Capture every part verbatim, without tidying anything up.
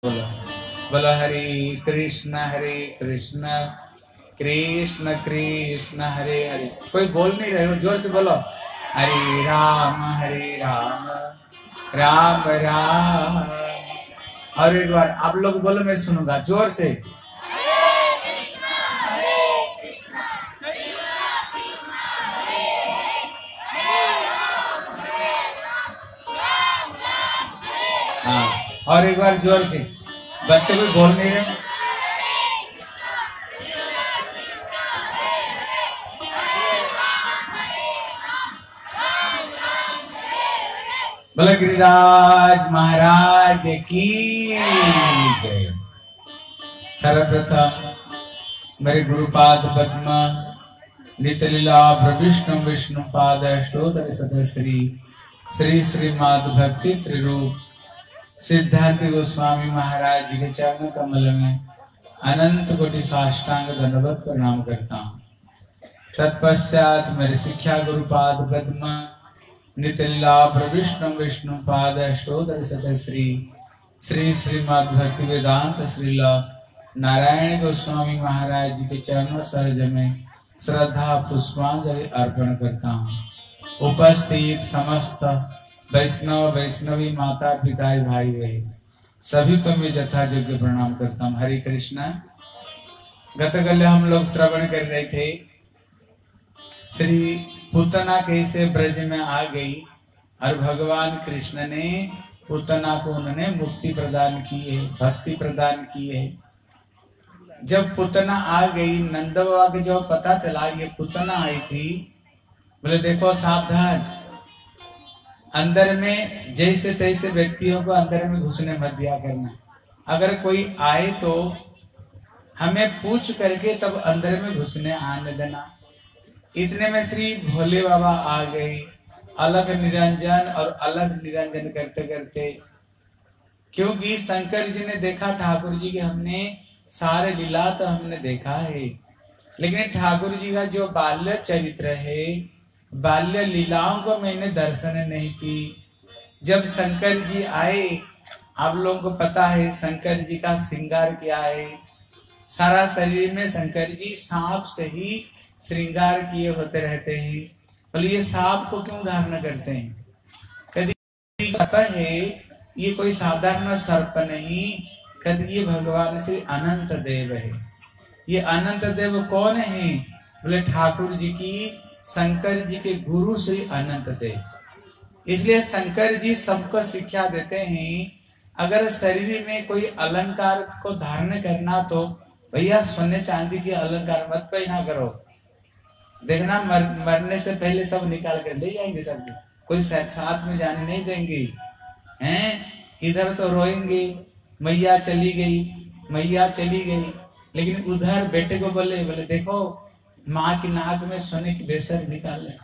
बोलो बोलो हरे कृष्ण हरे कृष्ण कृष्ण कृष्ण हरे हरे। कोई बोल नहीं रहे हो, जोर से बोलो हरे राम हरे राम राम राम। और एक बार आप लोग बोलो, मैं सुनूंगा जोर से। हाँ, और एक बार जोर से। बच्चे कोई बोल नहीं रहे। बोलो गिरिराज महाराज की जय। सर्वप्रथम मेरे गुरुपाद पद्म नितलीला प्रविष्णु विष्णु पाद अष्टोदर सदश्री श्री श्रीमद भक्ति श्री रूप सिद्धार्थ गोस्वामी महाराज जी के चरण कमल में अनंत कोटि साष्टांग दंडवत प्रणाम करता हूँ। तत्पश्चात मेरे शिक्षा गुरुपाद पद्म नितलीला प्रविष्णु विष्णु पाद अष्टोदर सदश्री श्री श्रीमद भक्ति वेदांत श्रीला नारायण गोस्वामी महाराज जी के चरणों सरज में श्रद्धा पुष्पांजलि अर्पण करता हूँ। उपस्थित समस्त वैष्णव वैष्णवी माता पिता भाई बहन सभी को मैं यथा योग्य प्रणाम करता हूँ। हरे कृष्णा। गतकल हम लोग श्रवण कर रहे थे श्री पूतना कैसे ब्रज में आ गई और भगवान कृष्ण ने पूतना को उन्होंने मुक्ति प्रदान की है, भक्ति प्रदान की है। जब पूतना आ गई, नंद बाबा के जो पता चला ये पूतना आई थी, बोले देखो सावधान, अंदर में जैसे तैसे व्यक्तियों को अंदर में घुसने मत दिया करना। अगर कोई आए तो हमें पूछ करके तब अंदर में घुसने आने देना। इतने में श्री भोले बाबा आ गए, अलग निरंजन और अलग निरंजन करते करते, क्योंकि शंकर जी ने देखा ठाकुर जी के, हमने सारे लीला तो हमने देखा है, लेकिन ठाकुर जी का जो बाल्य चरित्र है, बाल्य लीलाओं को मैंने दर्शन नहीं की। जब शंकर जी आए, आप लोगों को पता है शंकर जी का श्रृंगार क्या है। सारा शरीर में शंकर जी सांप से ही श्रृंगार किए होते रहते हैं। बोले ये सांप को क्यों धारण करते हैं? कभी पता है ये कोई साधारण सर्प नहीं, कभी ये भगवान श्री अनंत देव है। ये अनंत देव कौन है? बोले ठाकुर जी की, शंकर जी के गुरु श्री अनंत देव। इसलिए शंकर जी सबको शिक्षा देते हैं, अगर शरीर में कोई अलंकार को धारण करना तो भैया सोने चांदी के अलंकार मत पहना करो। देखना मर, मरने से पहले सब निकाल कर ले जाएंगे, सब कोई साथ में जाने नहीं देंगे हैं। इधर तो रोएंगे मैया चली गई, मैया चली गई, लेकिन उधर बेटे को बोले बोले देखो माँ की नाक में सोने की बेसर निकाल ले,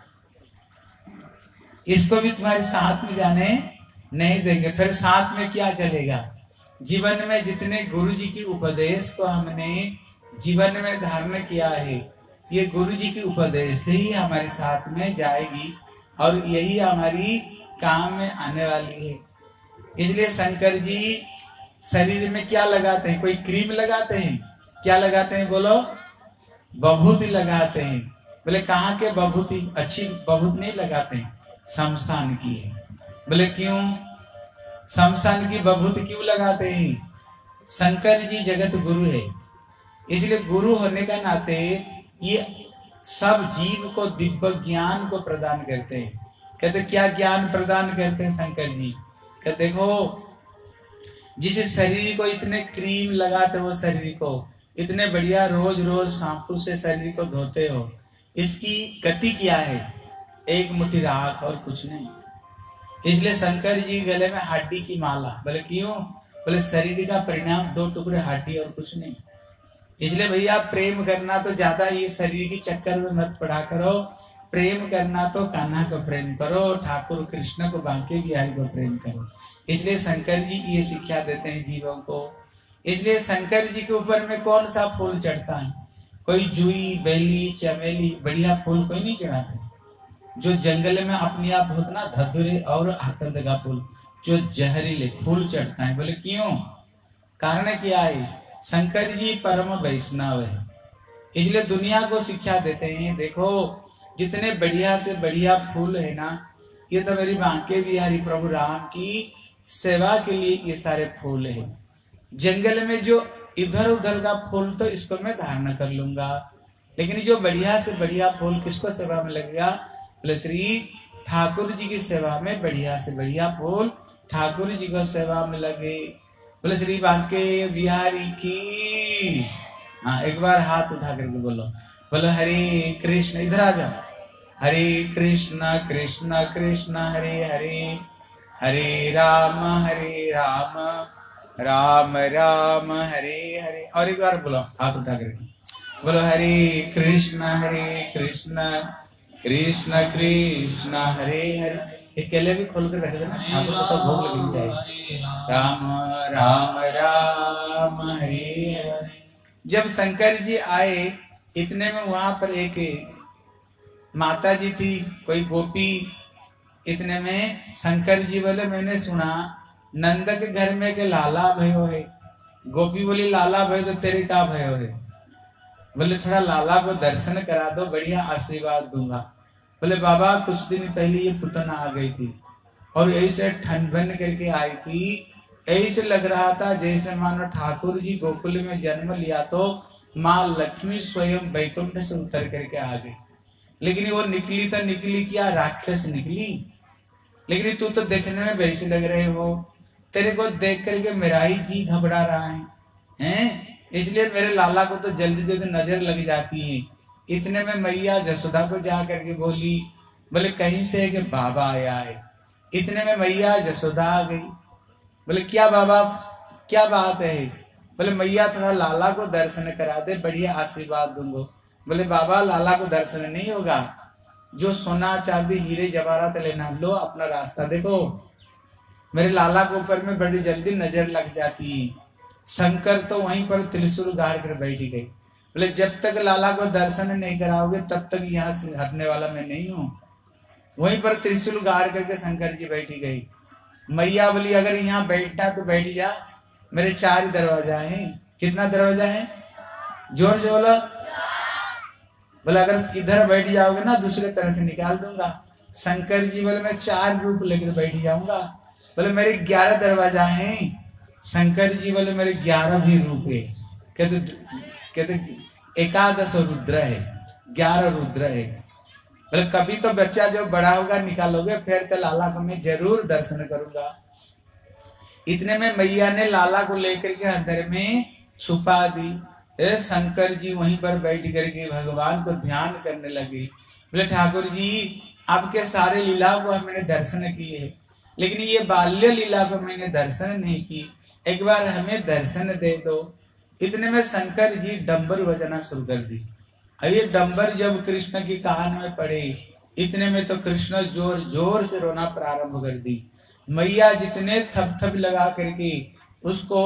इसको भी तुम्हारे साथ में जाने नहीं देंगे। फिर साथ में क्या चलेगा? जीवन में जितने गुरु जी की उपदेश को हमने जीवन में धारण किया है, ये गुरु जी की उपदेश से ही हमारे साथ में जाएगी और यही हमारी काम में आने वाली है। इसलिए शंकर जी शरीर में क्या लगाते हैं? कोई क्रीम लगाते हैं? क्या लगाते हैं बोलो? बभूति लगाते हैं। बोले कहाँ के बभूति? अच्छी बभूति नहीं लगाते हैं, शमशान की है। बोले क्यों? शमशान की बभूति क्यों लगाते हैं? शंकर जी जगत गुरु है, इसलिए गुरु होने का नाते ये सब जीव को दिव्य ज्ञान को प्रदान करते हैं। कहते क्या ज्ञान प्रदान करते हैं शंकर जी? कहते देखो जिस शरीर को इतने क्रीम लगाते हो, शरीर को इतने बढ़िया रोज रोज शैम्पू से शरीर को धोते हो, इसकी गति क्या है? एक मुट्ठी राख और कुछ नहीं। इसलिए शंकर जी गले में हड्डी की माला। बोले क्यों? बोले शरीर का परिणाम दो टुकड़े हड्डी और कुछ नहीं। इसलिए भैया प्रेम करना तो ज्यादा ये शरीर के चक्कर में मत पड़ा करो। प्रेम करना तो कान्हा को प्रेम करो, ठाकुर कृष्ण को, बांके बिहारी को प्रेम करो। इसलिए शंकर जी ये शिक्षा देते हैं जीवों को। इसलिए शंकर जी के ऊपर में कौन सा फूल चढ़ता है? कोई जुई, बेली, चमेली, बढ़िया फूल कोई नहीं चढ़ाते। जो जंगल में अपने आप होता ना, धतूरे और आकंद का फूल, जो जहरीले फूल चढ़ता है। बोले क्यों? कारण क्या है, शंकर जी परम वैष्णव है, इसलिए दुनिया को शिक्षा देते हैं। देखो जितने बढ़िया से बढ़िया फूल है ना, ये तो मेरी बांके बिहारी प्रभु राम की सेवा के लिए ये सारे फूल है। जंगल में जो इधर उधर का फूल तो इसको मैं धारण कर लूंगा, लेकिन जो बढ़िया से बढ़िया फूल किसको सेवा में लगेगा, बोले श्री ठाकुर जी की सेवा में बढ़िया से बढ़िया फूल ठाकुर जी को सेवा में लगे। बोले श्री बांके बिहारी की। हाँ एक बार हाथ उठा करके बोलो, बोलो हरे कृष्ण, इधर आ जाओ, हरे कृष्ण कृष्ण कृष्ण हरे हरे, हरे राम हरे राम राम राम हरे हरे। और एक बार बोलो हाथ उठा करके, बोलो हरे कृष्ण हरे कृष्ण कृष्ण कृष्ण हरे हरे। ये केले भी खोल कर रख देना, आपको तो सब भोग लगनी चाहिए। राम राम राम हरे हरे। जब शंकर जी आए इतने में वहां पर एक माता जी थी, कोई गोपी। इतने में शंकर जी बोले मैंने सुना नंद के घर में के लाला भयो है। गोपी बोली लाला भयो तो तेरे का भयो है? बोले थोड़ा लाला को दर्शन करा दो, बढ़िया आशीर्वाद दूंगा। बोले बाबा कुछ दिन पहले ये पुतना आ गई थी और ऐसे ठंड बन करके आई थी, ऐसे लग रहा था जैसे मानो ठाकुर जी गोकुल में जन्म लिया तो माँ लक्ष्मी स्वयं वैकुंठ से उतर करके आ गई। लेकिन वो निकली तो निकली क्या, राक्षस निकली। लेकिन तू तो देखने में वैसे लग रहे हो, तेरे को देख करके मेरा ही जी घबरा रहा है, हैं? इसलिए मेरे लाला को तो जल्दी जल्दी नजर लग जाती है। इतने में मैया जसोदा को जा करके बोली, बोले कहीं से कि बाबा आया है। इतने में मैया जसोदा आ गई। बोले क्या बाबा क्या बात है? बोले मैया थोड़ा लाला को दर्शन करा दे, बढ़िया आशीर्वाद दूंगा। बोले बाबा लाला को दर्शन नहीं होगा, जो सोना चांदी हीरे जवाहरात लेना लो, अपना रास्ता देखो। मेरे लाला के ऊपर में बड़ी जल्दी नजर लग जाती है। शंकर तो वहीं पर त्रिशूल गाड़ कर बैठी गई। बोले जब तक लाला को दर्शन नहीं कराओगे तब तक यहाँ से हटने वाला मैं नहीं हूँ। वहीं पर त्रिशूल गाड़ करके शंकर जी बैठी गई। मैया बोली अगर यहाँ बैठना तो बैठ जा, मेरे चार दरवाजा है। कितना दरवाजा है? जोर से बोलो। बोले अगर इधर बैठ जाओगे ना दूसरे तरह से निकाल दूंगा। शंकर जी बोले मैं चार रूप लेकर बैठ जाऊंगा। बोले मेरे ग्यारह दरवाजा हैं। शंकर जी बोले मेरे ग्यारह भी रूप है। कहते कहते एकादश रुद्र है, ग्यारह रुद्र है। बोले कभी तो बच्चा जो बड़ा होगा निकालोगे, फिर तो लाला को मैं जरूर दर्शन करूंगा। इतने में मैया ने लाला को लेकर के अंदर में छुपा दी। शंकर जी वहीं पर बैठ करके भगवान को ध्यान करने लगे। बोले ठाकुर जी आपके सारे लीला को हमने दर्शन किए, लेकिन ये बाल्य लीला को मैंने दर्शन नहीं की, एक बार हमें दर्शन दे दो। इतने में शंकर जी डंबर बजाना शुरू कर दी। ये डंबर जब कृष्ण की कान में पड़े, इतने में तो कृष्ण जोर जोर से रोना प्रारंभ कर दी। मैया जितने थप थप लगा करके उसको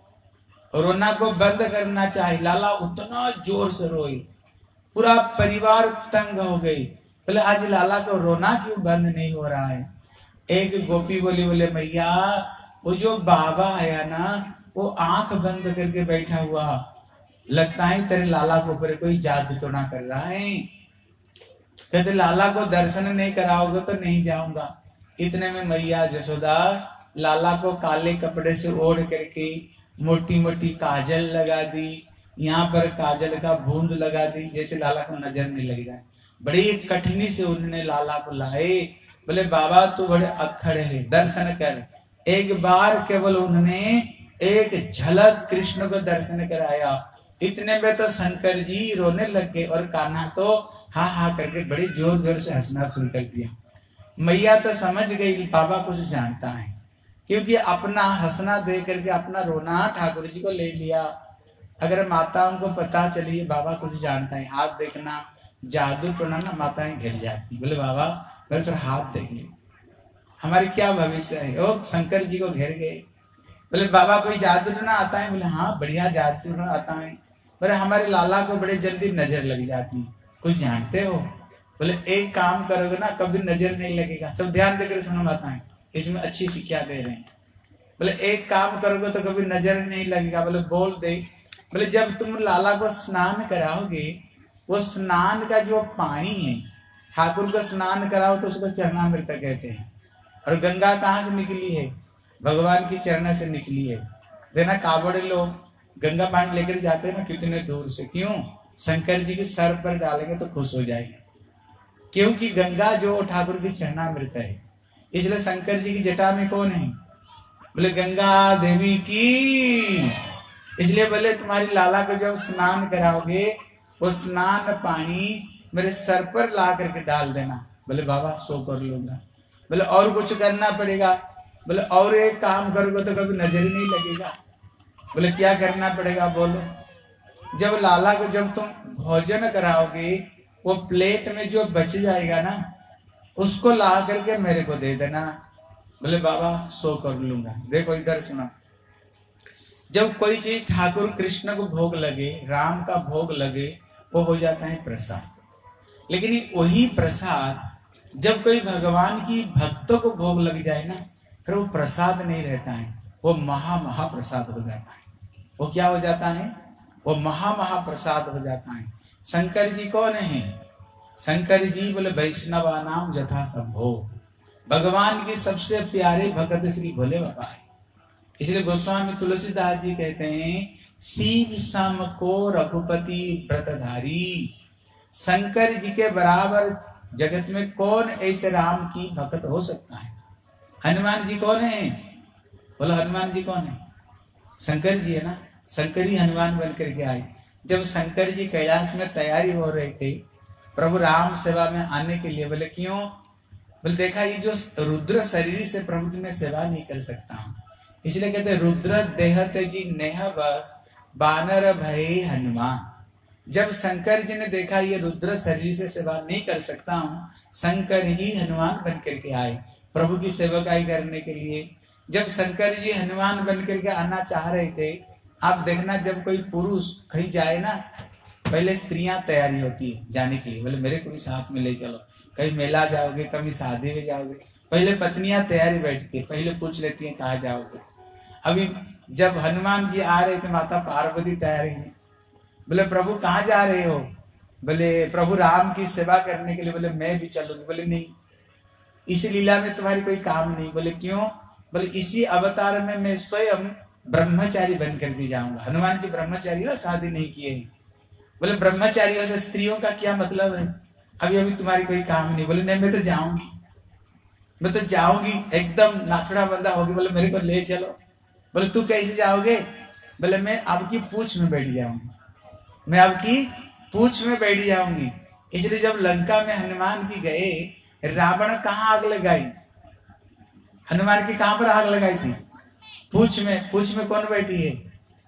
रोना को बंद करना चाहे, लाला उतना जोर से रोई, पूरा परिवार तंग हो गई। बोले आज लाला को रोना क्यों बंद नहीं हो रहा है? एक गोपी बोली बोले मैया वो जो बाबा आया ना वो आंख बंद करके बैठा हुआ, लगता है तेरे लाला के ऊपर कोई जादू तो ना कर रहा है। कहते लाला को दर्शन नहीं कराओगे तो नहीं जाऊंगा। इतने में मैया जसोदा लाला को काले कपड़े से ओढ़ करके मोटी मोटी काजल लगा दी, यहाँ पर काजल का बूंद लगा दी जैसे लाला को नजर नहीं लग जाए। बड़ी कठिनी से उन्होंने लाला को लाए। बोले बाबा तू बड़े अक्खड़ है, दर्शन कर। एक बार केवल उन्होंने एक झलक कृष्ण को दर्शन कराया। इतने में तो शंकर जी रोने लग गए और कान्हा तो हा हा करके बड़ी जोर जोर से हंसना शुरू कर दिया। मैया तो समझ गई बाबा कुछ जानता है, क्योंकि अपना हंसना दे करके अपना रोना ठाकुर जी को ले लिया। अगर माताओं को पता चली बाबा कुछ जानता है, हाथ देखना जादू टोना ना माताएं घिर जाती। बोले बाबा बोले तो हाथ देख ले, हमारी क्या भविष्य है। ओ शंकर जी को घेर गए। बोले बाबा कोई जादू टोना आता है? बोले हाँ बढ़िया जादू टोना आता है। बोले हमारे लाला को बड़े जल्दी नजर लग जाती, कुछ जानते हो? बोले एक काम करोगे ना कभी नजर नहीं लगेगा। सब ध्यान देकर सुनो माताएं, इसमें अच्छी शिक्षा दे रहे हैं। बोले एक काम करोगे तो कभी नजर नहीं लगेगा। बोले बोल दे। बोले जब तुम लाला को स्नान कराओगे, वो स्नान का जो पानी है, ठाकुर को स्नान कराओ तो उसको चरणामृत कहते हैं। और गंगा कहाँ से निकली है? भगवान की चरण से निकली है। देखना कावड़े लोग गंगा पानी लेकर जाते हैं ना कितने दूर से, क्यों? शंकर जी के सर पर डालेंगे तो खुश हो जाएंगे, क्योंकि गंगा जो ठाकुर की चरणामृत है। इसलिए शंकर जी की जटा में कौन है? बोले गंगा देवी की। इसलिए बोले तुम्हारी लाला को जब स्नान कराओगे, वो स्नान पानी मेरे सर पर ला करके डाल देना। बोले बाबा सो कर लूंगा। बोले और कुछ करना पड़ेगा? बोले और एक काम करोगे तो कभी नजर ही नहीं लगेगा। बोले क्या करना पड़ेगा? बोलो। जब लाला को जब तुम भोजन कराओगे, वो प्लेट में जो बच जाएगा ना, उसको ला करके मेरे को दे देना। बोले बाबा सो कर लूंगा। देखो इधर सुना, जब कोई चीज ठाकुर कृष्ण को भोग लगे, राम का भोग लगे, वो हो जाता है प्रसाद। लेकिन वही प्रसाद जब कोई भगवान की भक्तों को भोग लग जाए ना, फिर वो प्रसाद नहीं रहता है, वो महा महा प्रसाद हो जाता है। वो क्या हो जाता है? वो महा महा प्रसाद हो जाता है। शंकर जी कौन है? शंकर जी बोले वैष्णवा नाम जथा संभो, भगवान की सबसे प्यारे भगत श्री भोले बाबा है। इसलिए गोस्वामी तुलसीदास जी कहते हैं, शिव सम को रघुपति व्रतधारी। शंकर जी के बराबर जगत में कौन ऐसे राम की भक्त हो सकता है? हनुमान जी कौन है? बोलो हनुमान जी कौन है? शंकर जी है ना। शंकर ही हनुमान बन करके आए। जब शंकर जी कैलाश में तैयारी हो रहे थे प्रभु राम सेवा में आने के लिए, बोले क्यों? बोले देखा ये जो रुद्र शरीर से प्रभु की मैं सेवा नहीं कर सकता हूँ, इसलिए कहते रुद्र देहत जी नेह बस बानर भय हनुमान। जब शंकर जी ने देखा ये रुद्र शरीर से सेवा नहीं कर सकता हूँ, शंकर ही हनुमान बन करके आए प्रभु की सेवकाई करने के लिए। जब शंकर जी हनुमान बन करके आना चाह रहे थे, आप देखना जब कोई पुरुष कहीं जाए ना, पहले स्त्रियां तैयारी होती है जाने के लिए। बोले मेरे को भी साथ में ले चलो, कहीं मेला जाओगे, कभी शादी में जाओगे, पहले पत्नियां तैयारी बैठती है, पहले पूछ लेती हैं कहाँ जाओगे। अभी जब हनुमान जी आ रहे थे, माता पार्वती तैयारी में। बोले प्रभु कहाँ जा रहे हो? बोले प्रभु राम की सेवा करने के लिए। बोले मैं भी चलूंगी। बोले नहीं, इस लीला में तुम्हारी कोई काम नहीं। बोले क्यों? बोले इसी अवतार में मैं स्वयं ब्रह्मचारी बनकर भी जाऊंगा। हनुमान जी ब्रह्मचारी हो, शादी नहीं किए। बोले ब्रह्मचारियों से स्त्रियों का क्या मतलब है? अभी अभी तुम्हारी कोई काम नहीं। बोले नहीं मैं तो जाऊंगी, मैं तो जाऊंगी, एकदम नाथड़ा बंदा होगी। बोले मेरे को ले चलो। बोले तू कैसे जाओगे? बोले मैं आपकी पूछ में बैठ जाऊंगी, मैं आपकी पूछ में बैठ जाऊंगी। इसलिए जब लंका में हनुमान जी गए, रावण कहाँ आग लगाई? हनुमान की कहां पर आग लगाई थी? पूछ में। पूछ में कौन बैठी है?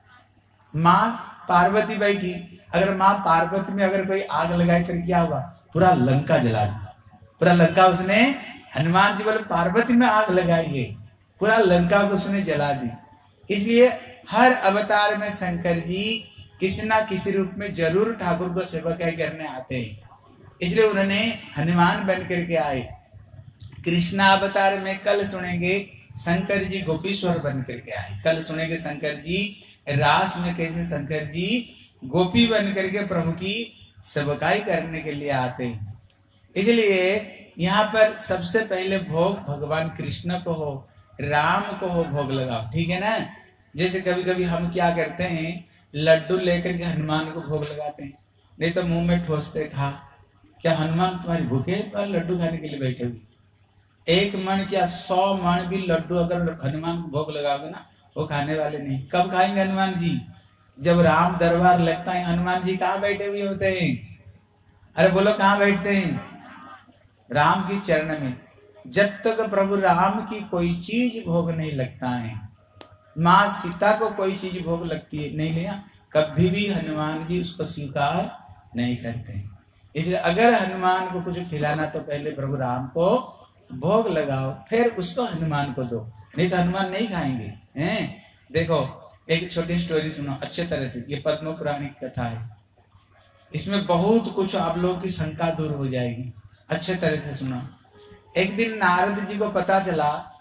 माँ पार्वती बैठी। अगर माँ पार्वती में अगर कोई आग लगाई फिर क्या हुआ? पूरा लंका जला दिया। पूरा लंका उसने, हनुमान जी बोले पार्वती में आग लगाई है, पूरा लंका को उसने जला दी। इसलिए हर अवतार में शंकर जी किसी ना किसी रूप में जरूर ठाकुर को सेवकाई करने आते हैं। इसलिए उन्होंने हनुमान बन करके आए। कृष्णा अवतार में कल सुनेंगे शंकर जी गोपीश्वर बन करके आए। कल सुनेंगे शंकर जी रास में कैसे शंकर जी गोपी बन करके प्रभु की सेवकाई करने के लिए आते हैं। इसलिए यहाँ पर सबसे पहले भोग भगवान कृष्ण को हो, राम को हो भोग लगाओ, ठीक है ना। जैसे कभी कभी हम क्या करते हैं, लड्डू लेकर के हनुमान को भोग लगाते हैं, नहीं तो मुंह में ठोसते खा। क्या हनुमान तुम्हारी भूखे पर लड्डू खाने के लिए बैठे हुए? एक मन क्या सौ मन भी लड्डू अगर हनुमान को भोग लगाओगे ना, वो खाने वाले नहीं। कब खाएंगे हनुमान जी? जब राम दरबार लगता है। हनुमान जी कहाँ बैठे हुए होते हैं? अरे बोलो कहाँ बैठते हैं? राम की चरण में। जब तक प्रभु राम की कोई चीज भोग नहीं लगता है, माँ सीता को कोई चीज भोग लगती है नहीं लिया, कभी भी हनुमान जी उसको स्वीकार नहीं करते हैं। इसलिए अगर हनुमान को कुछ खिलाना तो पहले प्रभु राम को भोग लगाओ, फिर उसको हनुमान को दो, नहीं तो हनुमान नहीं खाएंगे हैं। देखो एक छोटी स्टोरी सुनो अच्छे तरह से, ये पद्म पुराण की कथा है। इसमें बहुत कुछ आप लोगों की शंका दूर हो जाएगी। अच्छे तरह से सुनो। एक दिन नारद जी को पता चला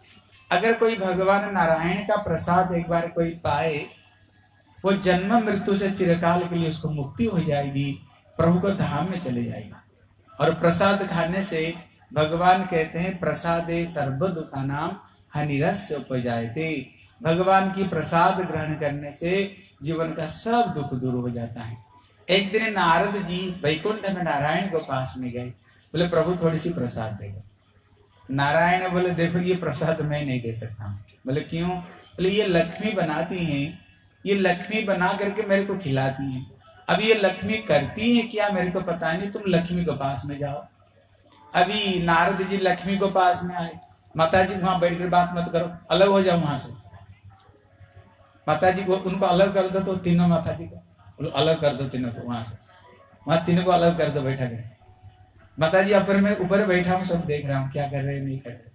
अगर कोई भगवान नारायण का प्रसाद एक बार कोई पाए, वो जन्म मृत्यु से चिरकाल के लिए उसको मुक्ति हो जाएगी, प्रभु को धाम में चले जाएगा। और प्रसाद खाने से भगवान कहते हैं प्रसादे सर्व दुखानाम हानिरस्य उपजायते। भगवान की प्रसाद ग्रहण करने से जीवन का सब दुख दूर हो जाता है। एक दिन नारद जी वैकुंठ में नारायण को पास में गए, बोले प्रभु थोड़ी सी प्रसाद देगा। नारायण बोले देखो ये प्रसाद मैं नहीं दे सकता। बोले क्यों? बोले ये लक्ष्मी बनाती हैं, ये लक्ष्मी बना करके मेरे को खिलाती हैं। अब ये लक्ष्मी करती है क्या मेरे को पता नहीं, तुम लक्ष्मी को पास में जाओ। अभी नारद जी लक्ष्मी को पास में आए, माता जी वहां बैठ कर बात मत करो, अलग हो जाओ वहां से। माता जी को उनको अलग कर दो, तो तीनों माता जी को अलग कर दो, तीनों को वहां से, वहां तीनों को अलग कर दो, बैठा कर। माता जी ऊपर में ऊपर बैठा हूँ, सब देख रहा हूँ क्या कर रहे हैं नहीं कर रहे।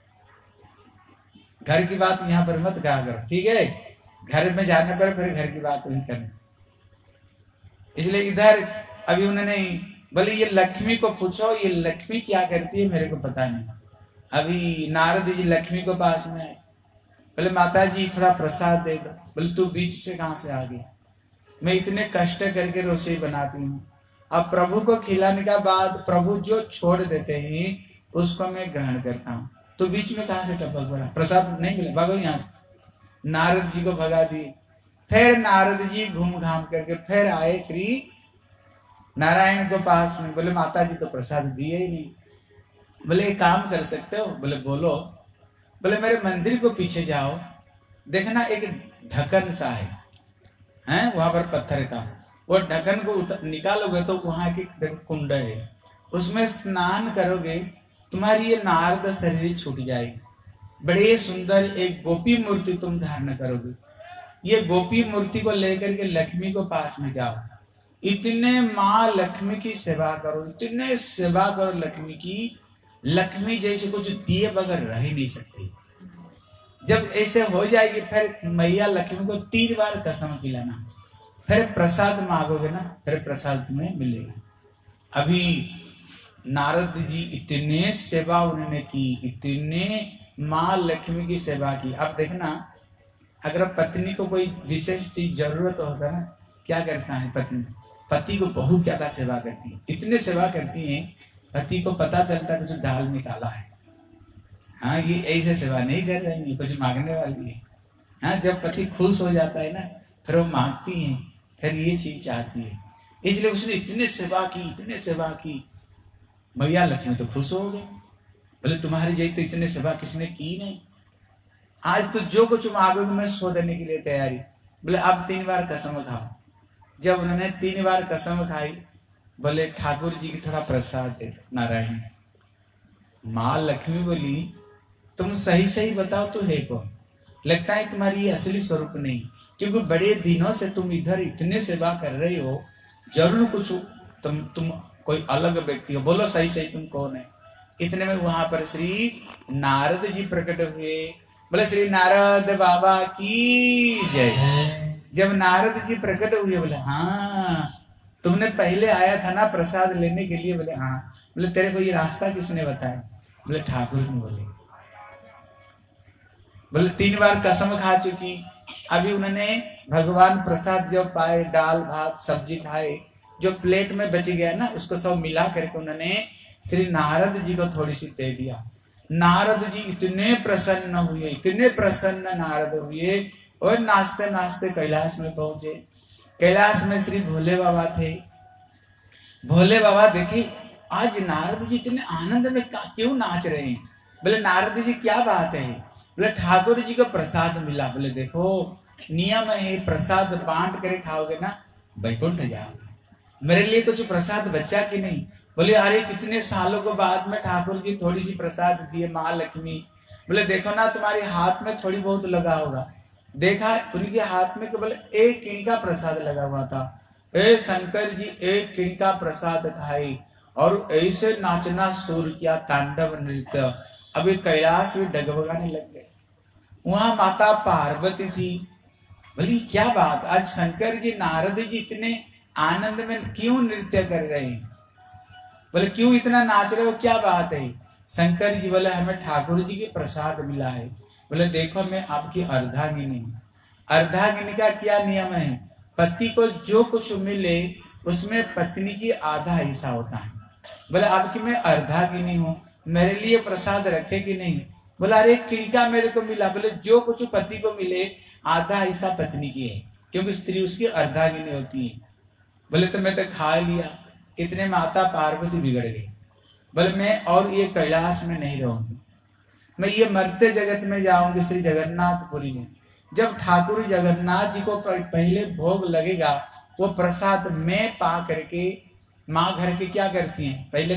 घर की बात यहाँ पर मत कहा करो, ठीक है? घर में जाने पर फिर घर की बात नहीं करनी। इसलिए इधर अभी उन्होंने बोले ये लक्ष्मी को पूछो, ये लक्ष्मी क्या करती है मेरे को पता नहीं। अभी नारद जी लक्ष्मी को पास में आए, बोले माता जी थोड़ा प्रसाद दे दो। बोले तू बीच से कहां से आ गया? मैं इतने कष्ट करके रसोई बनाती हूँ, अब प्रभु को खिलाने का बाद प्रभु जो छोड़ देते हैं उसको मैं ग्रहण करता हूँ, तो बीच में कहां से टपक पड़ा? प्रसाद नहीं मिला, भागो यहाँ से। नारद जी को भगा दिए। फिर नारद जी घूम घाम करके फिर आए श्री नारायण को पास में। बोले माता जी तो प्रसाद दिए ही नहीं। बोले एक काम कर सकते हो? बोले बोलो। बोले मेरे मंदिर को पीछे जाओ, देखना एक ढक्कन सा है, हैं वहां पर पत्थर का, वो ढक्कन को निकालोगे तो वहां एक कुंड है, उसमें स्नान करोगे, तुम्हारी ये नारद शरीर छूट जाएगी। बड़े सुंदर एक गोपी मूर्ति तुम धारण करोगे, ये गोपी मूर्ति को लेकर के लक्ष्मी को पास में जाओ, इतने माँ लक्ष्मी की सेवा करो, इतने सेवा करो लक्ष्मी की, लक्ष्मी जैसे कुछ दिए बगैर रह ही नहीं सकती। जब ऐसे हो जाएगी फिर मैया लक्ष्मी को तीन बार कसम खिलाना, फिर प्रसाद मांगोगे ना, फिर प्रसाद तुम्हें मिलेगा। अभी नारद जी इतने सेवा उन्होंने की, इतने माँ लक्ष्मी की सेवा की। अब देखना अगर पत्नी को कोई विशेष चीज जरूरत होता है ना, क्या करता है पत्नी? पति को बहुत ज्यादा सेवा करती है, इतने सेवा करती है पति को पता चलता है कुछ दाल निकाला है, हाँ ये ऐसे सेवा नहीं कर रही है, कुछ मांगने वाली है। हाँ जब पति खुश हो जाता है ना, फिर वो मांगती है, फिर ये चीज चाहती है। इसलिए उसने इतने सेवा की, इतने सेवा की, मैया लक्ष्मी तो खुश हो गए। बोले तुम्हारी जैसे तो इतने सेवा किसने की नहीं, आज तो जो कुछ मांगोगे मैं सो देने के लिए तैयारी। बोले अब तीन बार कसम खाओ। जब उन्होंने तीन बार कसम खाई, बोले ठाकुर जी की थोड़ा प्रसाद दे नारायण। माँ लक्ष्मी बोली तुम सही सही बताओ तो है कौन? लगता है तुम्हारी ये असली स्वरूप नहीं, क्योंकि बड़े दिनों से तुम इधर इतने सेवा कर रही हो, जरूर कुछ तुम तुम कोई अलग व्यक्ति हो, बोलो सही सही तुम कौन है? इतने में वहां पर श्री नारद जी प्रकट हुए। बोले श्री नारद बाबा की जय। जब नारद जी प्रकट हुए, बोले हाँ तुमने पहले आया था ना प्रसाद लेने के लिए? बोले हाँ। बोले तेरे को ये रास्ता किसने बताया? बोले ठाकुर ने बोले। बोले तीन बार कसम खा चुकी, अभी उन्होंने भगवान प्रसाद जब पाए, दाल भात सब्जी खाए, जो प्लेट में बच गया ना उसको सब मिला करके उन्होंने श्री नारद जी को थोड़ी सी दे दिया। नारद जी इतने प्रसन्न हुए, इतने प्रसन्न नारद हुए, और नाचते नाचते कैलाश में पहुंचे। कैलाश में श्री भोले बाबा थे। भोले बाबा देखे आज नारद जी इतने आनंद में क्यों नाच रहे हैं? बोले नारद जी क्या बात है? बोले ठाकुर जी को प्रसाद मिला। बोले देखो नियम है, प्रसाद बांट कर खाओगे ना वैकुंठ जाओगे, मेरे लिए कुछ प्रसाद बचा कि नहीं? बोले अरे कितने सालों के बाद में ठाकुर जी थोड़ी सी प्रसाद दिए माँ लक्ष्मी। बोले देखो ना तुम्हारे हाथ में थोड़ी बहुत लगा होगा। देखा उनके हाथ में केवल एक किणका प्रसाद लगा हुआ था। ए शंकर जी एक किणका प्रसाद खाए और ऐसे नाचना शुरू किया, तांडव नृत्य। अभी कैलाश भी डगमगाने लग गए। वहां माता पार्वती थी। बोली क्या बात, आज शंकर जी नारद जी इतने आनंद में क्यों नृत्य कर रहे हैं? बोले क्यों इतना नाच रहे हो, क्या बात है? शंकर जी बोले हमें ठाकुर जी के प्रसाद मिला है। बोले देखो मैं आपकी अर्धांगिनी हूँ। अर्धांगिनी का क्या नियम है? पति को जो कुछ मिले उसमें पत्नी की आधा हिस्सा होता है। बोले आपकी मैं अर्धांगिनी हूँ, मेरे लिए प्रसाद रखे कि नहीं? बोला अरे किनका मेरे को मिला? बोले जो कुछ पति को मिले आधा हिस्सा पत्नी की है, क्योंकि स्त्री उसकी अर्धांगिनी होती है। बोले तो मैं तो खा लिया। इतने माता पार्वती बिगड़ गई। बोले मैं और ये कैलाश में नहीं रहूंगी, मैं ये मरते जगत में जाऊंगी श्री जगन्नाथपुरी में। जब ठाकुर जगन्नाथ जी को पहले भोग लगेगा, वो प्रसाद में पा करके माँ घर के क्या करती हैं? पहले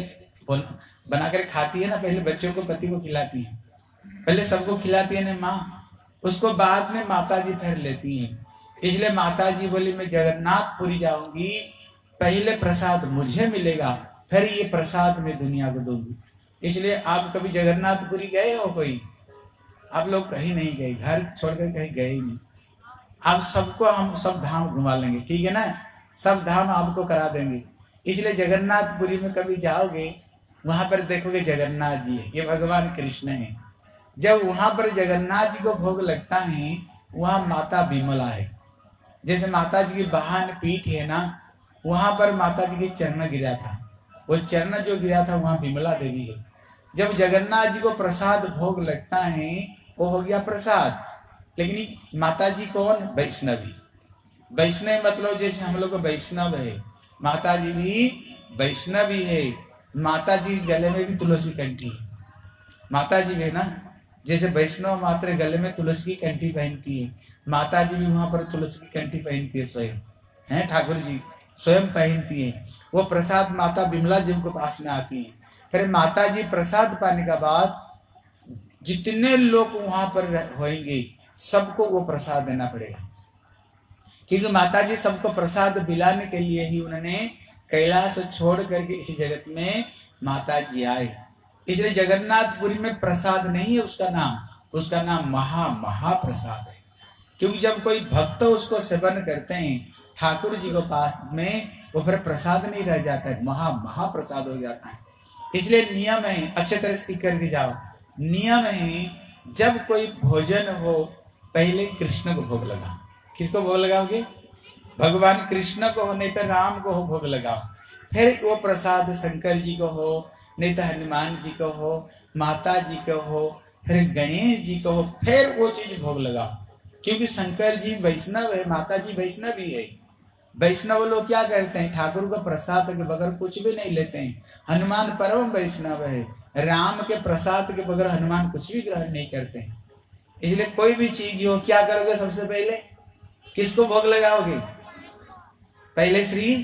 बना कर खाती है ना, पहले बच्चों को पति को खिलाती है, पहले सबको खिलाती है ना माँ, उसको बाद में माता जी फिर लेती हैं। इसलिए माता जी बोली मैं जगन्नाथपुरी जाऊंगी, पहले प्रसाद मुझे मिलेगा, फिर ये प्रसाद मैं दुनिया को दूंगी। इसलिए आप कभी जगन्नाथपुरी गए हो? कोई आप लोग कहीं नहीं गए, घर छोड़कर कहीं गए ही नहीं। आप सबको हम सब धाम घुमा लेंगे, ठीक है ना? सब धाम आपको करा देंगे। इसलिए जगन्नाथपुरी में कभी जाओगे, वहां पर देखोगे जगन्नाथ जी है, ये भगवान कृष्ण है। जब वहां पर जगन्नाथ जी को भोग लगता है, वहां माता विमला है। जैसे माता जी की बहान पीठ है ना, वहां पर माता जी के चरण गिरा था, वो चरण जो गिरा था वहां विमला देवी है। जब जगन्नाथ जी को प्रसाद भोग लगता है, वो हो गया प्रसाद। लेकिन माता जी कौन? वैष्णवी। वैष्णव मतलब जैसे हम लोग वैष्णव है, माता जी भी वैष्णवी है। माता जी गले में भी तुलसी कंठी है, माता जी है ना। जैसे वैष्णव मात्र गले में तुलसी की कंठी पहनती है, माता जी भी वहां पर तुलसी की कंठी पहनती है, स्वयं है ठाकुर जी स्वयं पहनती है। वो प्रसाद माता विमला जी को पास में आती है। फिर माता जी प्रसाद पाने के बाद जितने लोग वहां पर होंगे सबको वो प्रसाद देना पड़ेगा, क्योंकि माता जी सबको प्रसाद पिलाने के लिए ही उन्होंने कैलाश छोड़ करके इसी जगत में माता जी आए। इसलिए जगन्नाथपुरी में प्रसाद नहीं है उसका नाम, उसका नाम महा महाप्रसाद है। क्योंकि जब कोई भक्त उसको सेवन करते हैं ठाकुर जी को पास में, वो फिर प्रसाद नहीं रह जाता है, महा महाप्रसाद हो जाता है। इसलिए नियम है, अच्छे तरह सीख करके जाओ। नियम है जब कोई भोजन हो पहले कृष्ण को भोग लगाओ। किसको भोग लगाओगे? भगवान कृष्ण को हो, नहीं तो राम को हो भोग लगाओ। फिर वो प्रसाद शंकर जी को हो, नहीं तो हनुमान जी को हो, माता जी को हो, फिर गणेश जी को हो, फिर वो चीज भोग लगाओ। क्योंकि शंकर जी वैष्णव है, माता जी वैष्णव ही है। वैष्णव लोग क्या करते हैं? ठाकुर को प्रसाद के बगैर कुछ भी नहीं लेते हैं। हनुमान परम वैष्णव है, राम के प्रसाद के बगैर हनुमान कुछ भी ग्रहण नहीं करते हैं। इसलिए कोई भी चीज हो क्या करोगे? सबसे पहले किसको भोग लगाओगे? पहले श्री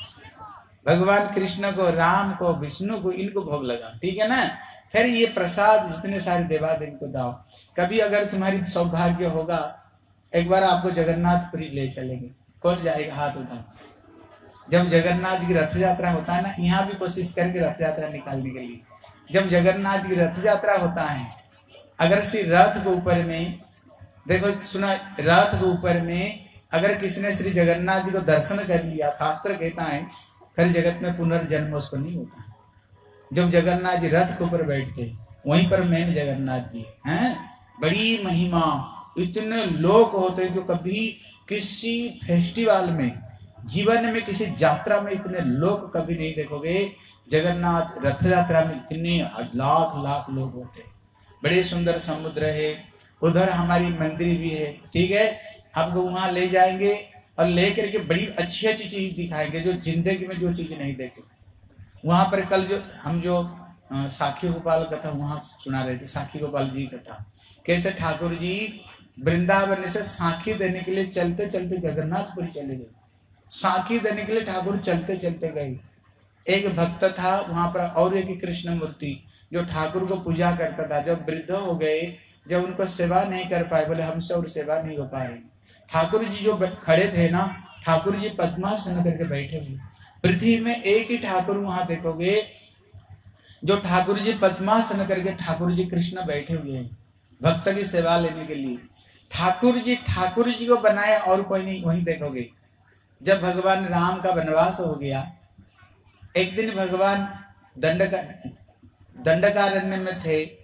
भगवान कृष्ण को, राम को, विष्णु को, इनको भोग लगाओ, ठीक है ना? फिर ये प्रसाद जितने सारे देवादेव को दाओ। कभी अगर तुम्हारी सौभाग्य होगा, एक बार आपको जगन्नाथपुरी ले चलेंगे। कौन जाएगा? हाथ उठा। जब जगन्नाथ जी की रथ यात्रा होता है ना, यहाँ भी कोशिश करके रथ यात्रा निकालने के लिए, जब जगन्नाथ जी की रथ यात्रा होता है, अगर श्री रथ के ऊपर में देखो, सुना, रथ के ऊपर में अगर किसी ने श्री जगन्नाथ जी को दर्शन कर लिया, शास्त्र कहता है फिर जगत में पुनर्जन्म उसको नहीं होता। जब जगन्नाथ जी रथ के ऊपर बैठते, वहीं पर मेन जगन्नाथ जी हैं। बड़ी महिमा, इतने लोग होते हैं जो कभी किसी फेस्टिवल में, जीवन में किसी यात्रा में इतने लोग कभी नहीं देखोगे। जगन्नाथ रथ यात्रा में इतने लाख लाख लोग होते। बड़े सुंदर समुद्र है, उधर हमारी मंदिर भी है, ठीक है। आपको वहां ले जाएंगे और लेकर के बड़ी अच्छी अच्छी चीज दिखाएंगे जो जिंदगी में जो चीज नहीं देखे। वहां पर कल जो हम जो साखी गोपाल कथा वहां सुना रहे थे, साखी गोपाल जी कथा, कैसे ठाकुर जी वृंदावन से साखी देने के लिए चलते चलते जगन्नाथपुरी चले गए। साखी देने के लिए ठाकुर चलते चलते गए। एक भक्त था वहां पर, और एक कृष्ण मूर्ति जो ठाकुर को पूजा करता था। जब वृद्ध हो गए, जब उनको सेवा नहीं कर पाए, बोले हमसे और सेवा नहीं हो पा रही। ठाकुर जी जो खड़े थे ना, ठाकुर जी पद्मासन करके बैठे हुए। पृथ्वी में एक ही ठाकुर वहां देखोगे जो ठाकुर जी पद्मासन करके ठाकुर जी कृष्ण बैठे हुए हैं भक्त की सेवा लेने के लिए। ठाकुर जी ठाकुर जी को बनाए और कोई नहीं। वहीं देखोगे जब भगवान राम का वनवास हो गया, एक दिन भगवान दंडका दंडकारण्य में थे,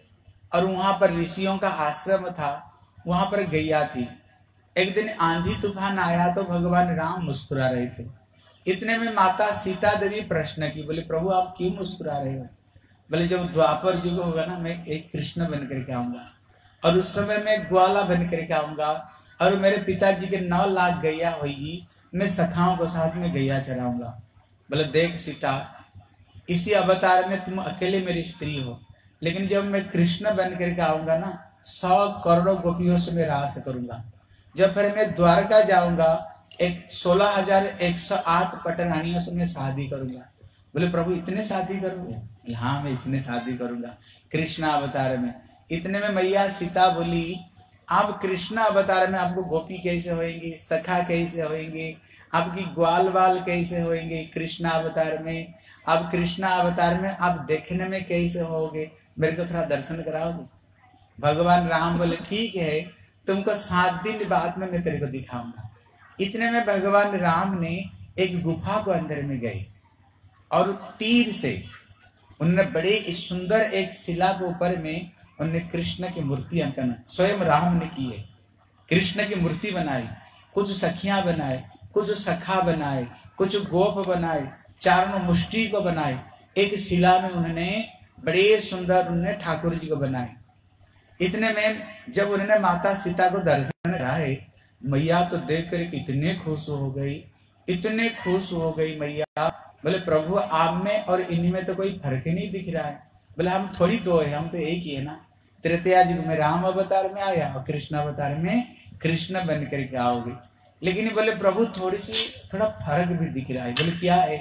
और वहां पर ऋषियों का आश्रम था, वहां पर गैया थी। एक दिन आंधी तूफान आया तो भगवान राम मुस्कुरा रहे थे। इतने में माता सीता देवी प्रश्न की, बोले प्रभु आप क्यों मुस्कुरा रहे हो? बोले जब द्वापर युग होगा ना, मैं एक कृष्ण बन करके आऊंगा और उस समय मैं ग्वाला बन करके आऊंगा और मेरे पिताजी के नौ लाख गैया होगी, मैं सखाओं को साथ में गैया चराऊंगा। बोले देख सीता, इसी अवतार में तुम अकेले मेरी स्त्री हो, लेकिन जब मैं कृष्ण बन करके आऊंगा ना, सौ करोड़ों गोपियों से मैं रास करूंगा। जब फिर मैं द्वारका जाऊंगा, एक सोलह हजार एक सौ आठ पटरानियों से मैं शादी करूंगा। बोले प्रभु इतने शादी करोगे? हाँ मैं इतने शादी करूंगा कृष्ण अवतार में। इतने में मैया सीता बोली, आप कृष्ण अवतार में आपको गोपी कैसे होएंगे, सखा कैसे होएंगे, आपकी ग्वाल बाल कैसे होएंगे कृष्ण अवतार में? आप कृष्ण अवतार में आप देखने में कैसे होगे? मेरे को थोड़ा दर्शन कराओगे? भगवान राम बोले ठीक है, तुमको सात दिन बाद में मैं तेरे को दिखाऊंगा। इतने में भगवान राम ने एक गुफा को अंदर में गए और तीर से उन्होंने बड़े सुंदर एक शिला के ऊपर में उन्होंने कृष्ण की मूर्ति अंकन स्वयं राम ने की है। कृष्ण की मूर्ति बनाई, कुछ सखियां बनाए, कुछ सखा बनाए, कुछ गोप बनाए, चारों मुष्टि को बनाए। एक शिला में उन्होंने बड़े सुंदर उन्होंने ठाकुर जी को बनाए। इतने में जब उन्होंने माता सीता को दर्शन कराए, मैया तो देख कर इतने खुश हो गई, इतने खुश हो गई मैया। बोले प्रभु आप में और इनमें तो कोई फर्क ही नहीं दिख रहा है। बोले हम थोड़ी दो है, हम तो एक ही है ना। त्रेतया युग में राम अवतार में आया और कृष्ण अवतार में कृष्ण बन करके आओगे। लेकिन बोले प्रभु थोड़ी सी थोड़ा फर्क भी दिख रहा है। बोले क्या है?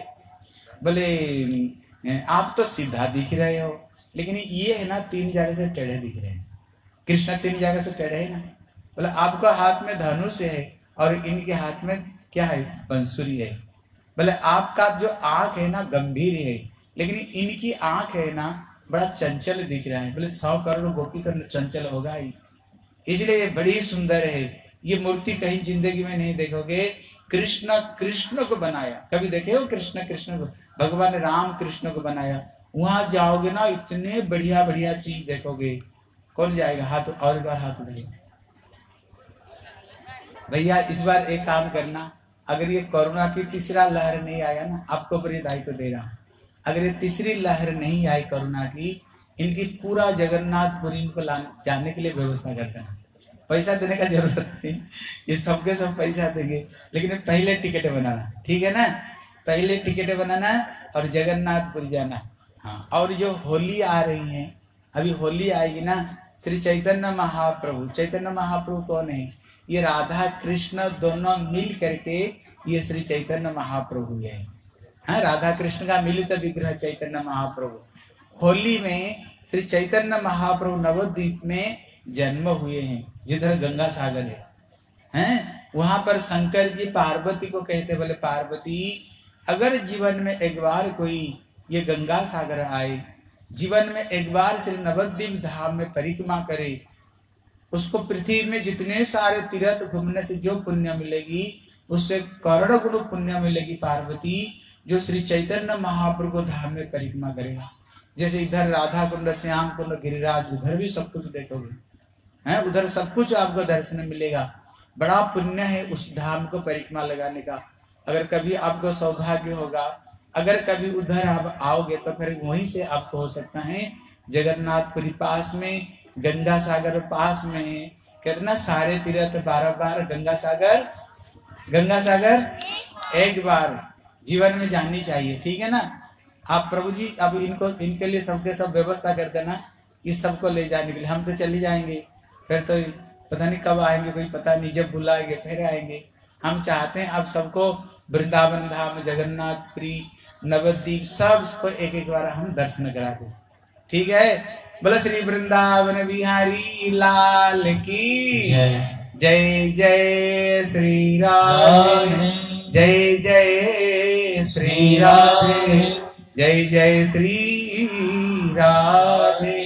बोले आप तो सीधा दिख रहे हो, लेकिन ये है ना तीन जगह से टेढ़े दिख रहे हैं। कृष्ण तीन जगह से टेढ़े है ना। बोले आपका हाथ में धनुष है और इनके हाथ में क्या है? बंसुरी है। बोले आपका जो आंख है ना गंभीर है, लेकिन इनकी आंख है ना बड़ा चंचल दिख रहा है। बोले सौ करोड़ गोपी तो चंचल होगा ही, इसलिए ये बड़ी सुंदर है। ये मूर्ति कहीं जिंदगी में नहीं देखोगे। कृष्ण कृष्ण को बनाया, कभी देखे हो कृष्ण कृष्ण को? भगवान राम कृष्ण को बनाया। वहां जाओगे ना इतने बढ़िया बढ़िया चीज देखोगे। कौन जाएगा? हाथ और बार हाथ उठाइए भैया। इस बार एक काम करना, अगर ये कोरोना की तीसरा लहर नहीं आया ना, आपको बड़ी दायित्व दे रहा हूँ। अगर ये तीसरी लहर नहीं आई कोरोना की, इनकी पूरा जगन्नाथपुरी इनको जाने के लिए व्यवस्था कर देना। पैसा देने का जरूरत नहीं, ये सबके सब पैसा देंगे, लेकिन पहले टिकट बनाना, ठीक है ना? पहले टिकट बनाना और जगन्नाथपुरी जाना। हाँ, और जो होली आ रही है, अभी होली आएगी ना, श्री चैतन्य महाप्रभु। चैतन्य महाप्रभु कौन है? ये राधा कृष्ण दोनों मिल करके ये श्री चैतन्य महाप्रभु है। हाँ, राधा कृष्ण का मिलित विग्रह चैतन्य महाप्रभु। होली में श्री चैतन्य महाप्रभु नवद्वीप में जन्म हुए हैं, जिधर गंगा सागर है। हैं वहां पर शंकर जी पार्वती को कहते, बोले पार्वती अगर जीवन में एक बार कोई ये गंगा सागर आए, जीवन में एक बार श्री नवद्वीप धाम में परिक्रमा करे, उसको पृथ्वी में जितने सारे तीर्थ घूमने से जो पुण्य मिलेगी उससे करोड़ों गुण पुण्य मिलेगी पार्वती, जो श्री चैतन्य महाप्रभु को धाम में परिक्रमा करेगा। जैसे इधर राधा कुंड, श्याम कुंड, गिरिराज, उधर भी सब कुछ देखोगे हैं, उधर सब कुछ आपको दर्शन मिलेगा। बड़ा पुण्य है उस धाम को परिक्रमा लगाने का। अगर कभी आपको सौभाग्य होगा, अगर कभी उधर आप आओगे तो फिर वहीं से आपको हो सकता है जगन्नाथपुरी पास में, गंगा सागर पास में है। कहते सारे तीर्थ बारह बार, गंगा सागर गंगा सागर एक बार जीवन में जानी चाहिए, ठीक है ना? आप प्रभु जी अब इनको इनके लिए सबके सब व्यवस्था कर देना, इस सबको ले जाने के लिए। हम तो चले जाएंगे, फिर तो पता नहीं कब आएंगे, कोई पता नहीं, जब बुलाएंगे फिर आएंगे। हम चाहते हैं आप सबको वृंदावन धाम, जगन्नाथपुरी, नवद्वीप सबको एक एक बार हम दर्शन करा दें, ठीक है? बोलो श्री वृंदावन बिहारी लाल की जय। जय जय श्री राधे, जय जय श्री राधे, जय जय श्री राधे।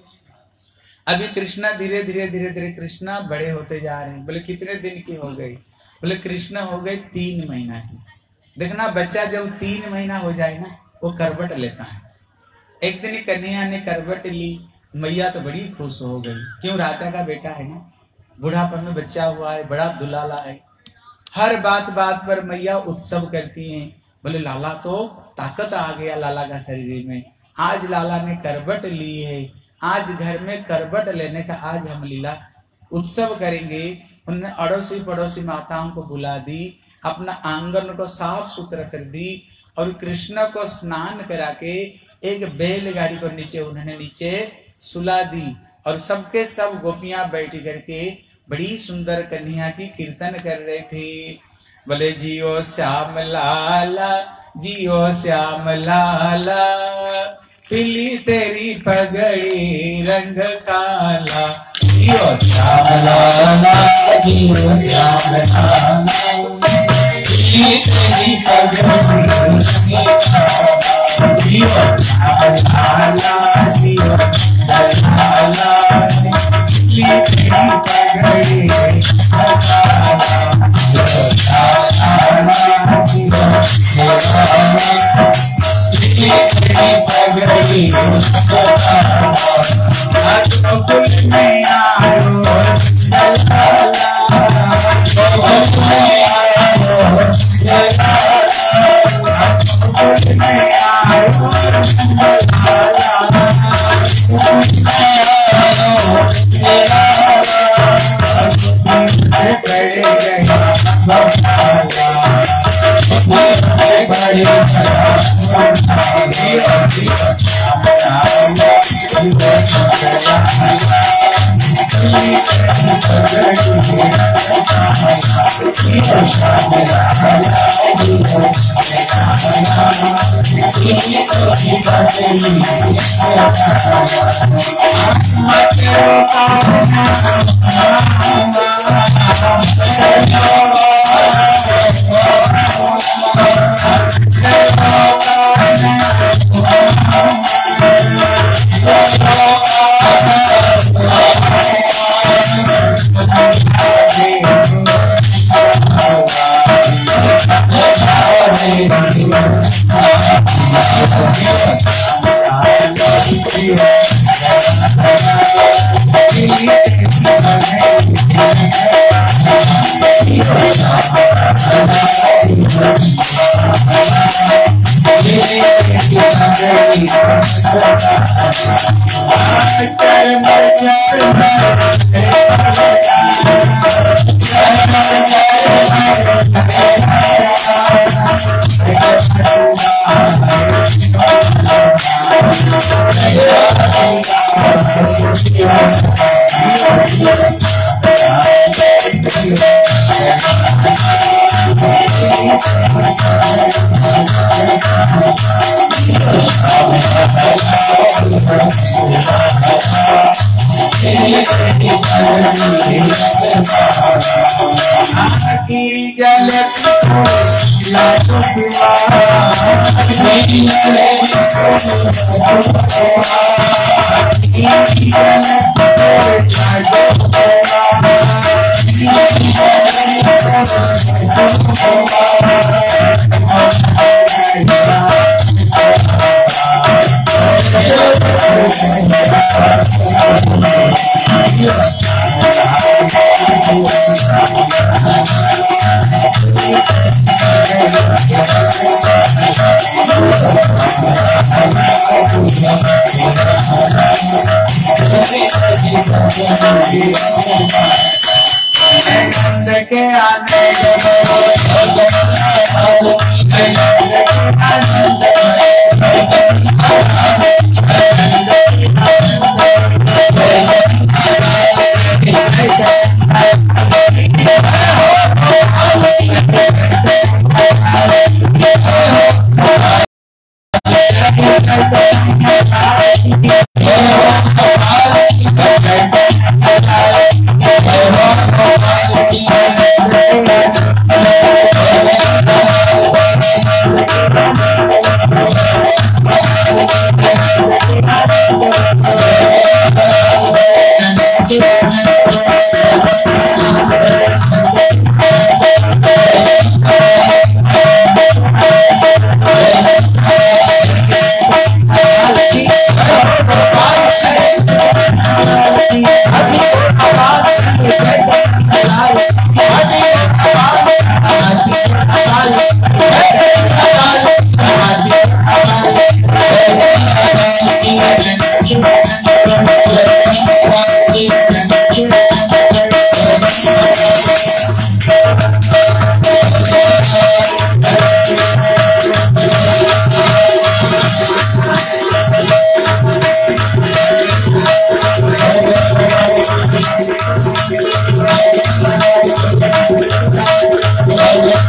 अभी कृष्णा धीरे धीरे धीरे धीरे कृष्णा बड़े होते जा रहे हैं। बोले कितने दिन की हो गई? बोले कृष्णा हो गए तीन महीना की। देखना बच्चा जब तीन महीना हो जाए ना, वो करवट लेता है। एक दिन कन्हैया ने करवट ली, मैया तो बड़ी खुश हो गई, क्यों राजा का बेटा है ना, बुढ़ापन में बच्चा हुआ है, बड़ा दुलाला है। हर बात बात पर मैया उत्सव करती हैं। बोले लाला तो ताकत आ गया लाला का शरीर में, आज लाला ने करबट ली है, आज घर में करबट लेने का आज हम लीला उत्सव करेंगे। उन्होंने अड़ोसी पड़ोसी माताओं को बुला दी, अपना आंगन को साफ सुथरा कर दी और कृष्ण को स्नान करा के एक बैलगाड़ी पर नीचे उन्होंने नीचे सुला दी और सबके सब गोपियां बैठ करके बड़ी सुंदर कन्हैया की कीर्तन कर रहे थे। बोले जियो श्याम लाला जियो श्याम लाला, पीली तेरी पगड़ी रंग काला, जियो श्याम लाला जियो श्याम लाला, पीली तेरी पगड़ी रंग काला, जियो श्याम लाला जियो श्याम लाला, पीली तेरी पगड़ी रंग काला, जियो श्याम लाला जियो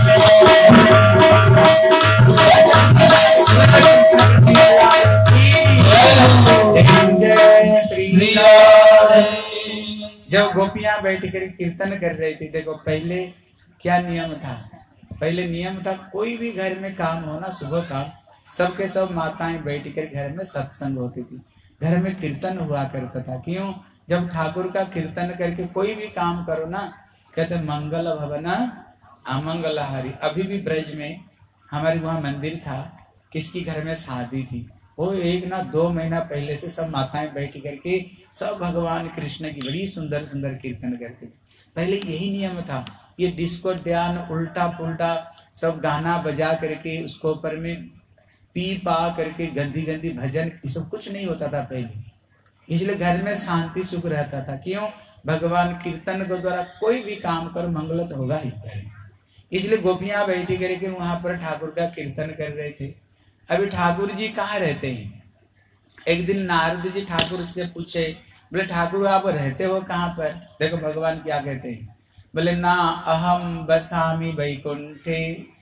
जब गोपियां बैठ कर कीर्तन कर रही थी, देखो पहले क्या नियम था। पहले नियम था कोई भी घर में काम हो ना, सुबह काम, सबके सब माताएं बैठ कर घर में सत्संग होती थी, घर में कीर्तन हुआ करता था। क्यों? जब ठाकुर का कीर्तन करके कोई भी काम करो ना, कहते मंगल भवन अमंगल हारी। अभी भी ब्रज में हमारे वहाँ मंदिर था, किसकी घर में शादी थी, वो एक ना दो महीना पहले से सब माताएं बैठ करके सब भगवान कृष्ण की बड़ी सुंदर सुंदर कीर्तन करते थे। पहले यही नियम था। ये डिस्को ध्यान उल्टा पुल्टा सब गाना बजा करके उसको ऊपर में पी पा करके गंदी गंदी भजन, ये सब कुछ नहीं होता था पहले। इसलिए घर में शांति सुख रहता था। क्यों? भगवान कीर्तन के द्वारा कोई भी काम कर मंगल तो होगा ही। इसलिए गोपियां बैठी करके वहां पर ठाकुर का कीर्तन कर रहे थे। अभी ठाकुर जी कहाँ रहते हैं? एक दिन नारद जी ठाकुर से पूछे, बोले ठाकुर आप रहते हो कहाँ पर? देखो भगवान क्या कहते हैं, बोले ना अहम बसामि वैकुंठे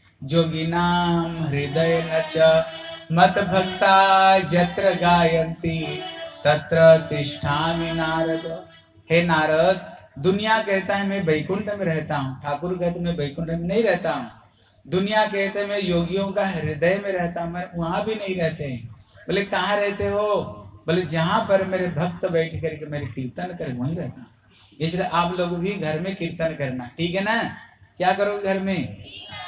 जोगिनाम हृदय नच मत भक्ता जत्र गायन्ति तत्र तिष्ठामि नारद। हे नारद, दुनिया कहता है मैं वैकुंठ में रहता हूँ, ठाकुर कहते मैं वैकुंठ में नहीं रहता हूँ। दुनिया कहते मैं योगियों का हृदय में रहता हूँ, मैं वहां भी नहीं रहते हैं। बोले कहाँ रहते हो? बोले जहां पर मेरे भक्त बैठ करके मेरे कीर्तन कर वहीं रहता हूँ। इसलिए आप लोग भी घर में कीर्तन करना, ठीक है ना? क्या करोगे घर में?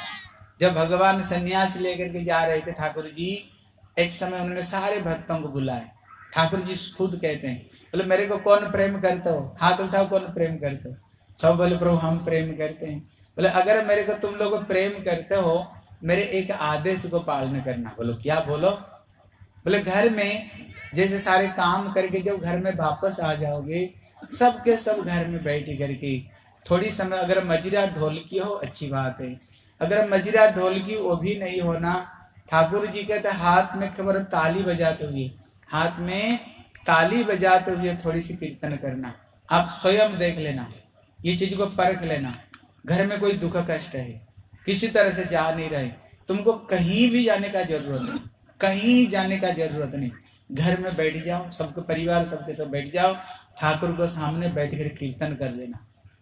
जब भगवान सन्यास लेकर के जा रहे थे ठाकुर जी, एक समय उन्होंने सारे भक्तों को बुलाए। ठाकुर जी खुद कहते हैं, बोले मेरे को कौन प्रेम करते हो? हाथ उठाओ, कौन प्रेम करते हो? सब बोले प्रभु हम प्रेम करते हैं। बोले अगर मेरे को तुम लोग प्रेम करते हो, मेरे एक आदेश को पालन करना। बोलो क्या? बोलो। बोले घर में जैसे सारे काम करके जब घर में वापस आ जाओगे, सबके सब घर में बैठ करके थोड़ी समय, अगर मजीरा ढोलकी हो अच्छी बात है, अगर मजीरा ढोलकी वो भी नहीं होना, ठाकुर जी कहते हाथ में खबर ताली बजाते हुए, हाथ में ताली बजाते हुए थोड़ी सी कीर्तन करना। आप स्वयं देख लेना, ये चीज को परख लेना। घर में कोई दुख कष्ट है, किसी तरह से जा नहीं रहे, तुमको कहीं भी जाने का जरूरत नहीं, कहीं जाने का जरूरत नहीं। घर में बैठ जाओ, सबके परिवार सबके सब बैठ जाओ, ठाकुर को सामने बैठ कर कीर्तन कर लेना।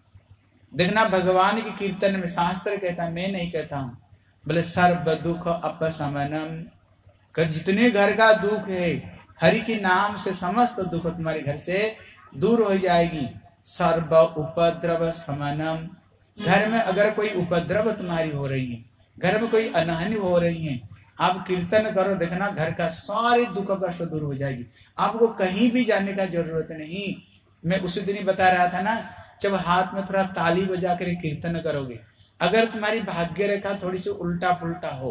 देखना भगवान के कीर्तन में शास्त्र कहता, मैं नहीं कहता हूँ, बोले सर्व दुख अपशमनम, जितने घर का दुख है हरि के नाम से समस्त दुख तुम्हारे घर से दूर हो जाएगी। सर्व उपद्रव शमनम, घर में अगर कोई उपद्रव तुम्हारी हो रही है, घर में कोई अनहनी हो रही है, आप कीर्तन करो, देखना घर का सारे दुख कष्ट दूर हो जाएगी। आपको कहीं भी जाने का जरूरत नहीं। मैं उसी दिन ही बता रहा था ना, जब हाथ में थोड़ा ताली बजा कर कीर्तन करोगे, अगर तुम्हारी भाग्य रेखा थोड़ी सी उल्टा पुल्टा हो,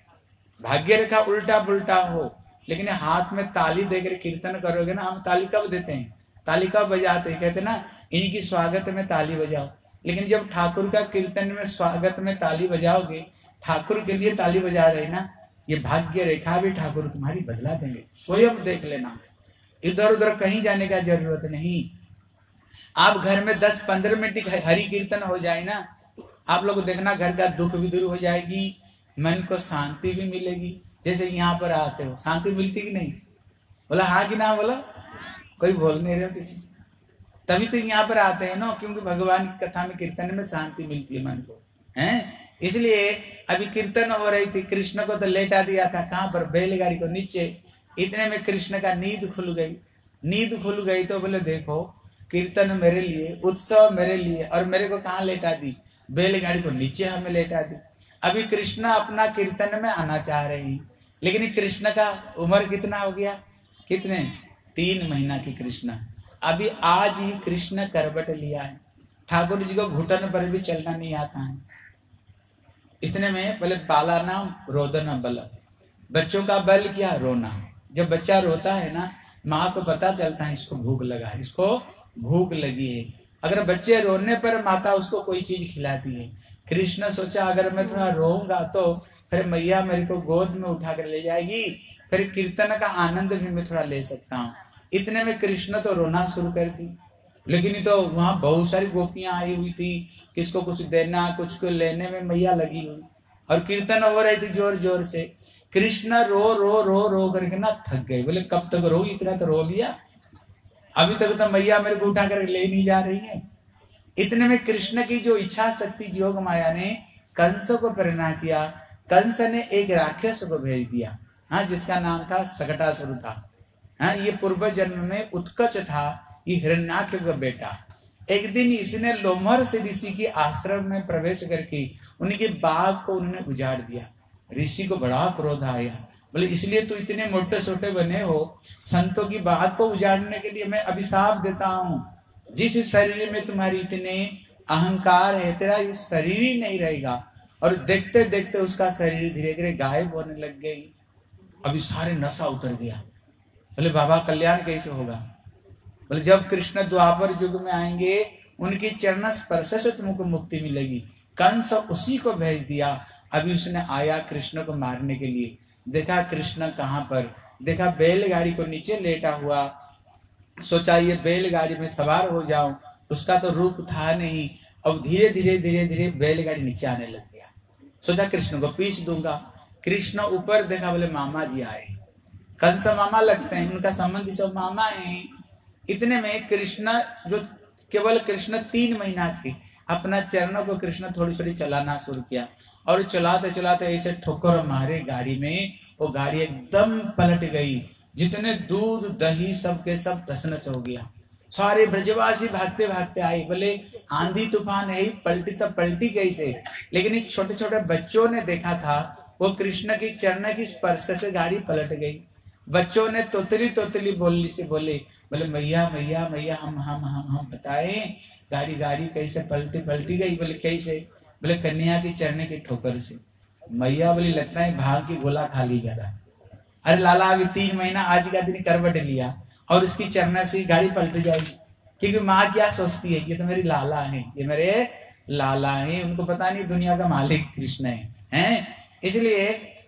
भाग्य रेखा उल्टा पुल्टा हो, लेकिन हाथ में ताली देकर कीर्तन करोगे ना, हम ताली कब देते हैं? ताली कब बजाते हैं? कहते ना इनकी स्वागत में ताली बजाओ। लेकिन जब ठाकुर का कीर्तन में स्वागत में ताली बजाओगे, ठाकुर के लिए ताली बजा रहे ना, ये भाग्य रेखा भी ठाकुर तुम्हारी बदला देंगे। स्वयं देख लेना, इधर उधर कहीं जाने का जरूरत नहीं। आप घर में दस पंद्रह मिनट हरि कीर्तन हो जाए ना, आप लोग देखना घर का दुख भी दूर हो जाएगी, मन को शांति भी मिलेगी। जैसे यहाँ पर आते हो, शांति मिलती कि नहीं? बोला हाँ कि ना? बोला कोई बोल नहीं रहे किसी। तभी तो यहाँ पर आते हैं ना, क्योंकि भगवान की कथा में कीर्तन में शांति मिलती है मन को, हैं? इसलिए अभी कीर्तन हो रही थी, कृष्ण को तो लेटा दिया था, कहाँ पर? बैलगाड़ी को नीचे। इतने में कृष्ण का नींद खुल गई। नींद खुल गई तो बोले देखो कीर्तन मेरे लिए, उत्सव मेरे लिए, और मेरे को कहाँ लेटा दी? बैलगाड़ी को नीचे हमें लेटा दी। अभी कृष्ण अपना कीर्तन में आना चाह रहे हैं, लेकिन कृष्ण का उम्र कितना हो गया? कितने? तीन महीना की कृष्ण। अभी आज ही कृष्ण करवट लिया है, ठाकुर जी को घुटन पर भी चलना नहीं आता है। इतने में बोले बाला नाम रोदन बल, बच्चों का बल क्या? रोना। जब बच्चा रोता है ना, माँ को पता चलता है इसको भूख लगा है, इसको भूख लगी है। अगर बच्चे रोने पर माता उसको कोई चीज खिलाती है। कृष्ण सोचा अगर मैं थोड़ा रोऊंगा तो फिर मैया मेरे को गोद में उठा कर ले जाएगी, फिर कीर्तन का आनंद भी मैं थोड़ा ले सकता हूँ। इतने में कृष्ण तो रोना शुरू कर दी। लेकिन तो वहां बहुत सारी गोपियां आई हुई थी, किसको कुछ देना, कुछ को लेने में मैया लगी हुई। और कीर्तन हो रही थी जोर जोर से। कृष्ण रो रो रो रो करके ना थक गए, बोले कब तक रो, इतना तो रो लिया, अभी तक तो मैया मेरे को उठा कर ले नहीं जा रही है। इतने में कृष्ण की जो इच्छा शक्ति योग माया ने कंस को प्रेरणा किया। कंस ने एक राक्षस को भेज दिया, हाँ, जिसका नाम था सकटासुर था। हाँ, ये पूर्व जन्म में उत्कच था, ये हिरण्याक्ष का बेटा। एक दिन इसने लोमहर से ऋषि के आश्रम में प्रवेश करके उनके बाग को उन्होंने उजाड़ दिया। ऋषि को बड़ा क्रोध आया, बोले इसलिए तू इतने मोटे सोटे बने हो, संतों की बात को उजाड़ने के लिए मैं अभिशाप देता हूँ। जिस शरीर में तुम्हारी इतने अहंकार है, तेरा ये शरीर ही नहीं रहेगा। और देखते देखते उसका शरीर धीरे धीरे गायब होने लग गई। अभी सारे नशा उतर गया। बोले बाबा कल्याण कैसे होगा? बोले जब कृष्ण द्वापर युग में आएंगे, उनकी चरण स्पर्श से तुमको मुक्ति मिलेगी। कंस उसी को भेज दिया। अभी उसने आया कृष्ण को मारने के लिए। देखा कृष्ण कहाँ पर, देखा बैलगाड़ी को नीचे लेटा हुआ। सोचा ये बैलगाड़ी में सवार हो जाऊं, उसका तो रूप था नहीं। अब धीरे धीरे धीरे धीरे बैलगाड़ी नीचे आने लग गया। सोचा कृष्ण को पीस दूंगा। कृष्ण ऊपर देखा, बोले मामा जी आए। कंस मामा लगते हैं, उनका संबंधी सब मामा है। इतने में कृष्ण, जो केवल कृष्ण तीन महीना के, अपना चरणों को कृष्ण थोड़ी थोड़ी चलाना शुरू किया। और चलाते चलाते ऐसे ठोकर मारे गाड़ी में, वो गाड़ी एकदम पलट गई। जितने दूध दही सब के सब तसनस हो गया। सारे ब्रजवासी भागते भागते आए, बोले आंधी तूफान है, पलटी तो पलटी कैसे? लेकिन इन छोटे छोटे बच्चों ने देखा था, वो कृष्ण की चरण की स्पर्श से गाड़ी पलट गई। बच्चों ने तोतली तोतली बोली से बोले, बोले मैया मैया मैया हम हम हम हम बताए गाड़ी गाड़ी कैसे पलटी पलटी गई? बोले कैसे? बोले कन्या की चरण की ठोकर से। मैया बोली लगता है भाग की गोला खा ली ज्यादा। अरे लाला अभी तीन महीना आज का दिन करवट लिया और उसकी चरण से गाड़ी पलट जाएगी। क्योंकि माँ क्या सोचती है, ये तो मेरी लाला है, ये मेरे लाला है, उनको पता नहीं दुनिया का मालिक कृष्ण है, हैं? इसलिए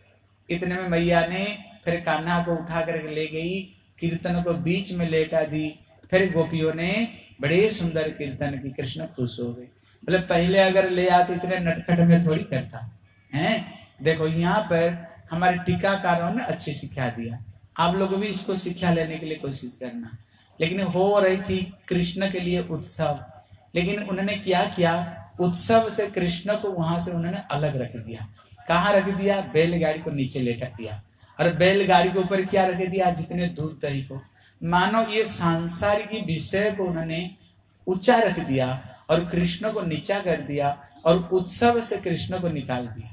इतने में मैया ने फिर कान्हा को उठा कर ले गई, कीर्तन को बीच में लेटा दी। फिर गोपियों ने बड़े सुंदर कीर्तन की। कृष्ण खुश हो गए। बोले पहले अगर ले आते इतने नटखट में थोड़ी करता है। देखो यहाँ पर हमारे टीकाकारों ने अच्छी शिक्षा दिया, आप लोग भी इसको शिक्षा लेने के लिए कोशिश करना। लेकिन हो रही थी कृष्ण के लिए उत्सव, लेकिन उन्होंने क्या किया, उत्सव से कृष्ण को वहां से उन्होंने अलग रख दिया। कहाँ रख दिया? बैलगाड़ी को नीचे लेटा दिया। और बैलगाड़ी के ऊपर क्या रख दिया? जितने दूध दही को, मानो ये सांसारिक विषय को उन्होंने ऊंचा रख दिया और कृष्ण को नीचा कर दिया और उत्सव से कृष्ण को निकाल दिया।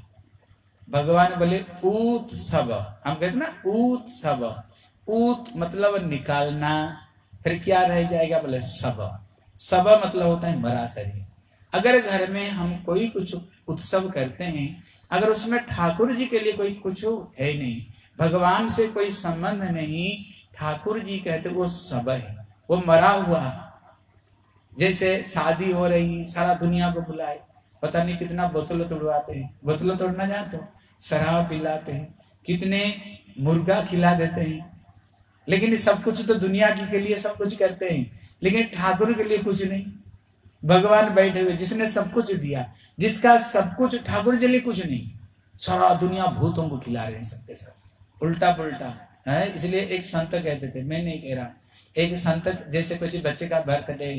भगवान बोले उत्सव, हम कहते ना उत्सव, उत मतलब निकालना, फिर क्या रह जाएगा? बोले सब। सब मतलब होता है मरा शरीर। अगर घर में हम कोई कुछ उत्सव करते हैं, अगर उसमें ठाकुर जी के लिए कोई कुछ है नहीं, भगवान से कोई संबंध नहीं, ठाकुर जी कहते वो सब है, वो मरा हुआ है। जैसे शादी हो रही, सारा दुनिया को बुलाए, पता नहीं कितना बोतलों तोड़वाते हैं। बोतलों तोड़ना जानते हो? शराब पिलाते हैं, कितने मुर्गा खिला देते हैं। लेकिन सब कुछ तो दुनिया की के लिए सब कुछ करते हैं, लेकिन ठाकुर के लिए कुछ नहीं। भगवान बैठे हुए, जिसने सब कुछ दिया, जिसका सब कुछ, ठाकुर के लिए कुछ नहीं। सारा दुनिया भूतों को खिला रहे हैं सबके सब, उल्टा पुल्टा है। इसलिए एक संत कहते थे, मैं नहीं कह रहा, एक संत जैसे किसी बच्चे का बर्थडे,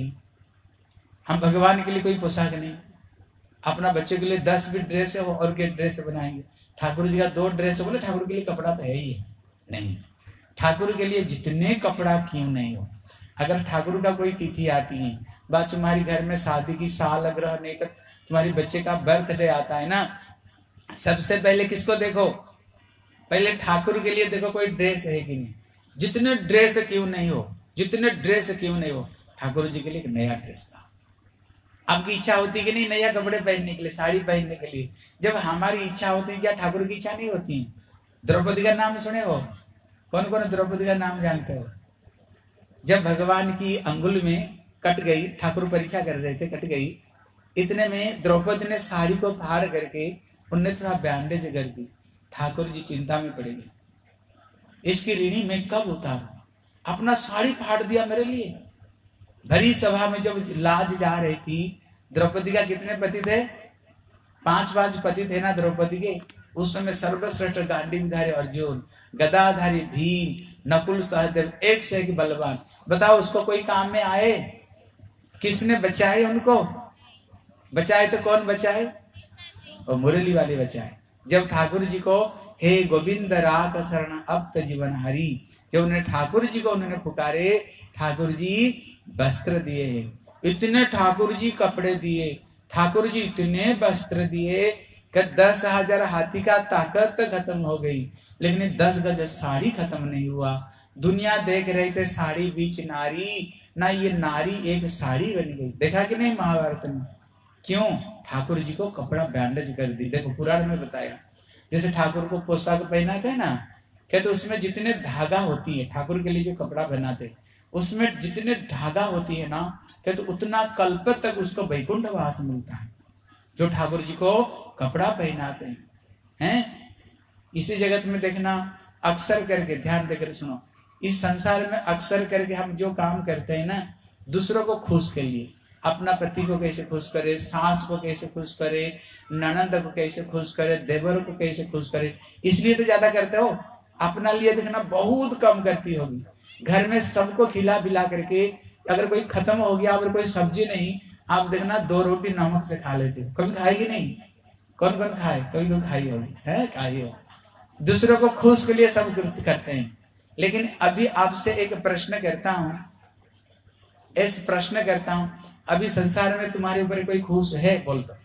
हम भगवान के लिए कोई पोशाक नहीं, अपना बच्चे के लिए दस भी ड्रेस है और के ड्रेस बनाएंगे। ठाकुर जी का दो ड्रेस है, बोले ठाकुर के लिए कपड़ा तो है ही है नहीं। ठाकुर के लिए जितने कपड़ा क्यों नहीं हो, अगर ठाकुर का कोई तिथि आती है, बात तुम्हारी घर में शादी की साल ग्रह नहीं तो तुम्हारी बच्चे का बर्थडे आता है ना, सबसे पहले किसको देखो? पहले ठाकुर के लिए देखो कोई ड्रेस है कि नहीं। जितने ड्रेस क्यों नहीं हो, जितने ड्रेस क्यों नहीं हो, ठाकुर जी के लिए नया ड्रेस का। आपकी इच्छा होती है कि नहीं नया कपड़े पहनने के लिए, साड़ी पहनने के लिए? जब हमारी इच्छा होती है, क्या ठाकुर की इच्छा नहीं होती है? द्रौपदी का नाम सुने हो? कौन कौन द्रौपदी का नाम जानते हो? जब भगवान की अंगुल में कट गई, ठाकुर परीक्षा कर रहे थे, कट गई, इतने में द्रौपदी ने साड़ी को फाड़ करके उनने थोड़ा बैंडेज कर दी। ठाकुर जी चिंता में पड़ गए, इसकी ऋणी मैं कब उतारूं? अपना साड़ी फाड़ दिया मेरे लिए। भरी सभा में जब लाज जा रही थी, द्रौपदी का कितने पति थे? पांच पांच पति थे ना द्रौपदी के, उस समय सर्वश्रेष्ठ गांडीवधारी अर्जुन, गदाधारी भीम, नकुल सहदेव, एक से एक बलवान। बताओ उसको कोई काम में आए? किसने बचाए उनको? बचाए तो कौन बचाए? और मुरली वाले बचाए। जब ठाकुर जी को हे गोविंद राख शरण अब तो जीवन हरी, जब उन्होंने ठाकुर जी को उन्होंने पुकारे, ठाकुर जी वस्त्र दिए, इतने ठाकुर जी कपड़े दिए, ठाकुर जी इतने वस्त्र दिए कि दस हजार हाथी का ताकत खत्म हो गई, लेकिन दस गज साड़ी खत्म नहीं हुआ। दुनिया देख रहे थे साड़ी बीच नारी, ना ये नारी एक साड़ी बन गई। देखा कि नहीं महाभारत में? क्यों? ठाकुर जी को कपड़ा बैंडेज कर दी। देखो पुराण में बताया, जैसे ठाकुर को पोशाक पहनाते हैं ना, कहते उसमें जितने धागा होती है, ठाकुर के लिए जो कपड़ा बनाते उसमें जितने धागा होती है ना, कहते उतना कल्प तक उसको वैकुंठ वास मिलता है, जो ठाकुर जी को कपड़ा पहनाते हैं, हैं? इसी जगत में देखना, अक्सर करके ध्यान देकर सुनो, इस संसार में अक्सर करके हम जो काम करते हैं ना, दूसरों को खुश के लिए, अपना पति को कैसे खुश करे, सास को कैसे खुश करे, ननद को कैसे खुश करे, देवर को कैसे खुश करे, इसलिए तो ज्यादा करते हो। अपना लिए देखना बहुत कम करती होगी। घर में सबको खिला पिला करके अगर कोई खत्म हो गया, अगर कोई सब्जी नहीं, आप देखना दो रोटी नमक से खा लेते हो। कभी खाएगी नहीं? कौन कौन खाए? कभी कभी खाई होगी, है खाई हो। दूसरों को खुश के लिए सब करते हैं। लेकिन अभी आपसे एक प्रश्न करता हूं, इस प्रश्न करता हूं, अभी संसार में तुम्हारे ऊपर कोई खुश है? बोल दो,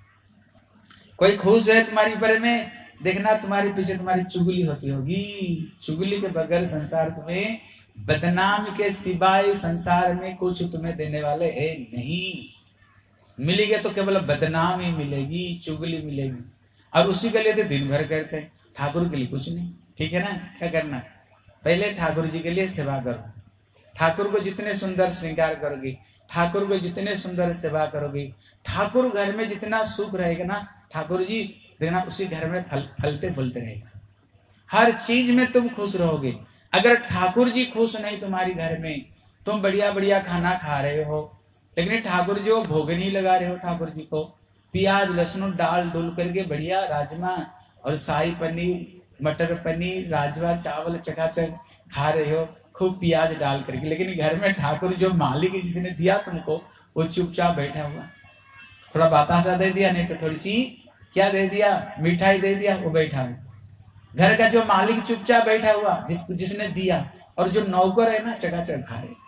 कोई खुश है तुम्हारे ऊपर में? देखना तुम्हारे पीछे तुम्हारी चुगली होती होगी। चुगली के बगैर संसार तुम्हें, बदनाम के सिवाय संसार में कुछ तुम्हें देने वाले है नहीं। मिलेगी तो केवल बदनाम ही मिलेगी, चुगली मिलेगी। और उसी के लिए तो दिन भर करते हैं, ठाकुर के लिए कुछ नहीं। ठीक है ना? क्या करना? पहले ठाकुर जी के लिए सेवा करो। ठाकुर को जितने सुंदर श्रृंगार करोगे, ठाकुर को जितने सुंदर सेवा करोगे, ठाकुर घर में जितना सुख रहेगा ना, ठाकुर जी देखना उसी घर में फल फलते फूलते रहेगा। हर चीज में तुम खुश रहोगे। अगर ठाकुर जी खुश नहीं तुम्हारी घर में, तुम बढ़िया बढ़िया खाना खा रहे हो, लेकिन ठाकुर जी को भोग नहीं लगा रहे हो, ठाकुर जी को प्याज लहसुन डाल डुल करके बढ़िया राजमा और शाही पनीर, मटर पनीर, राजमा चावल चकाचक खा रहे हो, खूब प्याज डाल करके, लेकिन घर में ठाकुर जो मालिक जिसने दिया तुमको, वो चुपचाप बैठा हुआ। थोड़ा बतासा दे दिया, नहीं तो थोड़ी सी क्या दे दिया, मिठाई दे दिया, वो बैठा हुआ। घर का जो मालिक चुपचाप बैठा हुआ, जिस जिसने दिया, और जो नौकर है ना चकाचक खा रहे।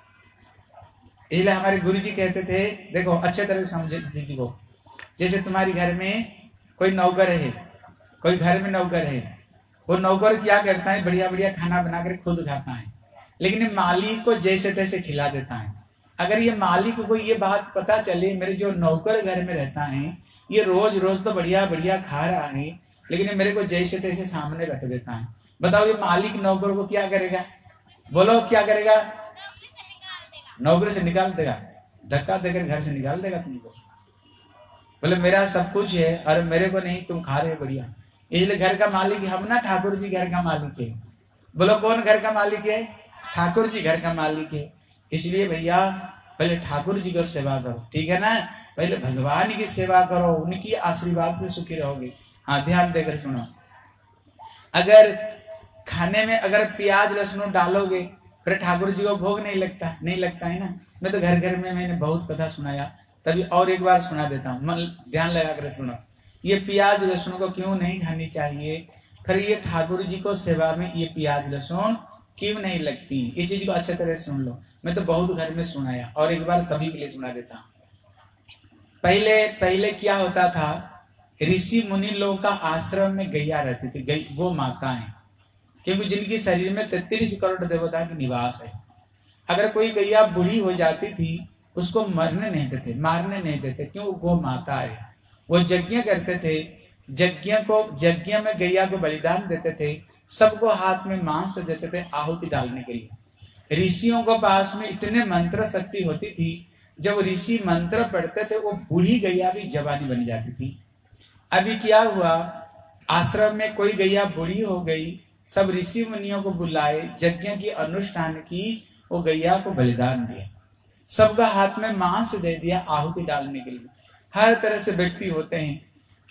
इसलिए हमारे गुरुजी कहते थे, देखो अच्छे तरह से समझे चीज को, जैसे तुम्हारे घर में कोई नौकर है, कोई घर में नौकर है, वो नौकर क्या करता है, बढ़िया बढ़िया खाना बनाकर खुद खाता है, लेकिन मालिक को जैसे तैसे खिला देता है। अगर ये मालिक को ये बात पता चले, मेरे जो नौकर घर में रहता है ये रोज रोज तो बढ़िया बढ़िया खा रहा है, लेकिन मेरे को जैसे तैसे सामने रख देता है, बताओ ये मालिक नौकर को क्या करेगा? बोलो क्या करेगा? नौकरी से निकाल देगा, धक्का देकर घर से निकाल देगा तुमको। बोले मेरा सब कुछ है और मेरे को नहीं, तुम खा रहे हो बढ़िया। इसलिए घर का मालिक हम ना, ठाकुर जी घर का मालिक है। बोलो कौन घर का मालिक है? ठाकुर जी घर का मालिक है। इसलिए भैया पहले ठाकुर जी को सेवा करो, ठीक है ना? पहले भगवान की सेवा करो, उनकी आशीर्वाद से सुखी रहोगे। हाँ ध्यान देकर सुनो, अगर खाने में अगर प्याज लहसुन डालोगे फिर ठाकुर जी को भोग नहीं लगता, नहीं लगता है ना। मैं तो घर घर में मैंने बहुत कथा सुनाया, तभी और एक बार सुना देता हूँ, ध्यान लगा कर सुनो। ये प्याज लहसुन को क्यों नहीं खानी चाहिए, फिर ये ठाकुर जी को सेवा में ये प्याज लहसुन क्यों नहीं लगती, ये चीज को अच्छे तरह सुन लो। मैं तो बहुत घर में सुनाया और एक बार सभी के लिए सुना देता हूँ। पहले पहले क्या होता था, ऋषि मुनि लोगों का आश्रम में गैया रहती थी, गई वो माता है, क्योंकि जिनकी शरीर में तैतीस करोड़ देवता की निवास है। अगर कोई गैया बुढ़ी हो जाती थी उसको मरने नहीं देते, मारने नहीं देते, क्यों? वो माता है। वो यज्ञ करते थे, यज्ञ को यज्ञ में गैया को बलिदान देते थे, सबको हाथ में मांस देते थे आहुति डालने के लिए। ऋषियों को पास में इतने मंत्र शक्ति होती थी, जब ऋषि मंत्र पढ़ते थे वो बूढ़ी गैया भी जवानी बन जाती थी। अभी क्या हुआ, आश्रम में कोई गैया बूढ़ी हो गई, सब ऋषि मुनियों को बुलाए, यज्ञ की अनुष्ठान की, वो गैया को बलिदान दिया, सबका हाथ में मांस दे दिया आहुति डालने के लिए। हर तरह से व्यक्ति होते हैं,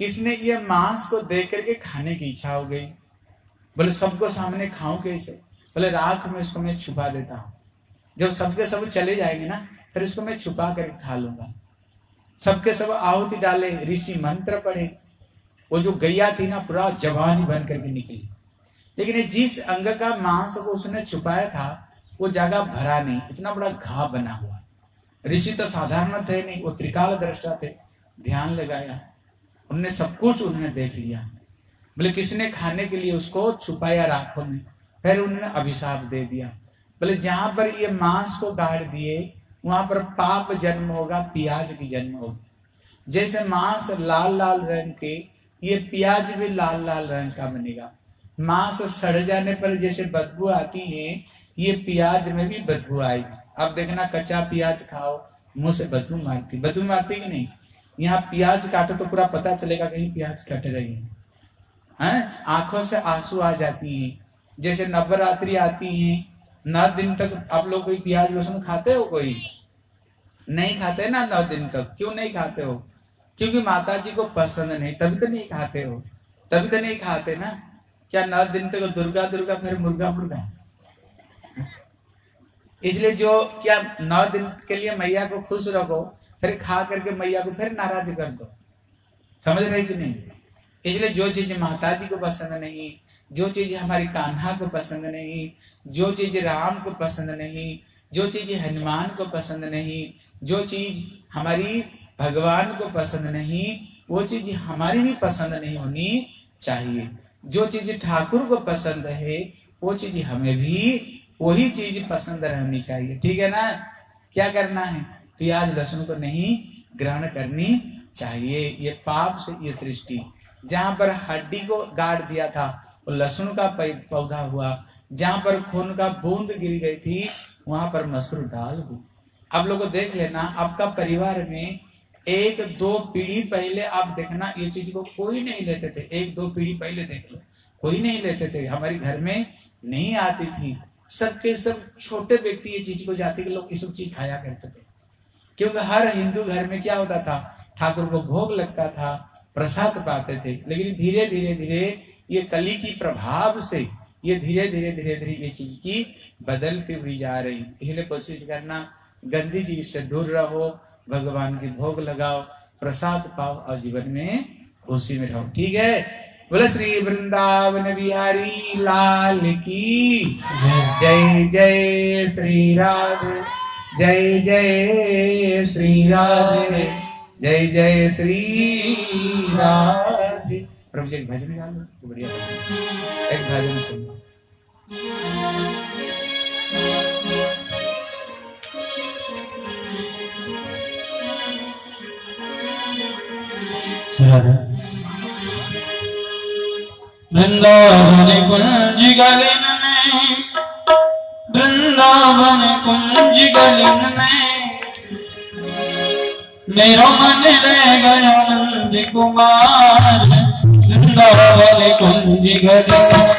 किसने ये मांस को देख करके खाने की इच्छा हो गई। बोले सबको सामने खाऊं कैसे? बोले राख में इसको मैं छुपा देता हूँ, जब सबके सब चले जाएंगे ना फिर इसको मैं छुपा कर खा लूंगा। सबके सब आहुति डाले, ऋषि मंत्र पढ़े, वो जो गैया थी ना पूरा जवानी बन करके निकली, लेकिन जिस अंग का मांस को उसने छुपाया था वो जगह भरा नहीं, इतना बड़ा घाव बना हुआ। ऋषि तो साधारण थे नहीं, वो त्रिकाल दृष्टा थे, ध्यान लगाया, उन्होंने सब कुछ उन्होंने देख लिया। बोले किसने खाने के लिए उसको छुपाया राखों में, फिर उन्होंने अभिशाप दे दिया। बोले जहां पर ये मांस को गाड़ दिए वहां पर पाप जन्म होगा, प्याज की जन्म होगी। जैसे मांस लाल लाल रंग के, ये प्याज भी लाल लाल रंग का बनेगा। मांस सड़ जाने पर जैसे बदबू आती है, ये प्याज में भी बदबू आएगी। अब देखना कच्चा प्याज खाओ, मुंह से बदबू मारती, बदबू मारती कि नहीं? यहाँ प्याज काटो तो पूरा पता चलेगा कहीं प्याज कट रही है, हैं? आंखों से आंसू आ जाती हैं। जैसे नवरात्रि आती है, नौ दिन तक आप लोग कोई प्याज लहसुन खाते हो? कोई नहीं खाते ना नौ दिन तक। क्यों नहीं खाते हो? क्योंकि माता जी को पसंद नहीं, तभी तो नहीं खाते हो, तभी तो नहीं खाते ना। क्या नौ दिन तक दुर्गा दुर्गा फिर मुर्गा मुर्गा? इसलिए जो क्या नौ दिन के लिए मैया को खुश रखो, फिर खा करके मैया को फिर नाराज कर दो। समझ रहे कि नहीं? इसलिए जो चीज माता जी को पसंद नहीं, जो चीज हमारी कान्हा को पसंद नहीं, जो चीज राम को पसंद नहीं, जो चीज हनुमान को पसंद नहीं, जो चीज हमारी भगवान को पसंद नहीं, वो चीज हमारी भी पसंद नहीं होनी चाहिए। जो चीज ठाकुर को पसंद है वो चीज हमें भी वही चीज पसंद रहनी चाहिए। ठीक है ना? क्या करना है? प्याज लहसुन को नहीं ग्रहण करनी चाहिए। ये पाप से ये सृष्टि, जहां पर हड्डी को गाड़ दिया था वो लहसुन का पौधा हुआ, जहां पर खून का बूंद गिर गई थी वहां पर मसूर डाल हुई। आप लोगों को देख लेना, आपका परिवार में एक दो पीढ़ी पहले आप देखना ये चीज को कोई नहीं लेते थे। एक दो पीढ़ी पहले देख लो, कोई नहीं लेते थे, हमारे घर में नहीं आती थी। सबके सब छोटे व्यक्ति ये चीज को जाति के लोग ये सब चीज खाया करते थे, क्योंकि हर हिंदू घर में क्या होता था, ठाकुर को भोग लगता था, प्रसाद पाते थे। लेकिन धीरे धीरे धीरे ये कली की प्रभाव से ये धीरे धीरे धीरे धीरे ये चीज की बदलती हुई जा रही। इसलिए कोशिश करना गंदी चीज से दूर रहो, भगवान की भोग लगाओ, प्रसाद पाओ और जीवन में खुशी में रहो। ठीक है? बोले श्री वृंदावन बिहारी लाल की जय। जय श्री राधे, जय जय श्री राधे, जय जय श्री राधे। प्रभु जी एक भजन गा लो, बढ़िया एक भजन सुनो। वृंदावन कुंज गलिन में, वृंदावन कुंज गलिन में मेरा मन रह गया नंद कुमार। वृंदावन कुंज गलिन में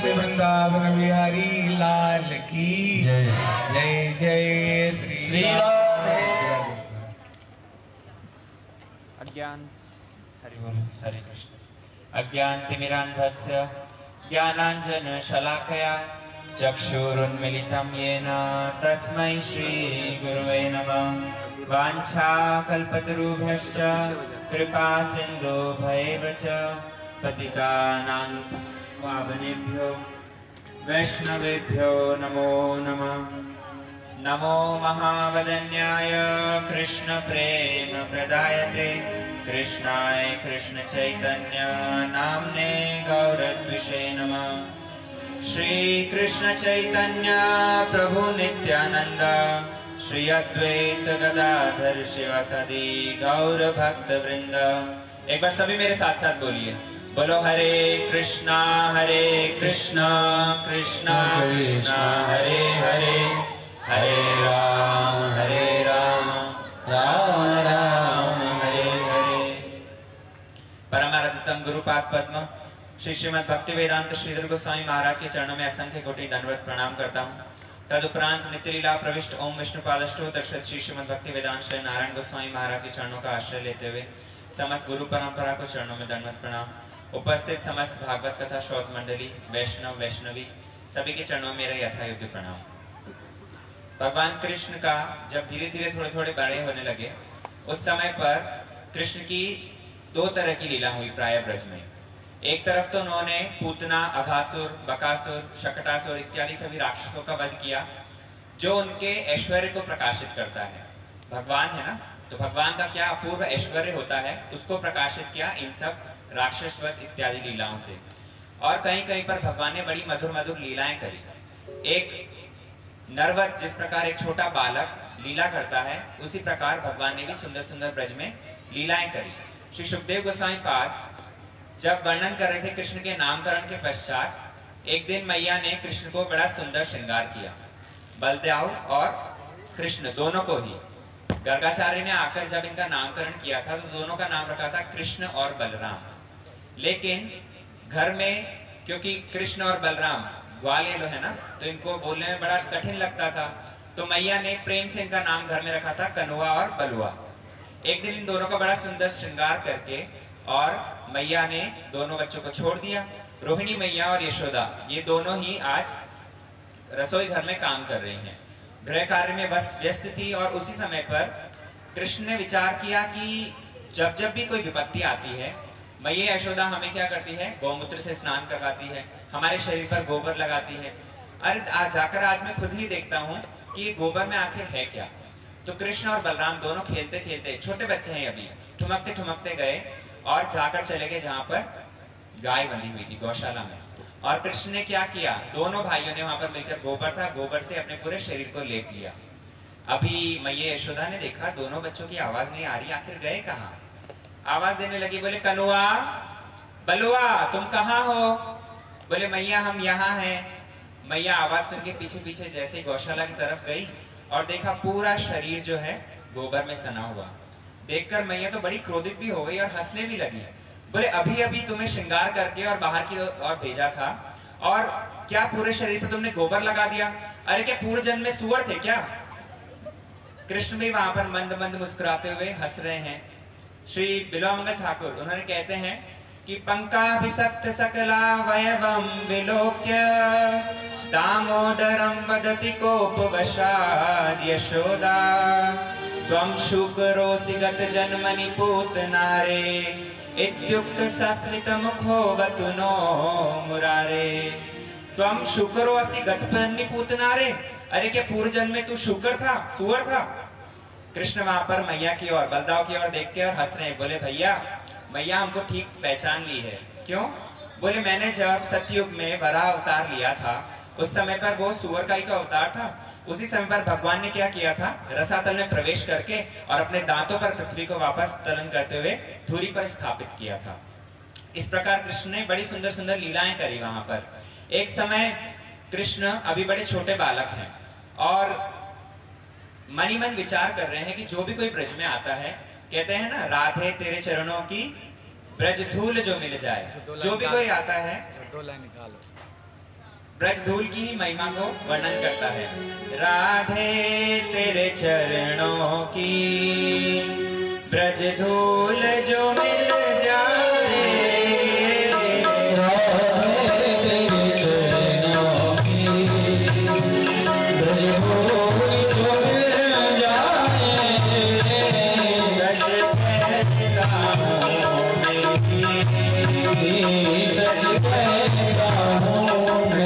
से वृंदावन बिहारी लाल की जय जय जय श्री श्री राधे। अज्ञान हरि बोल हरे कृष्ण। अज्ञानतिमिरान्धस्य ज्ञानाञ्जन शलाकया चक्षुरुन्मिलितं येन तस्मै श्रीगुरुवे नमः। वाञ्छाकल्पतरुभ्यश्च कृपा सिन्धुभ्यैव च पतितानां पावनेभ्यो वैष्णवेभ्यो नमो नमः। नमो महावदन्याय कृष्ण प्रेम प्रदायते कृष्णाय कृष्ण चैतन्य नाम्ने गौरद्विषे नमः। श्री कृष्ण चैतन्य प्रभु नित्यानंद श्री अद्वैत गदाधर शिवासादि गौर भक्त वृंद। एक बार सभी मेरे साथ साथ बोलिए, बोलो हरे कृष्णा हरे कृष्णा कृष्णा कृष्णा हरे हरे हरे राम हरे राम राम राम हरे हरे। परमानंदतम गुरुपाद पद्म श्री श्रीमद् भक्ति वेदांत श्रीधर गोस्वामी महाराज के चरणों में असंख्य कोटि दंडवत प्रणाम करता हूँ। तदुपरांत नित्य लीला प्रविष्ट ओम विष्णु पादष्टोत्तर श्री श्रीमद् भक्ति वेदांत श्री नारायण गोस्वामी महाराज के चरणों का आश्रय लेते हुए समस्त गुरु परंपरा को चरणों में दंडवत प्रणाम। उपस्थित समस्त भागवत कथा श्रोत मंडली वैष्णव वैष्णवी सभी के चरणों में मेरा यथायोग्य प्रणाम। भगवान कृष्ण का जब धीरे धीरे थोड़े थोड़े बड़े होने लगे उस समय पर कृष्ण की दो तरह की लीला हुई प्राय ब्रज में। एक तरफ तो उन्होंने पूतना, अघासुर, बकासुर, शकटासुर इत्यादि सभी राक्षसों का वध किया जो उनके ऐश्वर्य को प्रकाशित करता है। भगवान है ना, तो भगवान का क्या अपूर्व ऐश्वर्य होता है उसको प्रकाशित किया इन सब राक्षस वध इत्यादि लीलाओं से। और कहीं कहीं पर भगवान ने बड़ी मधुर मधुर लीलाएं करी। एक नरवत जिस प्रकार एक छोटा बालक लीला करता है उसी प्रकार भगवान ने भी सुंदर सुंदर ब्रज में लीलाएं करी। श्री सुखदेव गोस्वामी पाद जब वर्णन कर रहे थे कृष्ण के नामकरण के पश्चात एक दिन मैया ने कृष्ण को बड़ा सुंदर श्रृंगार किया। बलदेव और कृष्ण दोनों को ही गर्गाचार्य ने आकर जब इनका नामकरण किया था तो दोनों का नाम रखा था कृष्ण और बलराम। लेकिन घर में क्योंकि कृष्ण और बलराम ग्वाले लो है ना, तो इनको बोलने में बड़ा कठिन लगता था, तो मैया ने प्रेम से इनका नाम घर में रखा था कनुआ और बलुआ। एक दिन इन दोनों का बड़ा सुंदर श्रृंगार करके और मैया ने दोनों बच्चों को छोड़ दिया। रोहिणी मैया और यशोदा ये दोनों ही आज रसोई घर में काम कर रही हैं, गृह कार्य में बस व्यस्त थी। और उसी समय पर कृष्ण ने विचार किया कि जब जब भी कोई विपत्ति आती है मैया यशोदा हमें क्या करती है, गौमूत्र से स्नान करवाती है, हमारे शरीर पर गोबर लगाती है। अरे आज जाकर आज मैं खुद ही देखता हूँ कि ये गोबर में आखिर है क्या। तो कृष्ण और बलराम दोनों खेलते खेलते, छोटे बच्चे हैं अभी, ठुमकते ठुमकते गए और जाकर चले गए जहां पर गाय बंधी हुई थी गौशाला में। और कृष्ण ने क्या किया, दोनों भाइयों ने वहां पर मिलकर गोबर था, गोबर से अपने पूरे शरीर को लेप लिया। अभी मैया यशोदा ने देखा दोनों बच्चों की आवाज नहीं आ रही, आखिर गए कहाँ। आवाज देने लगी, बोले कनुआ बलुआ तुम कहाँ हो। बोले मैया हम यहाँ हैं। मैया आवाज सुन के पीछे पीछे जैसे गौशाला की तरफ गई और देखा पूरा शरीर जो है गोबर में सना हुआ। देखकर मैया तो बड़ी क्रोधित भी हो गई और हंसने भी लगी। बोले अभी अभी तुम्हें श्रृंगार करके और बाहर की ओर भेजा था और क्या पूरे शरीर पर तुमने गोबर लगा दिया। अरे क्या पूर्व जन्म में सुअर थे क्या। कृष्ण भी वहां पर मंद मंद मुस्कुराते हुए हंस रहे हैं। श्री बिल्वामंगल ठाकुर उन्होंने कहते हैं कि पंकाभिषक्त सकला वयवम विलोक्य दामोदरम वदति कोपवशाद यशोदा त्वं शुकरोऽसि गत जन्मनि पूतनारे इत्युक्त सस्मित मुखो वतु नो मुरारे। त्वं शुकरोऽसि गत जन्मनि पूतनारे, अरे क्या पूर्व जन्म में तू शुकर था, सुअर था। कृष्ण वहां पर मैया की ओर, बलदाव की ओर देख के और हंस रहे हैं। बोले भैया मैया हमको ठीक पहचान ली है। क्यों। बोले मैंने जब सतयुग में वराह अवतार लिया था उस समय पर वो सुअर का ही तो अवतार था। उसी समय पर भगवान ने क्या किया था, रसातल में प्रवेश करके और अपने दांतों पर पृथ्वी को वापस तलन करते हुए धूरी पर स्थापित किया था। इस प्रकार कृष्ण ने बड़ी सुंदर सुंदर लीलाएं करी वहां पर। एक समय कृष्ण अभी बड़े छोटे बालक हैं और मनी मन विचार कर रहे हैं कि जो भी कोई ब्रज में आता है, कहते हैं ना राधे तेरे चरणों की ब्रज धूल जो मिल जाए। जो भी कोई आता है, दो लाइन निकालो। ब्रज धूल की ही महिमा को वर्णन करता है। राधे तेरे चरणों की ब्रज धूल जो मिल जाए, राधे तेरे चरणों की ब्रज धूल जो मिल जाए, ब्रज सच कहता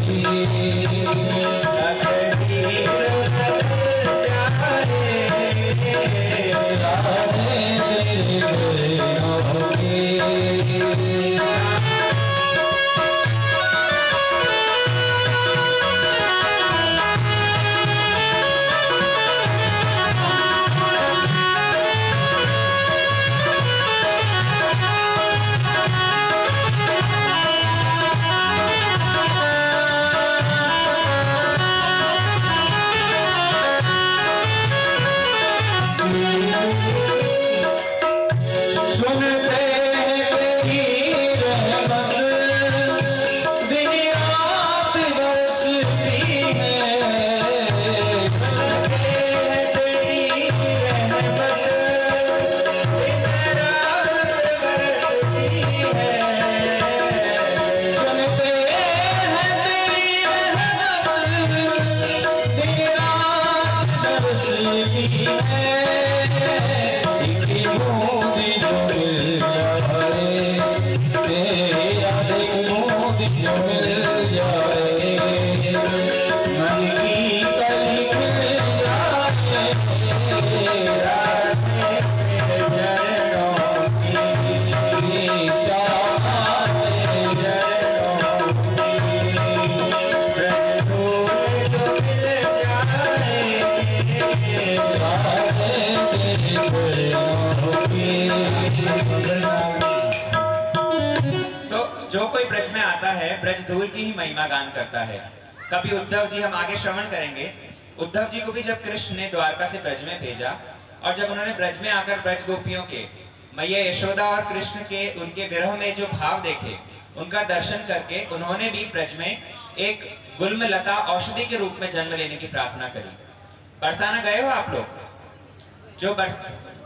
ब्रज धूल की ही महिमा गान करता है। कभी उद्धव जी, हम आगे श्रवण करेंगे, उद्धव जी को भी जब कृष्ण ने द्वारका से ब्रज में भेजा और जब उन्होंने ब्रज में आकर ब्रज गोपियों के, मैया यशोदा और कृष्ण के उनके विरह में जो भाव देखे, उनका दर्शन करके उन्होंने भी ब्रज में एक गुल्म लता औषधि के रूप में जन्म लेने की प्रार्थना करी। बरसाना गए हो आप लोग? जो बरस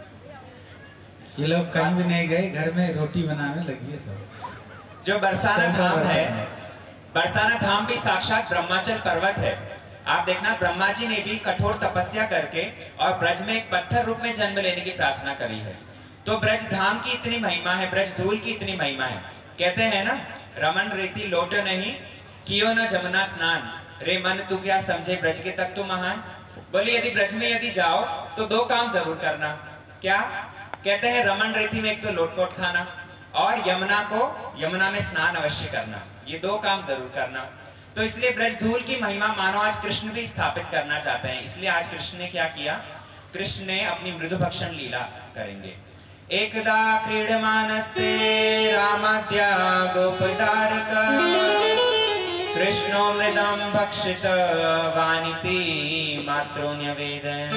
ये लोग कहीं भी नहीं गए, घर में रोटी बनाने लगी है सब। जो बरसाना धाम है, बरसाना धाम भी साक्षात ब्रह्माचल पर्वत है। आप देखना, ब्रह्मा जी ने भी कठोर तपस्या करके और ब्रज में एक पत्थर रूप में जन्म लेने की प्रार्थना करी है। तो ब्रज धाम की इतनी महिमा है, ब्रज धूल की इतनी महिमा है। कहते हैं ना, रमन रीति लोट नहीं, कियो न जमुना स्नान, रे मन तू क्या समझे ब्रज के तक तो महान। बोले यदि ब्रज में यदि जाओ तो दो काम जरूर करना। क्या कहते हैं? रमन रीति में एक तो लोटपोट खाना और यमुना को, यमुना में स्नान अवश्य करना, ये दो काम जरूर करना। तो इसलिए ब्रज धूल की महिमा मानो आज कृष्ण भी स्थापित करना चाहते हैं। इसलिए आज कृष्ण ने क्या किया? कृष्ण ने अपनी मृदु भक्षण लीला करेंगे। एकदा क्रीडमानस्ते रामाद्या गोपदारक, कृष्णो मृदं भक्षित वानिति मात्रोन्यवेदन।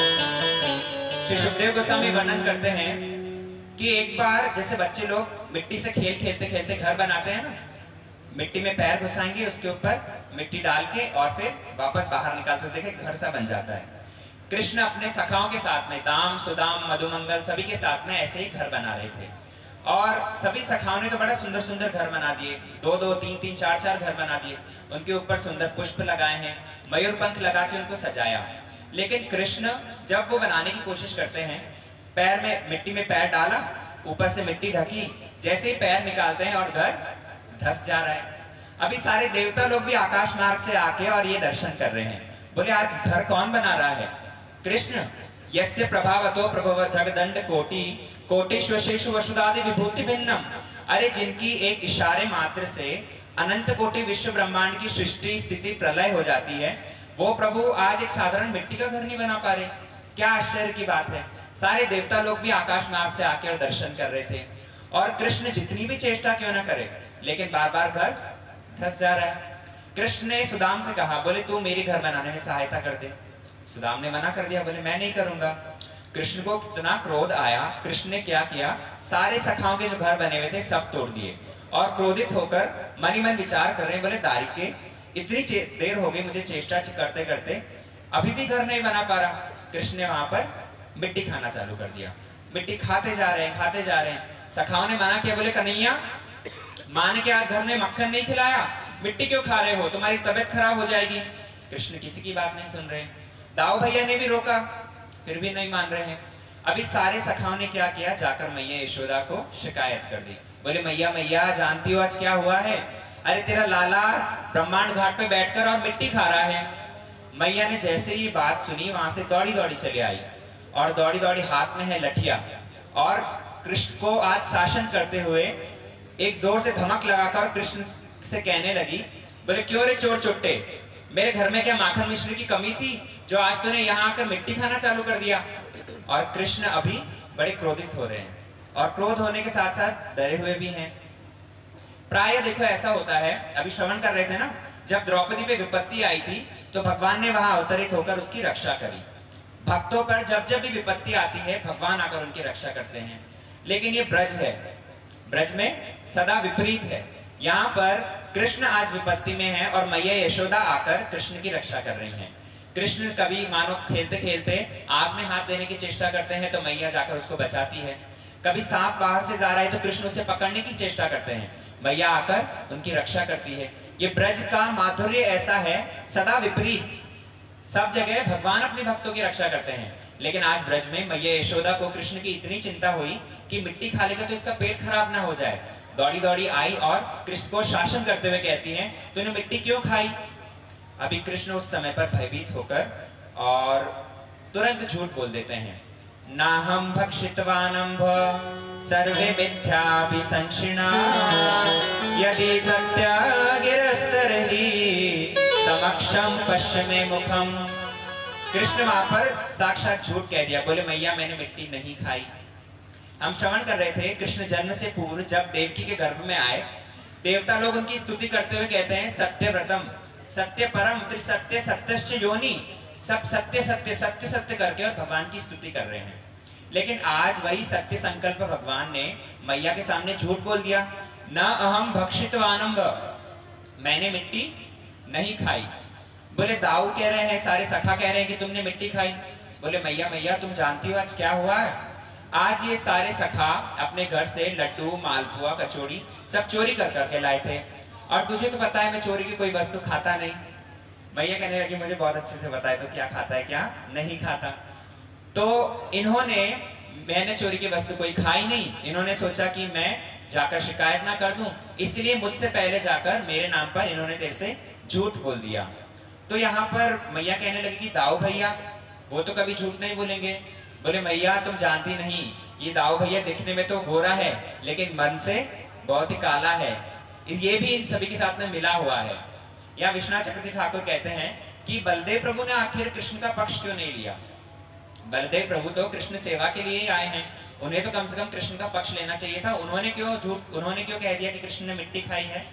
श्री सुखदेव गोस्वामी वर्णन करते हैं कि एक बार जैसे बच्चे लोग मिट्टी से खेल खेलते खेलते घर बनाते हैं ना, मिट्टी में पैर घुसाएंगे, उसके ऊपर मिट्टी डाल के और फिर वापस बाहर निकालते, देखे घर सा बन जाता है। कृष्ण अपने सखाओं के साथ में, दाम सुदाम मधुमंगल सभी के साथ में ऐसे ही घर बना रहे थे। और सभी सखाओं ने तो बड़ा सुंदर सुंदर घर बना दिए, दो दो तीन तीन चार चार घर बना दिए, उनके ऊपर सुंदर पुष्प लगाए हैं, मयूर पंख लगा के उनको सजाया। लेकिन कृष्ण जब वो बनाने की कोशिश करते हैं, पैर में मिट्टी में पैर डाला, ऊपर से मिट्टी ढकी, जैसे ही पैर निकालते हैं और घर धस जा रहा है। अभी सारे देवता लोग भी आकाश मार्ग से आके और ये दर्शन कर रहे हैं। बोले आज घर कौन बना रहा है? कृष्ण। यस्य प्रभावतो प्रभव जगदंड कोटि, कोटिश्वशेषु वसुदादि विभूति भिन्नम। अरे जिनकी एक इशारे मात्र से अनंत कोटि विश्व ब्रह्मांड की सृष्टि स्थिति प्रलय हो जाती है, वो प्रभु आज एक साधारण मिट्टी का घर नहीं बना पा रहे। क्या आश्चर्य की बात है। सारे देवता लोग भी आकाश मार्ग से आके और दर्शन कर रहे थे, और कृष्ण जितनी भी चेष्टा क्यों ना करे, लेकिन बार बार घर धस जा रहा है। कृष्ण ने सुदाम से कहा, बोले तू मेरी घर बनाने में सहायता कर दे। सुदाम ने मना कर दिया, बोले मैं नहीं करूंगा। कृष्ण को कितना क्रोध आया। कृष्ण ने क्या किया? सारे सखाओं के जो घर बने हुए थे सब तोड़ दिए और क्रोधित होकर मन ही मन विचार कर रहे हैं, बोले दारिके इतनी देर हो गई मुझे चेष्टा करते करते, अभी भी घर नहीं बना पा रहा। कृष्ण ने वहां पर मिट्टी खाना चालू कर दिया। मिट्टी खाते जा रहे हैं खाते जा रहे हैं। सखाओं ने मना किया, बोले कन्हैया माँ ने क्या आज घर में मक्खन नहीं खिलाया, मिट्टी क्यों खा रहे हो, तुम्हारी तबीयत खराब हो जाएगी। कृष्ण किसी की बात नहीं सुन रहे। दाऊ भैया ने भी रोका, फिर भी नहीं मान रहे हैं। अभी सारे सखाओं ने क्या किया, जाकर मैया यशोदा को शिकायत कर दी। बोले मैया मैया जानती हो आज क्या हुआ है, अरे तेरा लाला ब्रह्मांड घाट पे बैठकर और मिट्टी खा रहा है। मैया ने जैसे ये बात सुनी वहां से दौड़ी दौड़ी चली आई और दौड़ी दौड़ी हाथ में है लठिया और कृष्ण को आज शासन करते हुए एक जोर से धमक लगाकर कृष्ण से कहने लगी, बोले क्यों रे चोर चुट्टे, मेरे घर में क्या माखन मिश्री की कमी थी जो आज तूने यहाँ आकर मिट्टी खाना चालू कर दिया। और कृष्ण अभी बड़े क्रोधित हो रहे हैं और क्रोध होने के साथ साथ डरे हुए भी हैं। प्राय देखो ऐसा होता है, अभी श्रवण कर रहे थे ना, जब द्रौपदी पे विपत्ति आई थी तो भगवान ने वहां अवतरित होकर उसकी रक्षा करी। भक्तों पर जब जब भी विपत्ति आती है भगवान आकर उनकी रक्षा करते हैं। लेकिन ये ब्रज है, ब्रज में सदा विपरीत है। यहाँ पर कृष्ण आज विपत्ति में है और मैया यशोदा आकर कृष्ण की रक्षा कर रही हैं। कृष्ण कभी मानो खेलते खेलते आग में हाथ देने की चेष्टा करते हैं तो मैया जाकर उसको बचाती है। कभी सांप बाहर से जा रहा है तो कृष्ण उसे पकड़ने की चेष्टा करते हैं, मैया आकर उनकी रक्षा करती है। ये ब्रज का माधुर्य ऐसा है, सदा विपरीत। सब जगह भगवान अपने भक्तों की रक्षा करते हैं, लेकिन आज ब्रज में मैया यशोदा को कृष्ण की इतनी चिंता हुई कि मिट्टी खा लेगा तो इसका पेट खराब ना हो जाए। दौड़ी दौड़ी आई और कृष्ण को शासन करते हुए कहती है, तूने मिट्टी क्यों खाई। अभी कृष्ण उस समय पर भयभीत होकर और तुरंत झूठ बोल देते हैं, ना हम भक्षितवानम्भ सर्वे मिथ्याभिसंशिणा यदि सत्या गिरस्तरहि समक्षम पश्चिमे मुखम। कृष्ण वहां पर साक्षात झूठ कह दिया, बोले मैया मैंने मिट्टी नहीं खाई। हम श्रवण कर रहे थे, कृष्ण जन्म से पूर्व जब देवकी के गर्भ में आए, देवता लोग उनकी स्तुति करते हुए कहते हैं सत्यव्रतम सत्य परम त्रिसत्य सत्यश्च योनि, सब सत्य सत्य सत्य सत्य करके और भगवान की स्तुति कर रहे हैं। लेकिन आज वही सत्य संकल्प भगवान ने मैया के सामने झूठ बोल दिया, न अहम भक्षितवानम्भ, मैंने मिट्टी नहीं खाई। बोले दाऊ कह रहे हैं, सारे सखा कह रहे हैं कि तुमने मिट्टी खाई। बोले मैया मैया तुम जानती हो आज क्या हुआ है, आज ये सारे सखा अपने घर से लड्डू मालपुआ कचौड़ी सब चोरी कर करके लाए थे और तुझे तो पता है मैं चोरी की कोई वस्तु खाता नहीं। मैया कहने लगी मुझे बहुत अच्छे से पता है तो क्या खाता है क्या नहीं खाता। तो इन्होंने, मैंने चोरी की वस्तु कोई खाई नहीं, इन्होंने सोचा कि मैं जाकर शिकायत ना कर दूं, इसलिए मुझसे पहले जाकर मेरे नाम पर इन्होंने तेरे से झूठ बोल दिया। तो यहाँ पर मैया कहने लगी कि दाऊ भैया वो तो कभी झूठ नहीं बोलेंगे। बोले मैया तुम जानती नहीं, ये दाऊ भैया दिखने में तो गोरा है लेकिन मन से बहुत ही काला है, ये भी इन सभी के साथ में मिला हुआ है। या विश्वनाथ चक्रवर्ती ठाकुर कहते हैं कि बलदेव प्रभु ने आखिर कृष्ण का पक्ष क्यों नहीं लिया। बलदेव प्रभु तो कृष्ण सेवा के लिए ही आए हैं, उन्हें तो कम से कम कृष्ण का पक्ष लेना चाहिए था। उन्होंने क्यों झूठ, उन्होंने क्यों कह दिया कि कृष्ण ने मिट्टी खाई है।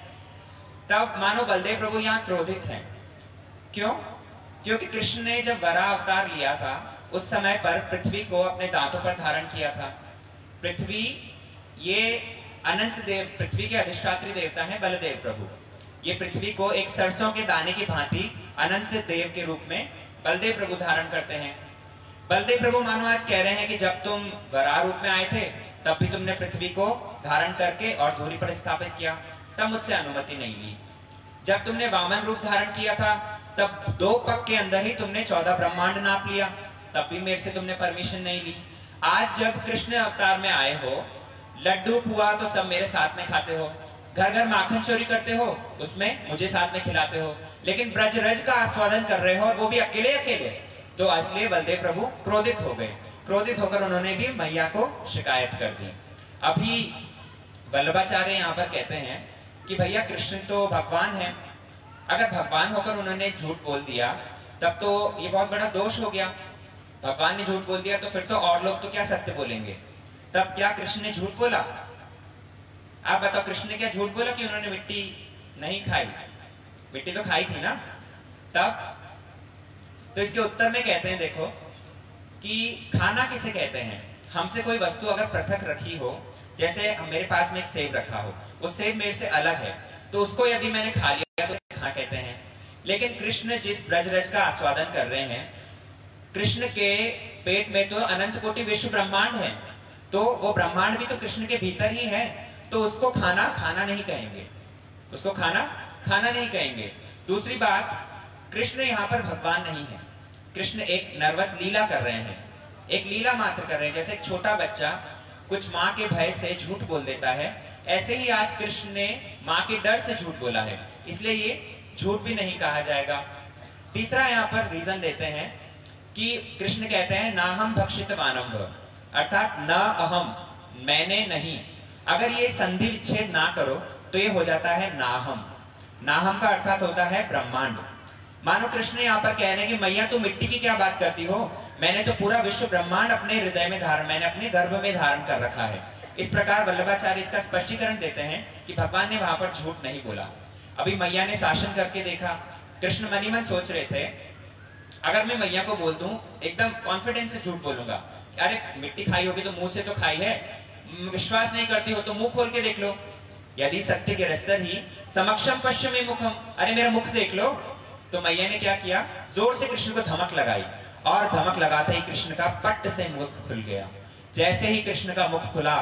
तब मानो बलदेव प्रभु यहाँ क्रोधित हैं। क्यों? क्योंकि कृष्ण ने जब वराह अवतार लिया था उस समय पर पृथ्वी को अपने दांतों पर धारण किया था। पृथ्वी, ये अनंत देव, पृथ्वी के अधिष्ठात्री देवता हैं बलदेव प्रभु। ये पृथ्वी को एक सरसों के दाने की भांति अनंत देव के रूप में बलदेव प्रभु धारण करते हैं। बलदेव प्रभु मानो आज कह रहे हैं कि जब तुम वराह रूप में आए थे तब भी तुमने पृथ्वी को धारण करके और धूरी पर स्थापित किया, तब मुझसे अनुमति नहीं ली। जब तुमने वामन रूप धारण किया था तब दो पग के अंदर ही तुमने चौदह ब्रह्मांड नाप लिया, तब भी मेरे से तुमने परमिशन नहीं ली। आज जब कृष्ण अवतार में आए हो, लड्डू पुआ तो सब मेरे साथ में खाते हो, घर घर माखन चोरी करते हो, उसमें मुझे साथ में खिलाते हो, लेकिन ब्रज रज का आस्वादन कर रहे हो और वो भी अकेले अकेले। तो इसलिए बलदेव प्रभु क्रोधित हो गए। क्रोधित होकर उन्होंने भी मैया को शिकायत कर दी। अभी वल्लभाचार्य यहाँ पर कहते हैं कि भैया कृष्ण तो भगवान है, अगर भगवान होकर उन्होंने झूठ बोल दिया तब तो ये बहुत बड़ा दोष हो गया। भगवान ने झूठ बोल दिया तो फिर तो और लोग तो क्या सत्य बोलेंगे। तब क्या कृष्ण ने झूठ बोला? आप बताओ, कृष्ण ने क्या झूठ बोला कि उन्होंने मिट्टी नहीं खाई? मिट्टी तो खाई थी ना। तब तो इसके उत्तर में कहते हैं, देखो कि खाना किसे कहते हैं। हमसे कोई वस्तु अगर पृथक रखी हो, जैसे मेरे पास में एक सेब रखा हो, वो सेब मेरे से अलग है, तो उसको यदि मैंने खा लिया तो खाना कहते हैं। लेकिन कृष्ण जिस ब्रजरज का आस्वादन कर रहे हैं, कृष्ण के पेट में तो अनंत कोटि विश्व ब्रह्मांड है, तो वो ब्रह्मांड भी तो कृष्ण के भीतर ही है, तो उसको खाना खाना नहीं कहेंगे, उसको खाना खाना नहीं कहेंगे। दूसरी बात, कृष्ण यहाँ पर भगवान नहीं है, कृष्ण एक नर्वत लीला कर रहे हैं, एक लीला मात्र कर रहे हैं। जैसे एक छोटा बच्चा कुछ माँ के भय से झूठ बोल देता है, ऐसे ही आज कृष्ण ने माँ के डर से झूठ बोला है, इसलिए ये झूठ भी नहीं कहा जाएगा। तीसरा यहाँ पर रीजन देते हैं कि कृष्ण कहते हैं ना हम भक्षित मानव, अर्थात न अहम, मैंने नहीं। अगर ये संधि विच्छेद ना करो तो ये हो जाता है नाहम। नाहम का अर्थात होता है ब्रह्मांड। मानो कृष्ण यहाँ पर कह रहे हैं कि मैया तू मिट्टी की क्या बात करती हो, मैंने तो पूरा विश्व ब्रह्मांड अपने हृदय में धारण, मैंने अपने गर्भ में धारण कर रखा है। इस प्रकार वल्लभाचार्य इसका स्पष्टीकरण देते हैं कि भगवान ने वहां पर झूठ नहीं बोला। अभी मैया ने शासन करके देखा, कृष्ण मनी मन सोच रहे थे अगर मैं मैया को बोल दूं, एकदम कॉन्फिडेंस से झूठ बोलूंगा, अरे मिट्टी खाई होगी तो मुंह से तो खाई है, विश्वास नहीं करती हो तो मुंह खोल के देख लो, यदि सत्य के रस्तर ही समक्षम पश्चिमी मुखम, अरे मेरा मुख देख लो। तो मैया ने क्या किया, जोर से कृष्ण को धमक लगाई, और धमक लगाते ही कृष्ण का पट्ट से मुख खुल गया। जैसे ही कृष्ण का मुख खुला,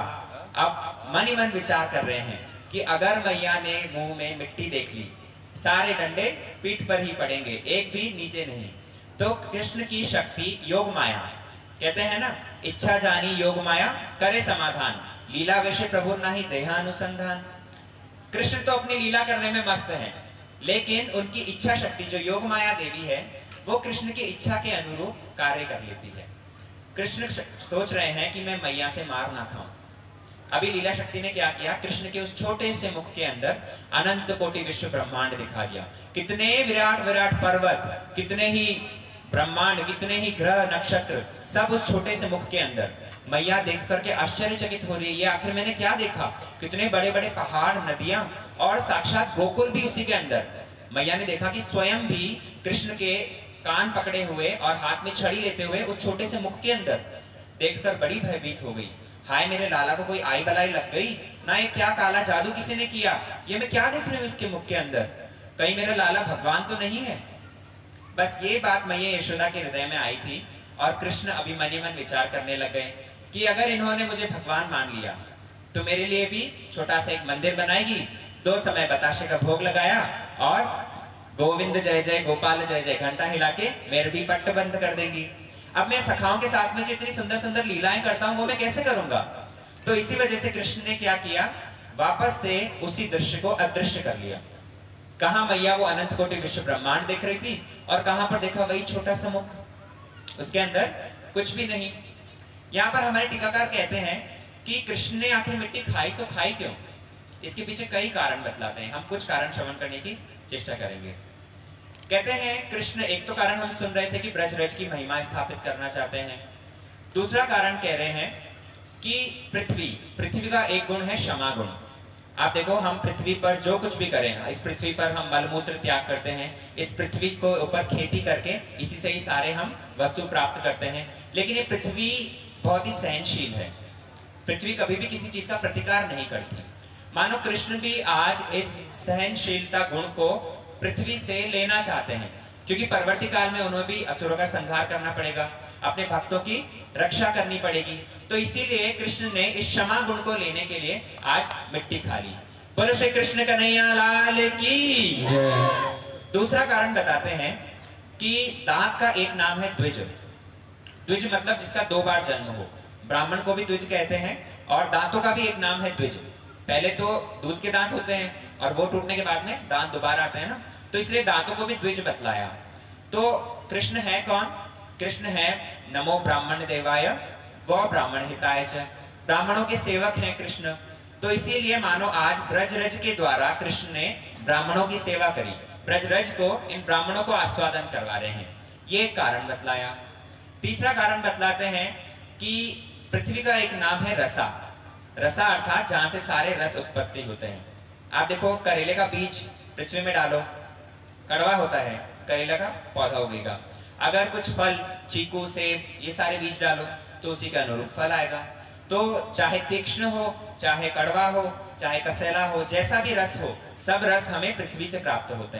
अब मन ही मन विचार कर रहे हैं कि अगर मैया ने मुंह में मिट्टी देख ली, सारे डंडे पीठ पर ही पड़ेंगे, एक भी नीचे नहीं। तो कृष्ण की शक्ति योग माया, कहते हैं ना, इच्छा जानी योग माया करे समाधान, लीला वैसे प्रभु नहीं देहानुसंधान। कृष्ण तो अपनी लीला करने में मस्त हैं, लेकिन उनकी इच्छा शक्ति जो योग माया देवी है, वो कृष्ण की इच्छा के अनुरूप कार्य कर लेती है। कृष्ण सोच रहे हैं कि मैं मैया से मार ना खाऊं। अभी लीला शक्ति ने क्या किया, कृष्ण के उस छोटे से मुख के अंदर अनंत कोटि विश्व ब्रह्मांड दिखा दिया। कितने विराट विराट पर्वत, कितने ही ब्रह्मांड, कितने ही ग्रह नक्षत्र, सब उस छोटे से मुख के अंदर। मैया देख करके आश्चर्यचकित हो रही है, आखिर मैंने क्या देखा, कितने बड़े बड़े पहाड़, नदियां, और साक्षात गोकुल भी उसी के अंदर। मैया ने देखा कि स्वयं भी कृष्ण के कान पकड़े हुए और हाथ में छड़ी लेते हुए उस छोटे से मुख के अंदर, देखकर बड़ी भयभीत हो गई। हाय मेरे लाला को कोई आई बलाई लग गई ना, ये क्या काला जादू किसी ने किया, ये मैं क्या देख रही हूँ इसके मुख के अंदर, कहीं मेरा लाला भगवान तो नहीं है। बस ये बात मैया यशोदा के हृदय में आई थी, और कृष्ण अभी मन ही मन विचार करने लग गए कि अगर इन्होंने मुझे भगवान मान लिया तो मेरे लिए भी छोटा सा एक मंदिर बनाएगी, दो समय बताशे का भोग लगाया, और गोविंद जय जय गोपाल जय जय घंटा हिला के मेरे भी पट्ट बंद कर देंगी। अब मैं सखाओं के साथ में जो इतनी सुंदर सुंदर लीलाएं करता हूँ वो मैं कैसे करूंगा। तो इसी वजह से कृष्ण ने क्या किया, वापस से उसी दृश्य को अदृश्य कर लिया। कहा मैया वो अनंत कोटि विश्व ब्रह्मांड देख रही थी, और कहां पर देखा, वही छोटा सा मुख, उसके अंदर कुछ भी नहीं। यहाँ पर हमारे टीकाकार कहते हैं कि कृष्ण ने आखिर मिट्टी खाई तो खाई क्यों, इसके पीछे कई कारण बतलाते हैं। हम कुछ कारण श्रवण करने की चेष्टा करेंगे। कहते हैं कृष्ण, एक तो कारण हम सुन रहे थे कि ब्रजरज की महिमा स्थापित करना चाहते हैं। दूसरा कारण कह रहे हैं कि पृथ्वी पृथ्वी का एक गुण है क्षमा गुण। आप देखो, हम पृथ्वी पर जो कुछ भी करें, इस पृथ्वी पर हम मलमूत्र त्याग करते हैं, इस पृथ्वी को ऊपर खेती करके इसी से ही सारे हम वस्तु प्राप्त करते हैं, लेकिन ये पृथ्वी बहुत ही सहनशील है। पृथ्वी कभी भी किसी चीज का प्रतिकार नहीं करती। मानो कृष्ण भी आज इस सहनशीलता गुण को पृथ्वी से लेना चाहते हैं, क्योंकि परवर्ती काल में उन्हें भी असुरों का संहार करना पड़ेगा, अपने भक्तों की रक्षा करनी पड़ेगी। तो इसीलिए कृष्ण ने इस क्षमा गुण को लेने के लिए आज मिट्टी खा ली। बोलो श्री कृष्ण कन्हैया लाल की। दूसरा कारण बताते हैं कि दांत का एक नाम है द्विज। द्विज मतलब जिसका दो बार जन्म हो, ब्राह्मण को भी द्विज कहते हैं, और दांतों का भी एक नाम है द्विज। पहले तो दूध के दांत होते हैं और वो टूटने के बाद में दांत दोबारा आते हैं ना, तो इसलिए दांतों को भी द्विज बतलाया। तो कृष्ण है कौन, कृष्ण है नमो ब्राह्मण देवाय व ब्राह्मण हिताय च, ब्राह्मणों के सेवक हैं कृष्ण। तो इसीलिए मानो आज ब्रजरज के द्वारा कृष्ण ने ब्राह्मणों की सेवा करी, ब्रजरज को, इन ब्राह्मणों को आस्वादन करवा रहे हैं, ये कारण बतलाया। तीसरा कारण बतलाते हैं कि पृथ्वी का एक नाम है रसा। रसा अर्थात जहां से सारे रस उत्पत्ति होते हैं। आप देखो, करेले का बीज पृथ्वी में डालो, कड़वा होता है, करेला का पौधा उगेगा। अगर कुछ फल, चीकू, सेब, ये सारे बीज डालो तो उसी के अनुरूप फल आएगा। तो चाहे तीक्ष्ण हो, चाहे कड़वा हो, चाहे कसैला हो, जैसा भी रस हो, सब रस हमें पृथ्वी से प्राप्त होते हैं।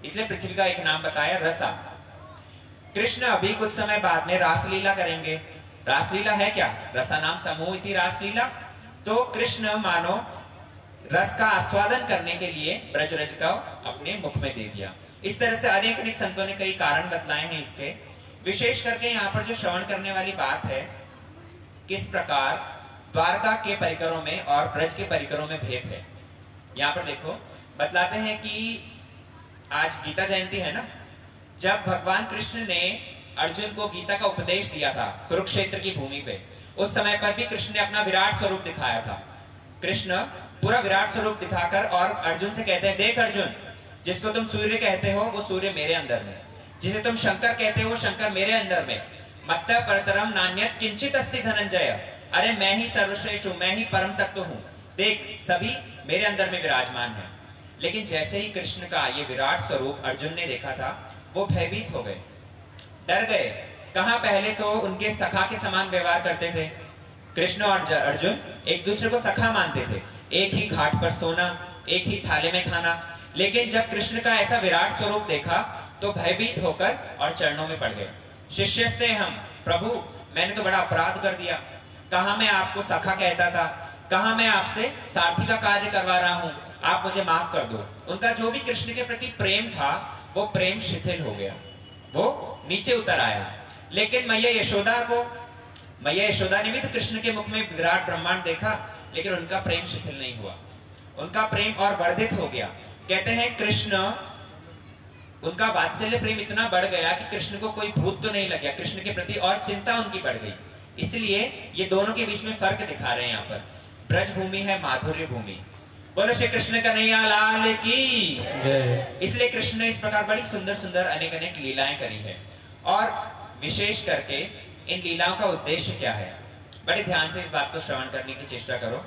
इसलिए पृथ्वी का एक नाम बताया रसा। कृष्ण अभी कुछ समय बाद में रासलीला करेंगे। रासलीला है क्या? रसा नाम समूह इति रासलीला। तो कृष्ण मानो रस का आस्वादन करने के लिए ब्रज रज का अपने मुख में दे दिया। इस तरह से अनेक अनेक संतों ने कई कारण बतलाए हैं इसके। विशेष करके यहाँ पर जो श्रवण करने वाली बात है, किस प्रकार द्वारका के परिकरों में और ब्रज के परिकरों में भेद है। यहाँ पर देखो बतलाते हैं कि आज गीता जयंती है ना, जब भगवान कृष्ण ने अर्जुन को गीता का उपदेश दिया था कुरुक्षेत्र की भूमि पे, उस समय पर भी कृष्ण ने अपना विराट स्वरूप दिखाया था। कृष्ण पूरा विराट स्वरूप दिखाकर और अर्जुन से कहते हैं, देख अर्जुन, जिसको तुम सूर्य कहते हो वो सूर्य मेरे अंदर में, जिसे तुम शंकर कहते हो वो शंकर मेरे अंदर में, मत्तः परतरम नान्यत् किंचित अस्ति धनंजय, अरे मैं ही सर्वश्रेष्ठ हूं, मैं ही परम तत्व हूं, देख सभी मेरे अंदर में विराजमान है। लेकिन जैसे ही कृष्ण का ये विराट स्वरूप अर्जुन ने देखा था, वो भयभीत हो गए, डर गए। कहां पहले तो उनके सखा के समान व्यवहार करते थे, कृष्ण और अर्जुन एक दूसरे को सखा मानते थे, एक ही घाट पर सोना, एक ही थाले में खाना। लेकिन जब कृष्ण का ऐसा विराट स्वरूप देखा तो भयभीत होकर और चरणों में पड़ गए। शिष्यस्ते हम, प्रभु मैंने तो बड़ा अपराध कर दिया, कहां मैं आपको सखा कहता था, कहां मैं आपसे सारथी का कार्य करवा रहा हूं, आप मुझे माफ कर दो। उनका जो भी कृष्ण के प्रति प्रेम था वो प्रेम शिथिल हो गया, वो नीचे उतर आया। लेकिन मैया यशोदा को, मैया यशोदा ने भी तो कृष्ण के मुख में विराट ब्रह्मांड देखा, लेकिन उनका प्रेम शिथिल नहीं हुआ, उनका प्रेम और वर्धित हो गया। कहते हैं कृष्ण, उनका वात्सल्य प्रेम इतना बढ़ गया कि कृष्ण को कोई भूत तो नहीं लग गया, कृष्ण के प्रति और चिंता उनकी बढ़ गई। इसलिए ये दोनों के बीच में फर्क दिखा रहे हैं यहाँ पर। ब्रज भूमि है माधुर्य भूमि। बोलो श्री कृष्ण कन्हैया लाल की जय। इसलिए कृष्ण ने इस प्रकार बड़ी सुंदर सुंदर अनेक अनेक लीलाएं करी है। और विशेष करके इन लीलाओं का उद्देश्य क्या है, बड़े ध्यान से इस बात को श्रवण करने की चेष्टा करो।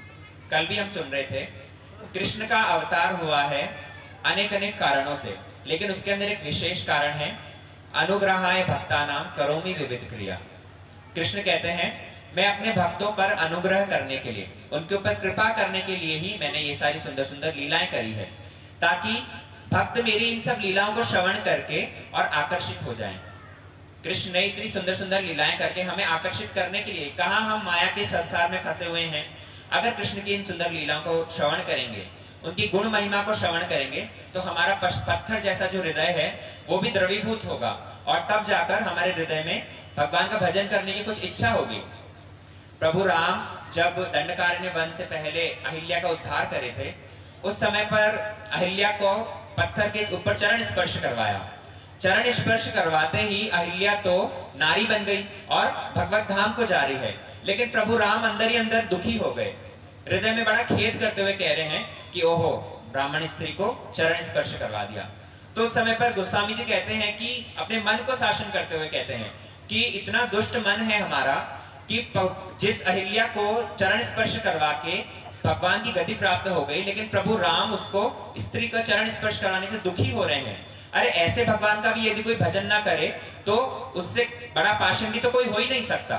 कल भी हम सुन रहे थे, कृष्ण का अवतार हुआ है अनेक अनेक कारणों से, लेकिन उसके अंदर एक विशेष कारण है, अनुग्रहाय भक्तानां करोमि विविध क्रिया। कृष्ण कहते हैं मैं अपने भक्तों पर अनुग्रह करने के लिए, उनके ऊपर कृपा करने के लिए ही मैंने ये सारी सुंदर सुंदर लीलाएं करी है, ताकि भक्त मेरी इन सब लीलाओं को श्रवण करके और आकर्षित हो जाएं। कृष्ण ने इतनी सुंदर सुंदर लीलाएं करके हमें आकर्षित करने के लिए, कहां हम माया के संसार में फंसे हुए हैं, अगर कृष्ण की इन सुंदर लीलाओं को श्रवण करेंगे, उनकी गुण महिमा को श्रवण करेंगे, तो हमारा पत्थर जैसा जो हृदय है वो भी द्रवीभूत होगा, और तब जाकर हमारे हृदय में भगवान का भजन करने की कुछ इच्छा होगी। प्रभु राम जब दंडकारण्य वन से पहले अहिल्या का उद्धार करे थे, उस समय पर अहिल्या को पत्थर के ऊपर चरण स्पर्श करवाया। चरण स्पर्श करवाते ही अहिल्या तो नारी बन गई और भगवत धाम को जा रही है। लेकिन प्रभु राम अंदर ही अंदर दुखी हो गए, हृदय में बड़ा खेद करते हुए कह रहे हैं कि ओहो, ब्राह्मण स्त्री को चरण स्पर्श करवा दिया। तो उस समय पर गोस्वामी जी कहते हैं कि अपने मन को शासन करते हुए कहते हैं कि इतना दुष्ट मन है हमारा कि जिस अहिल्या को चरण स्पर्श करवा के भगवान की गति प्राप्त हो गई, लेकिन प्रभु राम उसको स्त्री का चरण स्पर्श कराने से दुखी हो रहे हैं। अरे ऐसे भगवान का भी यदि कोई भजन ना करे तो उससे बड़ा पाषंडी तो कोई हो ही नहीं सकता,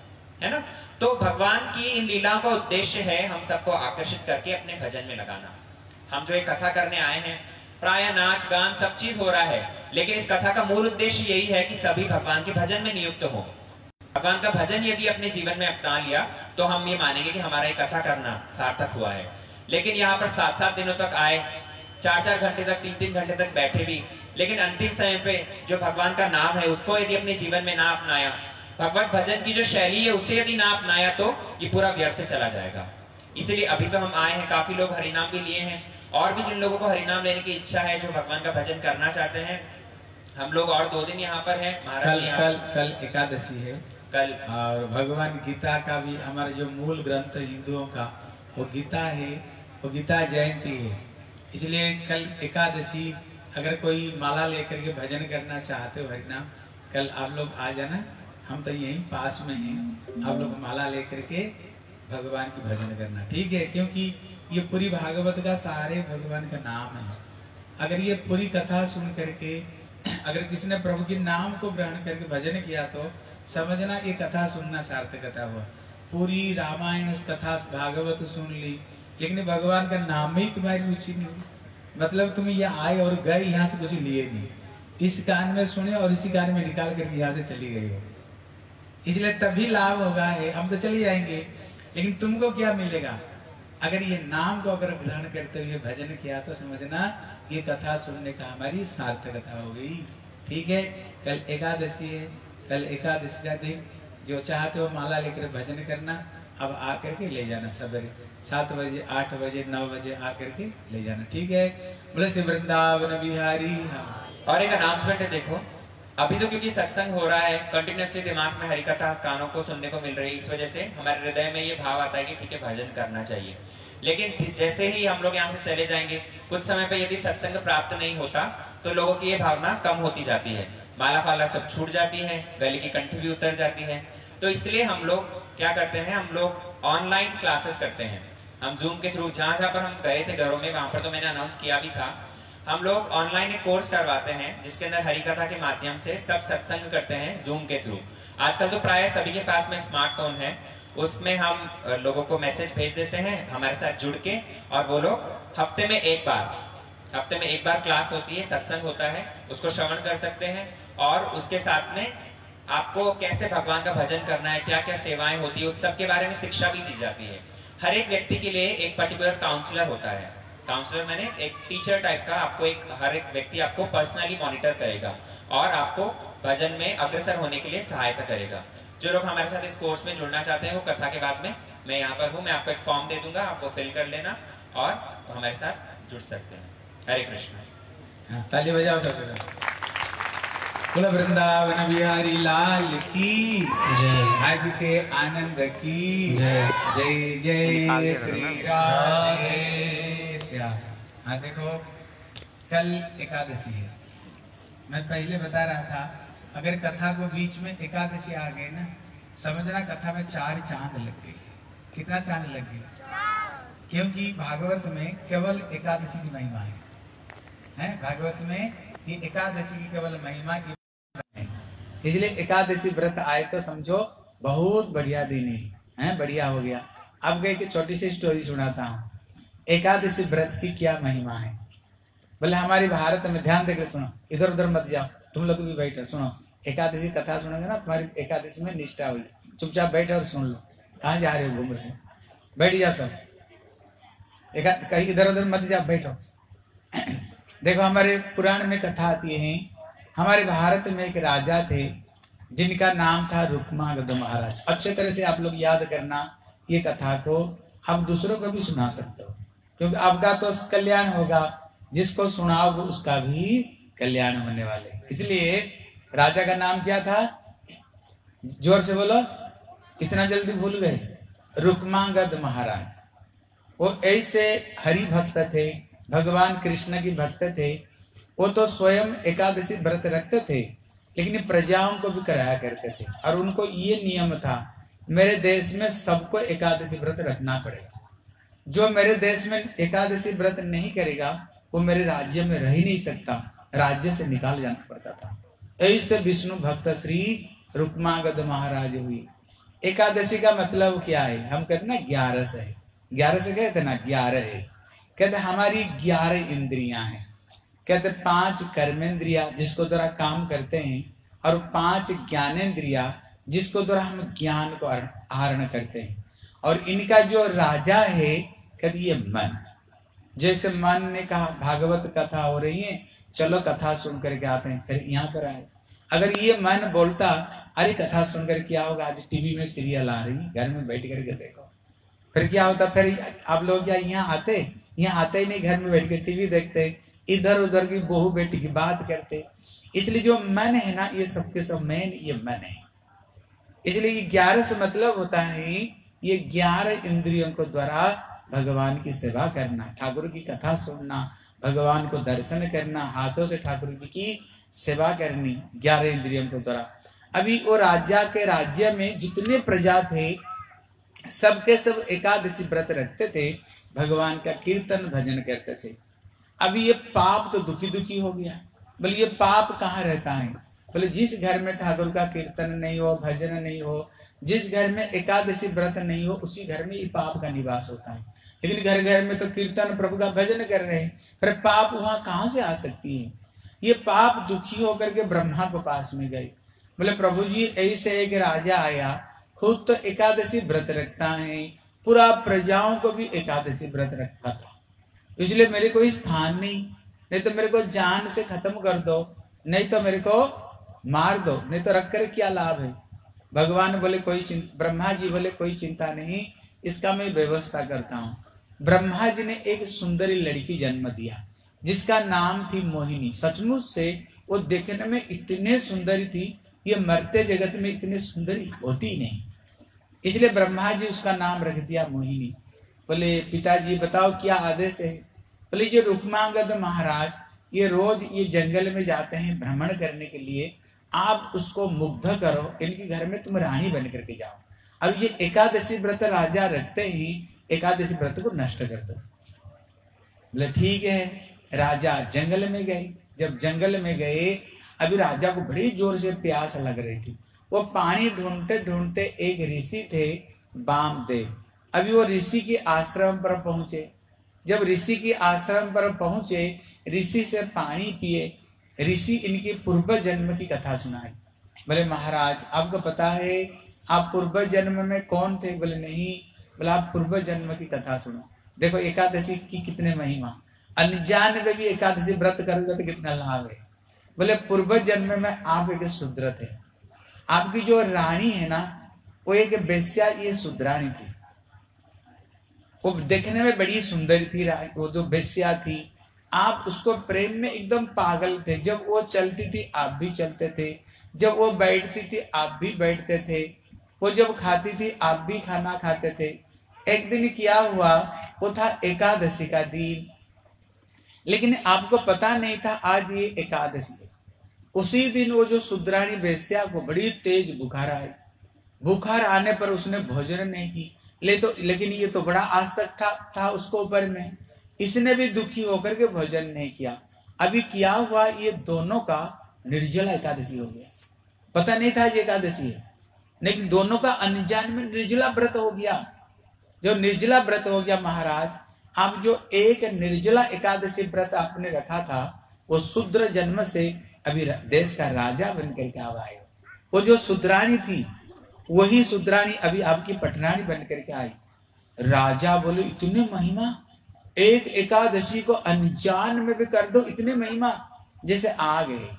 है ना। तो भगवान की इन लीलाओं का उद्देश्य है हम सबको आकर्षित करके अपने भजन में लगाना। हम जो एक कथा करने आए हैं, प्राय नाच गान सब चीज हो रहा है, लेकिन इस कथा का मूल उद्देश्य यही है कि सभी भगवान के भजन में नियुक्त हो। भगवान का भजन यदि अपने जीवन में अपना लिया तो हम ये मानेंगे कि हमारा ये कथा करना सार्थक हुआ है। लेकिन यहाँ पर सात सात दिनों तक आए, चार चार घंटे तक, तीन तीन घंटे तक बैठे भी, लेकिन अंतिम समय पे जो भगवान का नाम है उसको यदि अपने जीवन में ना अपनाया, भगवत भजन की जो शैली है उसे यदि ना अपनाया, तो ये पूरा व्यर्थ चला जाएगा। इसलिए अभी तो हम आए हैं, काफी लोग हरिनाम भी लिए हैं, और भी जिन लोगों को हरिनाम लेने की इच्छा है, जो भगवान का भजन करना चाहते हैं, हम लोग और दो दिन यहाँ पर हैं। महाराज कल कल कल एकादशी है कल, और भगवान गीता का भी हमारा जो मूल ग्रंथ हिंदुओं का वो गीता है, वो गीता जयंती है। इसलिए कल एकादशी, अगर कोई माला लेकर के भजन करना चाहते हो हरिनाम, कल आप लोग आ जाना, हम तो यहीं पास में हैं। आप लोग माला लेकर के भगवान की भजन करना, ठीक है, क्योंकि ये पूरी भागवत का सारे भगवान का नाम है। अगर ये पूरी कथा सुन करके अगर किसी ने प्रभु के नाम को ग्रहण करके भजन किया तो समझना ये कथा सुनना सार्थकता हुआ। पूरी रामायण उस कथा भागवत सुन ली, लेकिन भगवान का नाम ही तुम्हारी रुचि नहीं हुई, मतलब तुम ये आए और गए, यहाँ से कुछ लिए नहीं, इस कान में सुने और इसी कान में निकाल कर यहाँ से चली गई हो, इसलिए तभी लाभ होगा है। हम तो चले जाएंगे, लेकिन तुमको क्या मिलेगा? अगर ये नाम को अगर ग्रहण करते हुए भजन किया तो समझना ये कथा सुनने का हमारी सार्थकता हो गई। ठीक है, कल एकादशी है, कल एकादशी का दिन, जो चाहते हो माला लेकर भजन करना, अब आकर के ले जाना सवेरे सात बजे आठ बजे नौ बजे आकर के ले जाना। ठीक है, बोले से वृंदावन बिहारी। हाँ। और एक अनाउंसमेंट है, देखो अभी तो क्योंकि सत्संग हो रहा है, कंटिन्यूअसली दिमाग में हरि कथा कानों को सुनने को मिल रही है, इस वजह से हमारे हृदय में ये भाव आता है कि ठीक है भजन करना चाहिए। लेकिन जैसे ही हम लोग यहाँ से चले जाएंगे, कुछ समय पे यदि सत्संग प्राप्त नहीं होता तो लोगों की ये भावना कम होती जाती है, माला फाला सब छूट जाती है, गले की कंठी भी उतर जाती है। तो इसलिए हम लोग क्या करते हैं, हम लोग ऑनलाइन क्लासेस करते हैं। हम जूम के थ्रू, जहाँ जहाँ पर हम गए थे घरों में, वहां पर तो मैंने अनाउंस किया भी था, हम लोग ऑनलाइन एक कोर्स करवाते हैं जिसके अंदर हरि कथा के माध्यम से सब सत्संग करते हैं जूम के थ्रू। आजकल तो प्राय सभी के पास में स्मार्टफोन है, उसमें हम लोगों को मैसेज भेज देते हैं हमारे साथ जुड़ के, और वो लोग हफ्ते में एक बार हफ्ते में एक बार क्लास होती है, सत्संग होता है, उसको श्रवण कर सकते हैं। और उसके साथ में आपको कैसे भगवान का भजन करना है, क्या क्या सेवाएं होती है, उस सब के बारे में शिक्षा भी दी जाती है। हर एक व्यक्ति के लिए एक पर्टिकुलर काउंसलर होता है। काउंसलर मैंने एक टीचर टाइप का, आपको एक हर एक व्यक्ति आपको पर्सनली मॉनिटर करेगा और आपको भजन में अग्रसर होने के लिए सहायता करेगा। जो लोग हमारे साथ इस कोर्स में जुड़ना चाहते हैं वो कथा के बाद में मैं यहाँ पर हूँ, मैं आपको एक फॉर्म दे दूंगा, आपको फिल कर लेना और हमारे साथ जुड़ सकते हैं। हरे कृष्ण। हाँ, ताली बजाओ सबके साथ। कुल वृंदावन बिहारी लाल की जय। आज के आनंद की जय। जय जय श्री राधे श्याम। हाँ देखो, कल एकादशी है। मैं पहले बता रहा था, अगर कथा को बीच में एकादशी आ गई ना, समझना कथा में चार चांद लग गए। कितना चांद लग गए? क्योंकि भागवत में केवल एकादशी की महिमा है, है? भागवत में ये एकादशी की केवल महिमा की है, इसलिए एकादशी व्रत आए तो समझो बहुत बढ़िया दिन है, है? बढ़िया हो गया। अब गए कि छोटी सी स्टोरी सुनाता हूँ, एकादशी व्रत की क्या महिमा है। बोले हमारे भारत में, ध्यान देकर सुनो, इधर उधर मत जाओ, तुम लोग भी बैठो सुनो। एकादशी कथा सुनोगे ना, तुम्हारी एकादशी में निष्ठा हुई। चुपचाप बैठो और सुन लो। कहाँ जा रहे हो, घूम रहे हो, बैठ जाओ सब, कहीं इधर उधर मत जाओ, बैठो। देखो हमारे पुराण में कथा आती है, हमारे भारत में एक राजा थे जिनका नाम था रुक्मांगद महाराज। अच्छे तरह से आप लोग याद करना ये कथा को, आप दूसरों को भी सुना सकते हो, क्योंकि आपका तो कल्याण होगा, जिसको सुनाओगे उसका भी कल्याण होने वाले। इसलिए राजा का नाम क्या था, जोर से बोलो, इतना जल्दी भूल गए? रुक्मांगद महाराज। वो ऐसे हरि भक्त थे, भगवान कृष्ण की भक्त थे। वो तो स्वयं एकादशी व्रत रखते थे, लेकिन प्रजाओं को भी कराया करते थे। और उनको ये नियम था, मेरे देश में सबको एकादशी व्रत रखना पड़ेगा। जो मेरे देश में एकादशी व्रत नहीं करेगा वो मेरे राज्य में रह ही नहीं सकता, राज्य से निकाल जाना पड़ता था। ऐसे विष्णु भक्त श्री रुक्मांगद महाराज हुई। एकादशी का मतलब क्या है? हम कहते ना ग्यारह से है, ग्यारह से कहते ना ग्यारह है। कहते हमारी ग्यारह इंद्रियां हैं, कहते पांच कर्मेंद्रिया जिसको द्वारा काम करते हैं, और पांच ज्ञानेन्द्रिया जिसको द्वारा हम ज्ञान को आहरण करते हैं। और इनका जो राजा है कहते ये मन। जैसे मन ने कहा भागवत कथा हो रही है, चलो कथा सुन करके आते हैं, फिर यहाँ पर आए। अगर ये मन बोलता अरे कथा सुनकर क्या होगा, आज टीवी में सीरियल आ रही, घर में बैठ करके देखो, फिर क्या होता? फिर आप लोग क्या यहाँ आते? यहाँ आते ही नहीं, घर में बैठ कर टीवी देखते, इधर उधर की बहू बेटी की बात करते। इसलिए जो मन है ना, ये सबके सब मेन ये मन है। इसलिए ये ग्यारह से मतलब होता है ये ग्यारह इंद्रियों को द्वारा भगवान की सेवा करना, ठाकुर की कथा सुनना, भगवान को दर्शन करना, हाथों से ठाकुर जी की सेवा करनी, ग्यारह इंद्रियों के द्वारा। अभी वो राजा के राज्य में जितने प्रजा थे सबके सब एकादशी व्रत रखते थे, भगवान का कीर्तन भजन करते थे। अभी ये पाप तो दुखी दुखी हो गया। बोले ये पाप कहाँ रहता है? बोले जिस घर में ठाकुर का कीर्तन नहीं हो, भजन नहीं हो, जिस घर में एकादशी व्रत नहीं हो, उसी घर में ये पाप का निवास होता है। लेकिन घर घर में तो कीर्तन प्रभु का भजन कर रहे हैं, फिर पाप वहां कहां से आ सकती है? ये पाप दुखी होकर के ब्रह्मा के पास में गए, बोले प्रभु जी ऐसे एक राजा आया, खुद तो एकादशी व्रत रखता है, पूरा प्रजाओं को भी एकादशी व्रत रखता था, इसलिए मेरे को स्थान नहीं, नहीं तो मेरे को जान से खत्म कर दो, नहीं तो मेरे को मार दो, नहीं तो रख कर क्या लाभ है? भगवान बोले कोई चिंता, ब्रह्मा जी बोले कोई चिंता नहीं, इसका मैं व्यवस्था करता हूँ। ब्रह्मा जी ने एक सुंदरी लड़की जन्म दिया जिसका नाम थी मोहिनी। सचमुच से वो देखने में इतने सुंदरी थी, ये मरते जगत में इतने सुंदरी होती नहीं, इसलिए ब्रह्मा जी उसका नाम रख दिया मोहिनी। बोले पिताजी बताओ क्या आदेश है? बोले जो रुक्मांगद महाराज ये रोज ये जंगल में जाते हैं भ्रमण करने के लिए, आप उसको मुग्ध करो, इनके घर में तुम रानी बन करके जाओ। अब ये एकादशी व्रत राजा रखते ही एकादशी व्रत को नष्ट कर दो। बोले ठीक है। राजा जंगल में गए, जब जंगल में गए अभी राजा को बड़ी जोर से प्यास लग रही थी, वो पानी ढूंढते ढूंढते एक ऋषि थे वामदेव, अभी वो ऋषि के आश्रम पर पहुंचे। जब ऋषि के आश्रम पर पहुंचे, ऋषि से पानी पिए, ऋषि इनकी पूर्व जन्म की कथा सुनाई। बोले महाराज आपको पता है आप पूर्व जन्म में कौन थे? बोले नहीं। बोले आप पूर्व जन्म की कथा सुनो, देखो एकादशी की कितने महिमा, अनजान में भी एकादशी व्रत करोगे तो कितना लाभ है। बोले पूर्व जन्म में आप एक शूद्र थे, आपकी जो रानी है ना वो एक बेश्या, ये शूद्राणी थी, वो देखने में बड़ी सुंदर थी, वो जो बेश्या थी, आप उसको प्रेम में एकदम पागल थे। जब वो चलती थी आप भी चलते थे, जब वो बैठती थी आप भी बैठते थे, वो जब खाती थी आप भी खाना खाते थे। एक दिन क्या हुआ, वो था एकादशी का दिन, लेकिन आपको पता नहीं था आज ये एकादशी है। उसी दिन वो जो शूद्राणी बेश्या को बड़ी तेज बुखार आई, बुखार आने पर उसने भोजन नहीं की, ले तो लेकिन ये तो बड़ा आसक्त था, था उसको ऊपर में, इसने भी दुखी होकर के भोजन नहीं किया। अभी क्या हुआ, ये दोनों का निर्जला एकादशी हो गया, पता नहीं था ये एकादशी है, लेकिन दोनों का अनजान में निर्जला व्रत हो गया। जो निर्जला व्रत हो गया महाराज, आप जो एक निर्जला एकादशी व्रत आपने रखा था वो शूद्र जन्म से अभी देश का राजा बनकर के आप आए हो। वो जो शूद्राणी थी वही शूद्राणी अभी आपकी पटरानी बनकर के आई। राजा बोले इतने महिमा, एक एकादशी को अनजान में भी कर दो, इतने महिमा, जैसे आग है।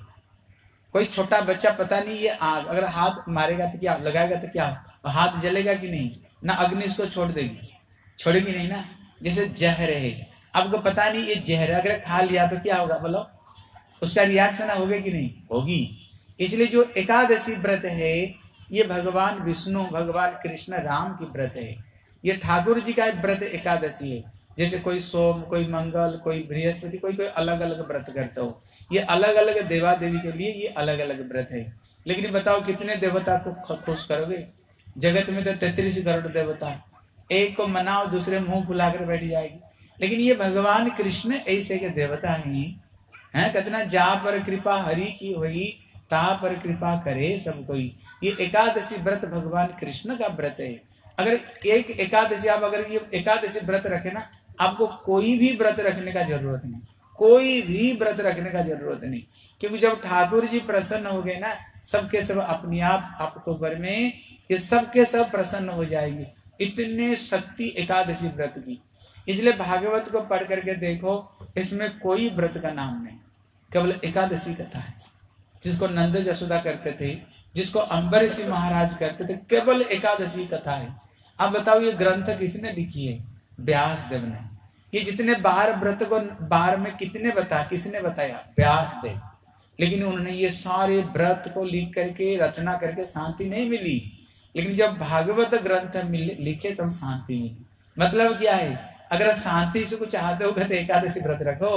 कोई छोटा बच्चा पता नहीं ये आग, अगर हाथ मारेगा तो क्या लगाएगा तो क्या हाथ जलेगा कि नहीं? ना अग्नि इसको छोड़ देगी, छोड़ेगी नहीं ना। जैसे जहर है, आपको पता नहीं ये जहर अगर खा लिया तो क्या होगा, बोलो उसका रिएक्शन होगा कि नहीं? होगी। इसलिए जो एकादशी व्रत है ये भगवान विष्णु, भगवान कृष्ण, राम की व्रत है। ये ठाकुर जी का व्रत एकादशी है। जैसे कोई सोम, कोई मंगल, कोई बृहस्पति, कोई कोई अलग अलग व्रत करता हो, ये अलग अलग देवा देवी के लिए ये अलग अलग व्रत है। लेकिन बताओ कितने देवता को खुश करोगे? जगत में तो तैतीस करोड़ देवता, एक को मनाओ दूसरे मुंह फुलाकर बैठ जाएगी। लेकिन ये भगवान कृष्ण ऐसे के देवता हैं, हैं कितना जा पर कृपा हरि की हुई, ता पर कृपा करे सब कोई। ये एकादशी व्रत भगवान कृष्ण का व्रत है। अगर एक एकादशी आप अगर ये एकादशी व्रत रखे ना, आपको कोई भी व्रत रखने का जरूरत नहीं, कोई भी व्रत रखने का जरूरत नहीं, क्योंकि जब ठाकुर जी प्रसन्न हो गए ना, सबके सब अपने आप आपको ऊपर में ये सबके सब प्रसन्न हो जाएंगे। इतने शक्ति एकादशी व्रत की, इसलिए भागवत को पढ़ करके देखो, इसमें कोई व्रत का नाम नहीं, केवल एकादशी कथा है। जिसको नंद जसोदा करते थे, जिसको अम्बरीश महाराज करते थे, केवल एकादशी कथा है। अब बताओ ये ग्रंथ किसने लिखी है? व्यास देव ने। ये जितने बार व्रत को बार में कितने बता किसने बताया? व्यास देव। लेकिन उन्होंने ये सारे व्रत को लिख करके रचना करके शांति नहीं मिली, लेकिन जब भागवत ग्रंथ लिखे तब शांति मिली। मतलब क्या है? अगर शांति से कुछ चाहते हो तो एकादशी व्रत रखो,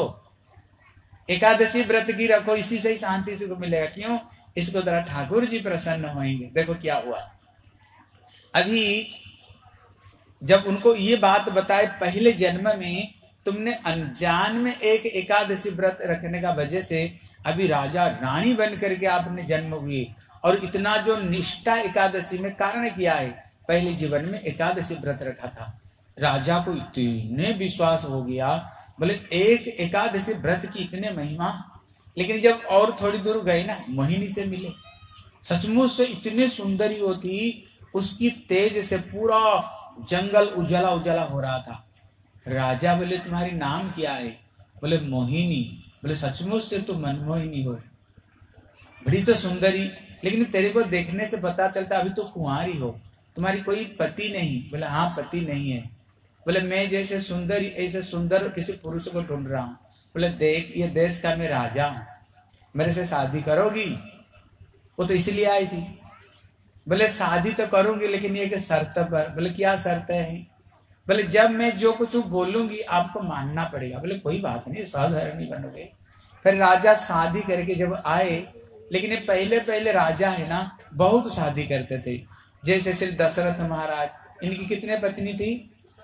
एकादशी व्रत की रखो, इसी से ही शांति से को मिलेगा। क्यों? इसको द्वारा ठाकुर जी प्रसन्न होंगे। देखो क्या हुआ, अभी जब उनको ये बात बताए पहले जन्म में तुमने अनजान में एक एकादशी व्रत रखने का वजह से अभी राजा रानी बन करके आपने जन्म हुए, और इतना जो निष्ठा एकादशी में कारण किया है, पहले जीवन में एकादशी व्रत रखा था, राजा को इतने विश्वास हो गया, बोले एक एकादशी व्रत की इतने महिमा। लेकिन जब और थोड़ी दूर गए ना, मोहिनी से मिले, सचमुच से इतने सुंदरी होती, उसकी तेज से पूरा जंगल उजाला उजाला हो रहा था। राजा बोले तुम्हारी नाम क्या है? बोले मोहिनी। बोले सचमुच से तुम मनमोहिनी हो, बड़ी तो सुंदरी, लेकिन तेरे को देखने से पता चलता अभी तो कुंवारी हो, तुम्हारी कोई पति नहीं? बोले हाँ पति नहीं है। बोले मैं जैसे सुंदरी ऐसे सुंदर किसी पुरुष को ढूंढ रहा हूँ। बोले देख ये देश का मैं राजा हूँ, मेरे से शादी करोगी? वो तो इसलिए आई थी। बोले शादी तो करूंगी लेकिन ये कि शर्त पर। बोले क्या शर्त है? बोले जब मैं जो कुछ बोलूंगी आपको मानना पड़ेगा। बोले कोई बात नहीं, साधारण बनोगे। फिर राजा शादी करके जब आए, लेकिन ये पहले पहले राजा है ना बहुत शादी करते थे। जैसे श्री दशरथ महाराज, इनकी कितने पत्नी थी?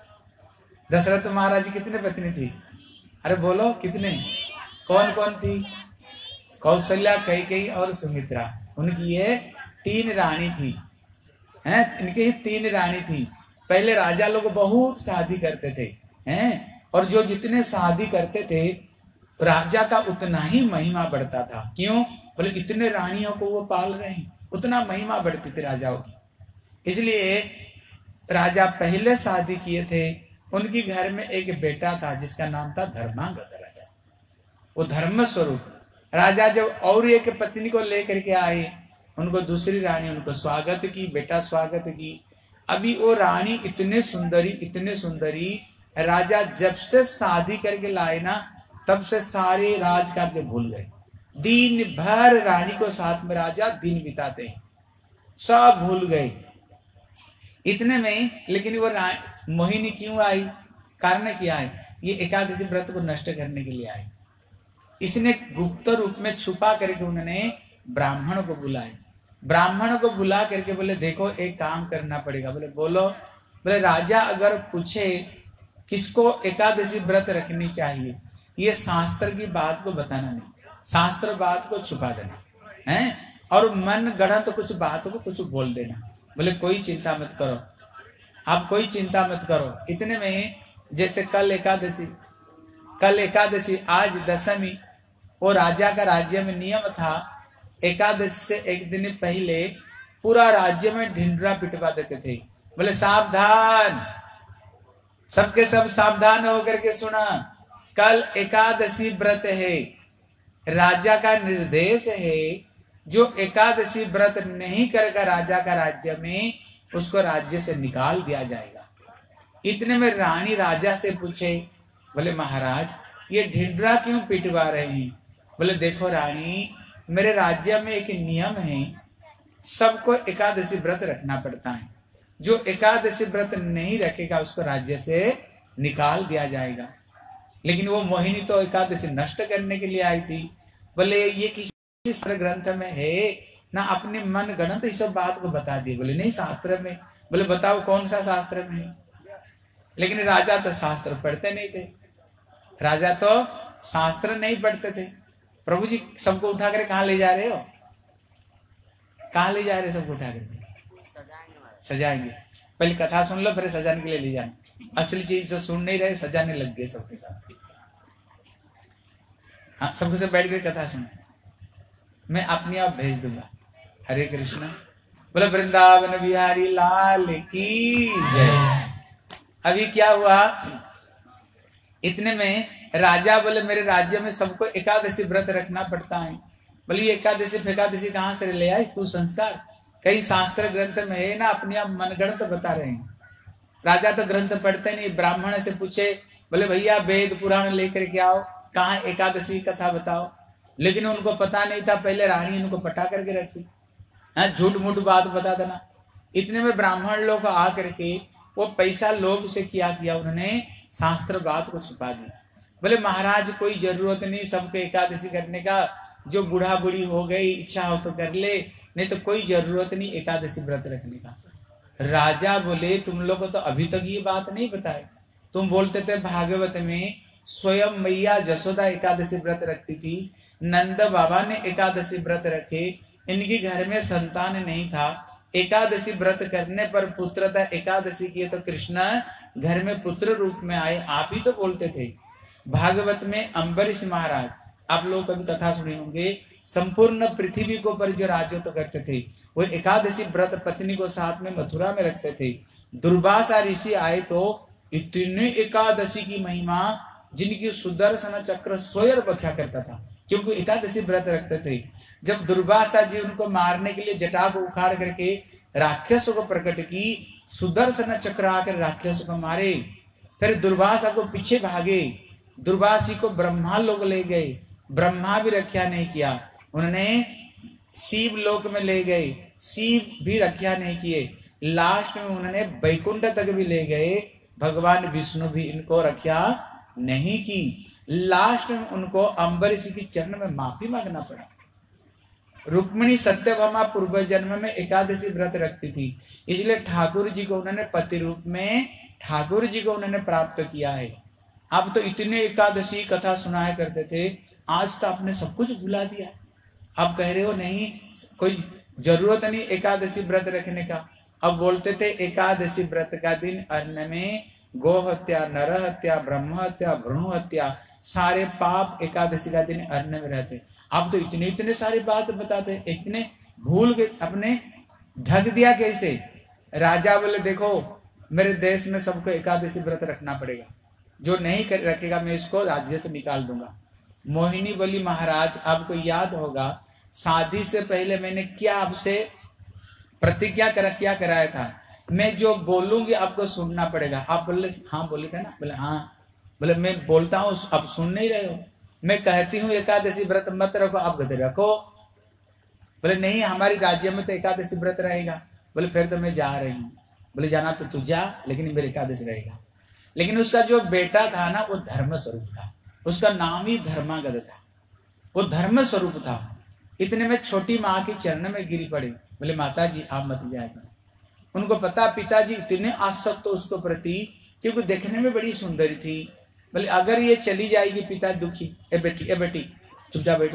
दशरथ महाराज की कितने पत्नी थी? अरे बोलो कितने? कौन कौन थी? कौशल्या, कैकेयी और सुमित्रा। उनकी ये तीन रानी थी, हैं? इनकी ही तीन रानी थी। पहले राजा लोग बहुत शादी करते थे, हैं? और जो जितने शादी करते थे राजा का उतना ही महिमा बढ़ता था। क्यों? बोले इतने रानियों को वो पाल रहे हैं, उतना महिमा बढ़ती थी राजाओं की। इसलिए राजा पहले शादी किए थे, उनकी घर में एक बेटा था जिसका नाम था धर्मांगद राजा। वो धर्म स्वरूप राजा जब और एक पत्नी को लेकर के आए, उनको दूसरी रानी उनको स्वागत की, बेटा स्वागत की। अभी वो रानी इतने सुंदरी इतने सुंदरी, राजा जब से शादी करके लाए ना तब से सारे राज कार्य भूल गए। दिन भर रानी को साथ में राजा दिन बिताते हैं, सब भूल गए। इतने में लेकिन वो मोहिनी क्यों आई? कारण क्या है? ये एकादशी व्रत को नष्ट करने के लिए आई। इसने गुप्त रूप में छुपा करके उन्होंने ब्राह्मण को बुलाए। ब्राह्मण को बुला करके बोले देखो एक काम करना पड़ेगा। बोले बोलो। बोले राजा अगर पूछे किसको एकादशी व्रत रखनी चाहिए, ये शास्त्र की बात को बताना नहीं, शास्त्र बात को छुपा देना है, और मन गढ़ंत तो कुछ बात को कुछ बोल देना। बोले कोई चिंता मत करो, आप कोई चिंता मत करो। इतने में जैसे कल एकादशी, कल एकादशी आज दशमी, वो राजा का राज्य में नियम था एकादशी से एक दिन पहले पूरा राज्य में ढिंढरा पिटवा देते थे। बोले सावधान, सबके सब सावधान होकर के सुना, कल एकादशी व्रत है, राजा का निर्देश है, जो एकादशी व्रत नहीं करेगा राजा का राज्य में उसको राज्य से निकाल दिया जाएगा। इतने में रानी राजा से पूछे, बोले महाराज ये ढिंढरा क्यों पिटवा रहे हैं? बोले देखो रानी, मेरे राज्य में एक नियम है, सबको एकादशी व्रत रखना पड़ता है, जो एकादशी व्रत नहीं रखेगा उसको राज्य से निकाल दिया जाएगा। लेकिन वो मोहिनी तो एकादशी नष्ट करने के लिए आई थी। बोले ये किसी शास्त्र ग्रंथ में है ना, अपने मन गणत इस सब बात को बता दिए। बोले नहीं शास्त्र में। बोले बताओ कौन सा शास्त्र में है? लेकिन राजा तो शास्त्र पढ़ते नहीं थे, राजा तो शास्त्र नहीं पढ़ते थे। प्रभु जी सबको उठा कर कहाँ ले जा रहे हो? कहाँ ले जा रहे हो सबको उठा कर? सजाएंगे। पहले कथा सुन लो फिर सजाने के लिए ले जाना। असली चीज तो सुन नहीं रहे, सजाने लग गए सबके साथ। हाँ सबके साथ बैठ कर कथा सुन, मैं अपने आप भेज दूंगा। हरे कृष्ण। बोले वृंदावन बिहारी लाल की जय। अभी क्या हुआ, इतने में राजा बोले मेरे राज्य में सबको एकादशी व्रत रखना पड़ता है। बोले ये एकादशी फेकादशी कहाँ से ले आए? कुसंस्कार कई शास्त्र ग्रंथ में है ना, अपने आप मनगढ़ंत बता रहे हैं। राजा तो ग्रंथ पढ़ते नहीं, ब्राह्मण से पूछे, बोले भैया वेद पुराण लेकर के आओ, कहाँ एकादशी कथा बताओ। लेकिन उनको पता नहीं था, पहले रानी उनको पटा करके रखी, झूठ मूठ बात बता देना। इतने में ब्राह्मण लोग आकर के वो पैसा लोभ से किया किया उन्होंने शास्त्र बात को छुपा दी। बोले महाराज कोई जरूरत नहीं सबको एकादशी करने का, जो बूढ़ा बूढ़ी हो गई इच्छा हो तो कर ले, नहीं तो कोई जरूरत नहीं एकादशी व्रत रखने का। राजा बोले तुम लोग को तो अभी तक ये बात नहीं बताए, तुम बोलते थे भागवत में स्वयं मैया जसोदा एकादशी व्रत रखती थी, नंद बाबा ने एकादशी व्रत रखे, इनके घर में संतान नहीं था, एकादशी व्रत करने पर पुत्र था, एकादशी किए तो कृष्ण घर में पुत्र रूप में आए, आप ही तो बोलते थे। भागवत में अम्बरीश महाराज, आप लोग कभी कथा सुने होंगे, संपूर्ण पृथ्वी को पर जो राज्यत्व करते थे, वो एकादशी व्रत पत्नी को साथ में मथुरा में रखते थे। दुर्वासा ऋषि आए तो इतनी एकादशी की महिमा, जिनकी सुदर्शन चक्र स्वयं व्याख्या करता था, क्योंकि एकादशी व्रत रखते थे। जब दुर्वासा जी उनको मारने के लिए जटा को उखाड़ करके राक्षसों को प्रकट की, सुदर्शन चक्र आकर राक्षसों को मारे, फिर दुर्वासा को पीछे भागे, दुर्वासी को ब्रह्मा लोग ले गए, ब्रह्मा भी रक्षा नहीं किया, उन्होंने शिव लोक में ले गए, शिव भी रक्षा नहीं किए, लास्ट में उन्होंने वैकुंठ तक भी ले गए, भगवान विष्णु भी इनको रक्षा नहीं की। लास्ट में उनको अम्बरीश की चरण में माफी मांगना पड़ा। रुक्मिणी सत्यभामा पूर्व जन्म में एकादशी व्रत रखती थी, इसलिए ठाकुर जी को उन्होंने पति रूप में ठाकुर जी को उन्होंने प्राप्त किया है। आप तो इतने एकादशी कथा सुनाया करते थे, आज तो आपने सब कुछ भुला दिया। आप कह रहे हो नहीं, कोई जरूरत नहीं एकादशी व्रत रखने का। अब बोलते थे एकादशी व्रत का दिन अन्न में गो हत्या, नर हत्या, ब्रह्म हत्या, भ्रूण हत्या, सारे पाप एकादशी का दिन अन्न में रहते। आप तो इतने इतने सारी बात बताते, इतने भूल के अपने ढक दिया कैसे। राजा बोले देखो मेरे देश में सबको एकादशी व्रत रखना पड़ेगा, जो नहीं कर रखेगा मैं इसको राज्य से निकाल दूंगा। मोहिनी बोली महाराज आपको याद होगा शादी से पहले मैंने क्या आपसे प्रतिज्ञा कर क्या कराया था, मैं जो बोलूंगी आपको सुनना पड़ेगा। आप बोले हाँ, बोले थे ना, बोले हाँ, बोले मैं बोलता हूँ आप सुन नहीं रहे हो, मैं कहती हूँ एकादशी व्रत मत रखो, आप कहते रखो। बोले नहीं हमारी राज्य में तो एकादशी व्रत रहेगा। बोले फिर तो मैं जा रही हूँ। बोले जाना तो तू जा, लेकिन मेरे एकादशी रहेगा। लेकिन उसका जो बेटा था ना वो धर्म स्वरूप था, उसका नाम ही धर्मागत था, वो धर्म स्वरूप था। इतने में छोटी माँ की चरण में गिरी पड़ी, बोले माता जी आप मत जाएगा। उनको पता पिताजी इतने आसक्त तो उसको प्रति, क्योंकि देखने में बड़ी सुंदरी थी। बोले अगर ये चली जाएगी पिता दुखी, ए बेटी ए बेटी चुपचाप बैठो।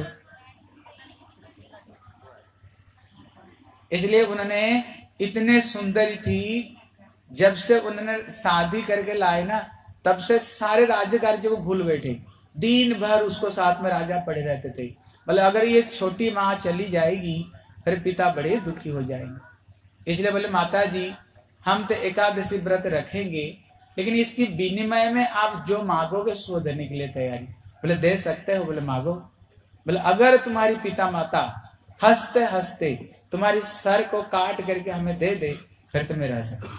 इसलिए उन्होंने इतने सुंदरी थी, जब से उन्होंने शादी करके लाए ना तब से सारे राज्य कार्य को भूल बैठे, दिन भर उसको साथ में राजा पड़े रहते थे। बोले अगर ये छोटी माँ चली जाएगी फिर पिता बड़े दुखी हो जाएंगे। इसलिए बोले माता जी हम तो एकादशी व्रत रखेंगे, लेकिन इसकी विनिमय में आप जो मांगोगे सो देने के लिए तैयारी। बोले दे सकते हो? बोले मांगो। बोले अगर तुम्हारी पिता माता हंसते हंसते तुम्हारी सर को काट करके हमें दे दे फिर तुम्हें रह सकते।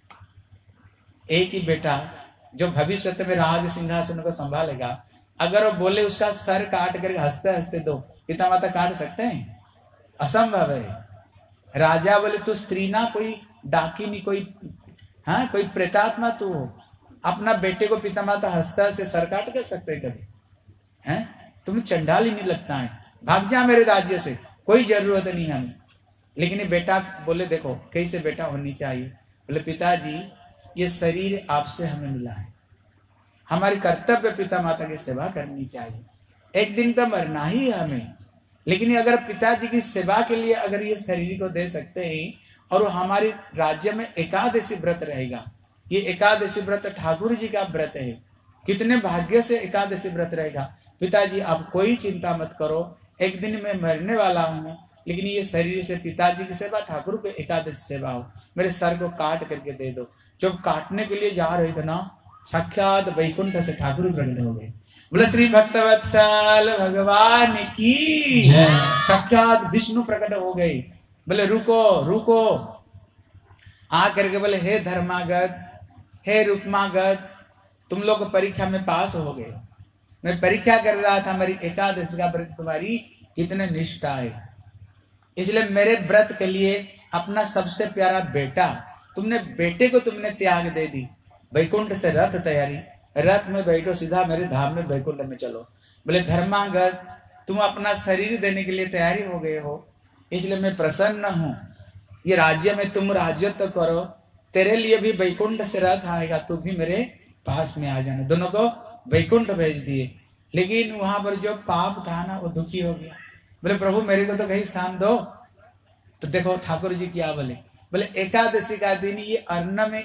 एक ही बेटा जो भविष्य में राज सिंहासन को संभालेगा, अगर वो बोले उसका सर काट करके हंसते हंसते दो, पिता माता काट सकते हैं? असंभव है। राजा बोले तू स्त्री ना कोई डाकिनी, कोई हाँ कोई प्रेतात्मा तू हो, अपना बेटे को पिता माता हंसता से सर काट कर सकते कभी हैं? तुम्हें चंडाल ही नहीं लगता है, भाग जा मेरे राज्य से, कोई जरूरत नहीं हमें। लेकिन बेटा बोले देखो कैसे बेटा होनी चाहिए। बोले पिताजी ये शरीर आपसे हमें मिला है, हमारी कर्तव्य पिता माता की सेवा करनी चाहिए, एक दिन तो मरना ही है हमें। लेकिन अगर पिताजी की सेवा के लिए अगर ये शरीर को दे सकते हैं और हमारे राज्य में एकादशी व्रत रहेगा, ये एकादशी व्रत ठाकुर जी का व्रत है, कितने भाग्य से एकादशी व्रत रहेगा। पिताजी आप कोई चिंता मत करो, एक दिन मैं मरने वाला हूँ, लेकिन ये शरीर से पिताजी की सेवा, ठाकुर को एकादशी सेवा हो, मेरे सर को काट करके दे दो। जब काटने के लिए जा रहे थे ना, साक्षात वैकुंठ से ठाकुर प्रकट हो गए। बोले श्री भक्तवत्सल भगवान की, साक्षात विष्णु प्रकट हो गए। बोले रुको रुको, आ करके बोले हे धर्मागत, हे रुक्मागत, तुम लोग परीक्षा में पास हो गए। मैं परीक्षा कर रहा था हमारी एकादशी का व्रत तुम्हारी कितने निष्ठा है, इसलिए मेरे व्रत के लिए अपना सबसे प्यारा बेटा, तुमने बेटे को तुमने त्याग दे दी। वैकुंठ से रथ तैयारी, रथ में बैठो सीधा मेरे धाम में वैकुंठ में चलो। बोले धर्मागत तुम अपना शरीर देने के लिए तैयारी हो गए हो, इसलिए मैं प्रसन्न हूँ। ये राज्य में तुम राज्य तो करो, तेरे लिए भी वैकुंठ से रथ आएगा, तू भी मेरे पास में आ जाना। दोनों को वैकुंठ भेज दिए, लेकिन वहां पर जो पाप था ना वो दुखी हो गया। बोले प्रभु मेरे को तो कहीं स्थान दो। तो देखो ठाकुर जी क्या बोले, बोले एकादशी का दिन ये अन्न में ये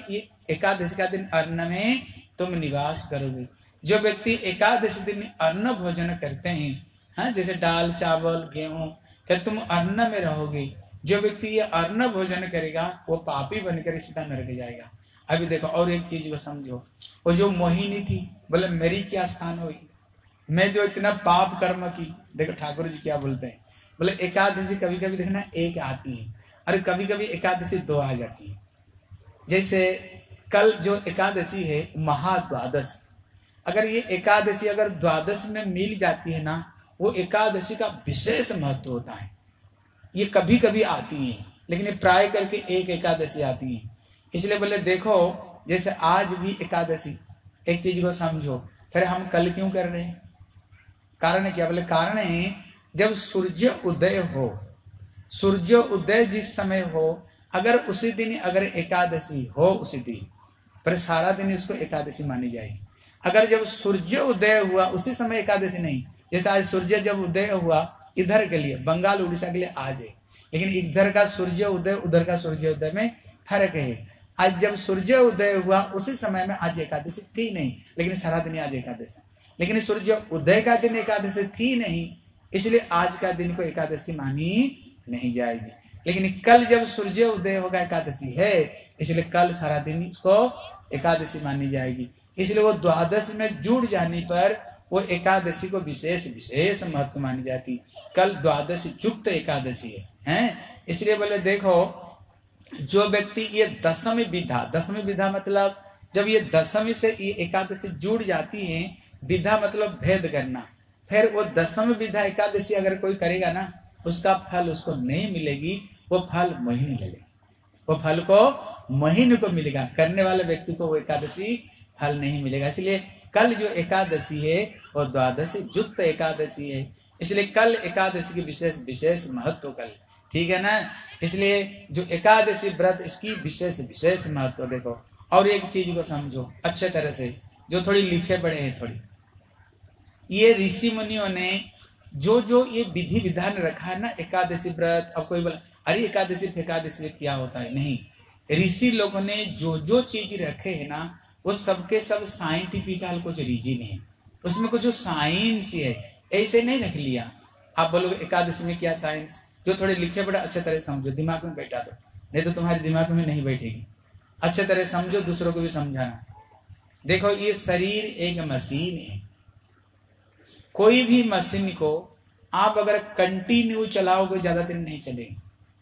एकादशी का दिन अन्न में तुम निवास करोगे। जो व्यक्ति एकादशी दिन अन्न भोजन करते हैं, हाँ, जैसे दाल चावल गेहूं, क्या तुम अन्न में रहोगे। जो व्यक्ति ये अन्न भोजन करेगा वो पापी बनकर सीधा नरक जाएगा। अभी देखो और एक चीज को समझो, वो जो मोहिनी थी बोले मेरी क्या स्थान हुई, मैं जो इतना पाप कर्म की। देखो ठाकुर जी क्या बोलते हैं, बोले एकादशी कभी कभी देखना एक आती है और कभी कभी एकादशी दो आ जाती है। जैसे कल जो एकादशी है महाद्वादश, अगर ये एकादशी अगर द्वादश में मिल जाती है ना, वो एकादशी का विशेष महत्व होता है। ये कभी कभी आती है लेकिन ये प्राय करके एक एकादशी आती है। इसलिए बोले देखो जैसे आज भी एकादशी, एक चीज को समझो, फिर हम कल क्यों कर रहे हैं, कारण क्या, बोले कारण है जब सूर्य उदय हो, सूर्य उदय जिस समय हो, अगर उसी दिन अगर एकादशी हो उसी दिन, पर सारा दिन इसको एकादशी मानी जाएगी। अगर जब सूर्य उदय हुआ उसी समय एकादशी नहीं, जैसे आज सूर्य जब उदय हुआ इधर के लिए बंगाल उड़ीसा के लिए आज है, लेकिन इधर का सूर्य उदय उधर का सूर्य उदय में फर्क है। आज जब सूर्य उदय हुआ उसी समय में आज एकादशी थी नहीं, लेकिन सारा दिन आज एकादशी, लेकिन सूर्य उदय का दिन एकादशी थी नहीं, इसलिए आज का दिन को एकादशी मानी नहीं जाएगी। लेकिन कल जब सूर्य उदय होगा एकादशी है, इसलिए कल सारा दिन इसको एकादशी मानी जाएगी। इसलिए वो द्वादश में जुड़ जाने पर वो एकादशी को विशेष विशेष महत्व मानी जाती। कल द्वादशी युक्त एकादशी है, हैं? इसलिए बोले देखो जो व्यक्ति ये दशमी विधा, दशमी विधा मतलब जब ये दशमी से ये एकादशी जुड़ जाती है, विधा मतलब भेद करना, फिर वो दशमी विधा एकादशी अगर कोई करेगा ना, उसका फल उसको नहीं मिलेगी, वो फल महीने मिलेगी, वो फल को महीने को मिलेगा, करने वाले व्यक्ति को वो एकादशी फल नहीं मिलेगा। इसलिए कल जो एकादशी है वो द्वादशी युक्त एकादशी है, इसलिए कल एकादशी की विशेष विशेष महत्व कल, ठीक है ना। इसलिए जो एकादशी व्रत इसकी विशेष विशेष महत्व देखो। और एक चीज को समझो अच्छे तरह से, जो थोड़ी लिखे पढ़े हैं थोड़ी, ये ऋषि मुनियों ने जो जो ये विधि विधान रखा है ना एकादशी व्रत, अब कोई बोला अरे एकादशी एकादशी क्या होता है, नहीं, ऋषि लोगों ने जो जो चीज रखे है ना वो सबके सब साइंटिफिकल कुछ रीजन है, उसमें कुछ जो साइंस है, ऐसे नहीं रख लिया। आप बोलोगे एकादशी में क्या साइंस, जो थोड़े लिखे पढ़े अच्छे तरह समझो, दिमाग में बैठा दो, नहीं तो तुम्हारे दिमाग में नहीं बैठेगी। अच्छे तरह समझो, दूसरों को भी समझाना। देखो ये शरीर एक मशीन है, कोई भी मशीन को आप अगर कंटिन्यू चलाओगे ज्यादा दिन नहीं चलेगी।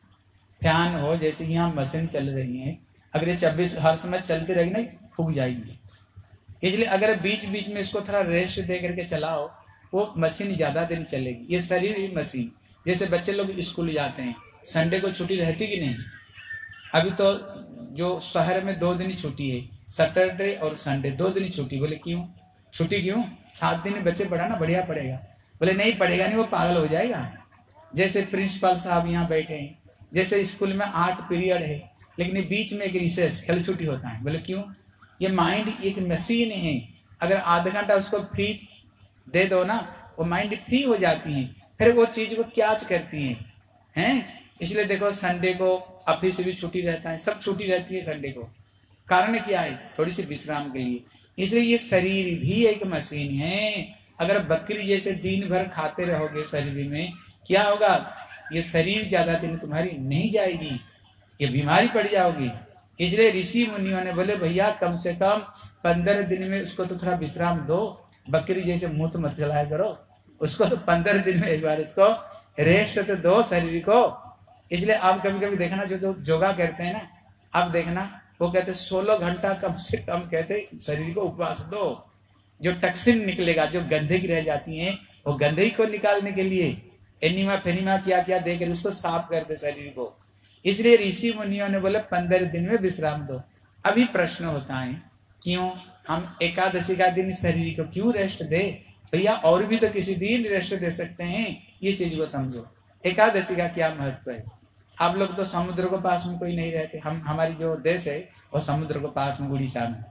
फैन हो, जैसे यहाँ मशीन चल रही है, अगर ये चौबीस हर समय चलती रहेगी ना फूक जाएगी। इसलिए अगर बीच बीच में इसको थोड़ा रेस्ट दे करके चलाओ, वो मशीन ज्यादा दिन चलेगी। ये शरीर भी मशीन, जैसे बच्चे लोग स्कूल जाते हैं, संडे को छुट्टी रहती कि नहीं, अभी तो जो शहर में दो दिन छुट्टी है, सैटरडे और संडे दो दिन छुट्टी। बोले क्यों छुट्टी क्यों, सात दिन बच्चे पढ़ाना बढ़िया पड़ेगा। बोले नहीं पढ़ेगा नहीं, वो पागल हो जाएगा। जैसे प्रिंसिपल साहब यहाँ बैठे हैं, जैसे स्कूल में आठ पीरियड है लेकिन बीच में एक रिसेस खेल छुट्टी होता है, बोले क्यों, ये माइंड एक मशीन है, अगर आधा घंटा उसको फ्री दे दो ना, वो माइंड फ्री हो जाती है, फिर वो चीज को कैच करती है, हैं? इसलिए देखो संडे को ऑफिस भी छुट्टी रहता है, सब छुट्टी रहती है संडे को, कारण क्या है, थोड़ी सी विश्राम के लिए। इसलिए ये शरीर भी एक मशीन है, अगर बकरी जैसे दिन भर खाते रहोगे शरीर में, क्या होगा, ये शरीर ज्यादा दिन तुम्हारी नहीं जाएगी, ये बीमारी पड़ जाओगी। इसलिए ऋषि मुनियों ने बोले भैया कम से कम पंद्रह दिन में उसको तो थोड़ा विश्राम दो, बकरी जैसे मुंह तो मत चलाया करो, उसको तो पंद्रह दिन में एक बार इसको रेस्ट तो दो शरीर को। इसलिए आप कभी कभी देखना जो जो योगा करते हैं ना, आप देखना वो कहते सोलह घंटा कम से कम कहते शरीर को उपवास दो, जो टक्सिन निकलेगा, जो गंदगी रह जाती है, वो गंदगी को निकालने के लिए एनिमा फेनिमा क्या क्या देकर उसको साफ करते शरीर को। इसलिए ऋषि मुनियों ने बोले पंद्रह दिन में विश्राम दो। अभी प्रश्न होता है क्यों हम एकादशी का दिन शरीर को क्यों रेस्ट दे, भैया और भी तो किसी दिन रेस्ट दे सकते हैं, ये चीज को समझो। एकादशी का क्या महत्व है, आप लोग तो समुद्र को पास में कोई नहीं रहते, हम हमारी जो देश है वो समुद्र को पास में उड़ीसा में,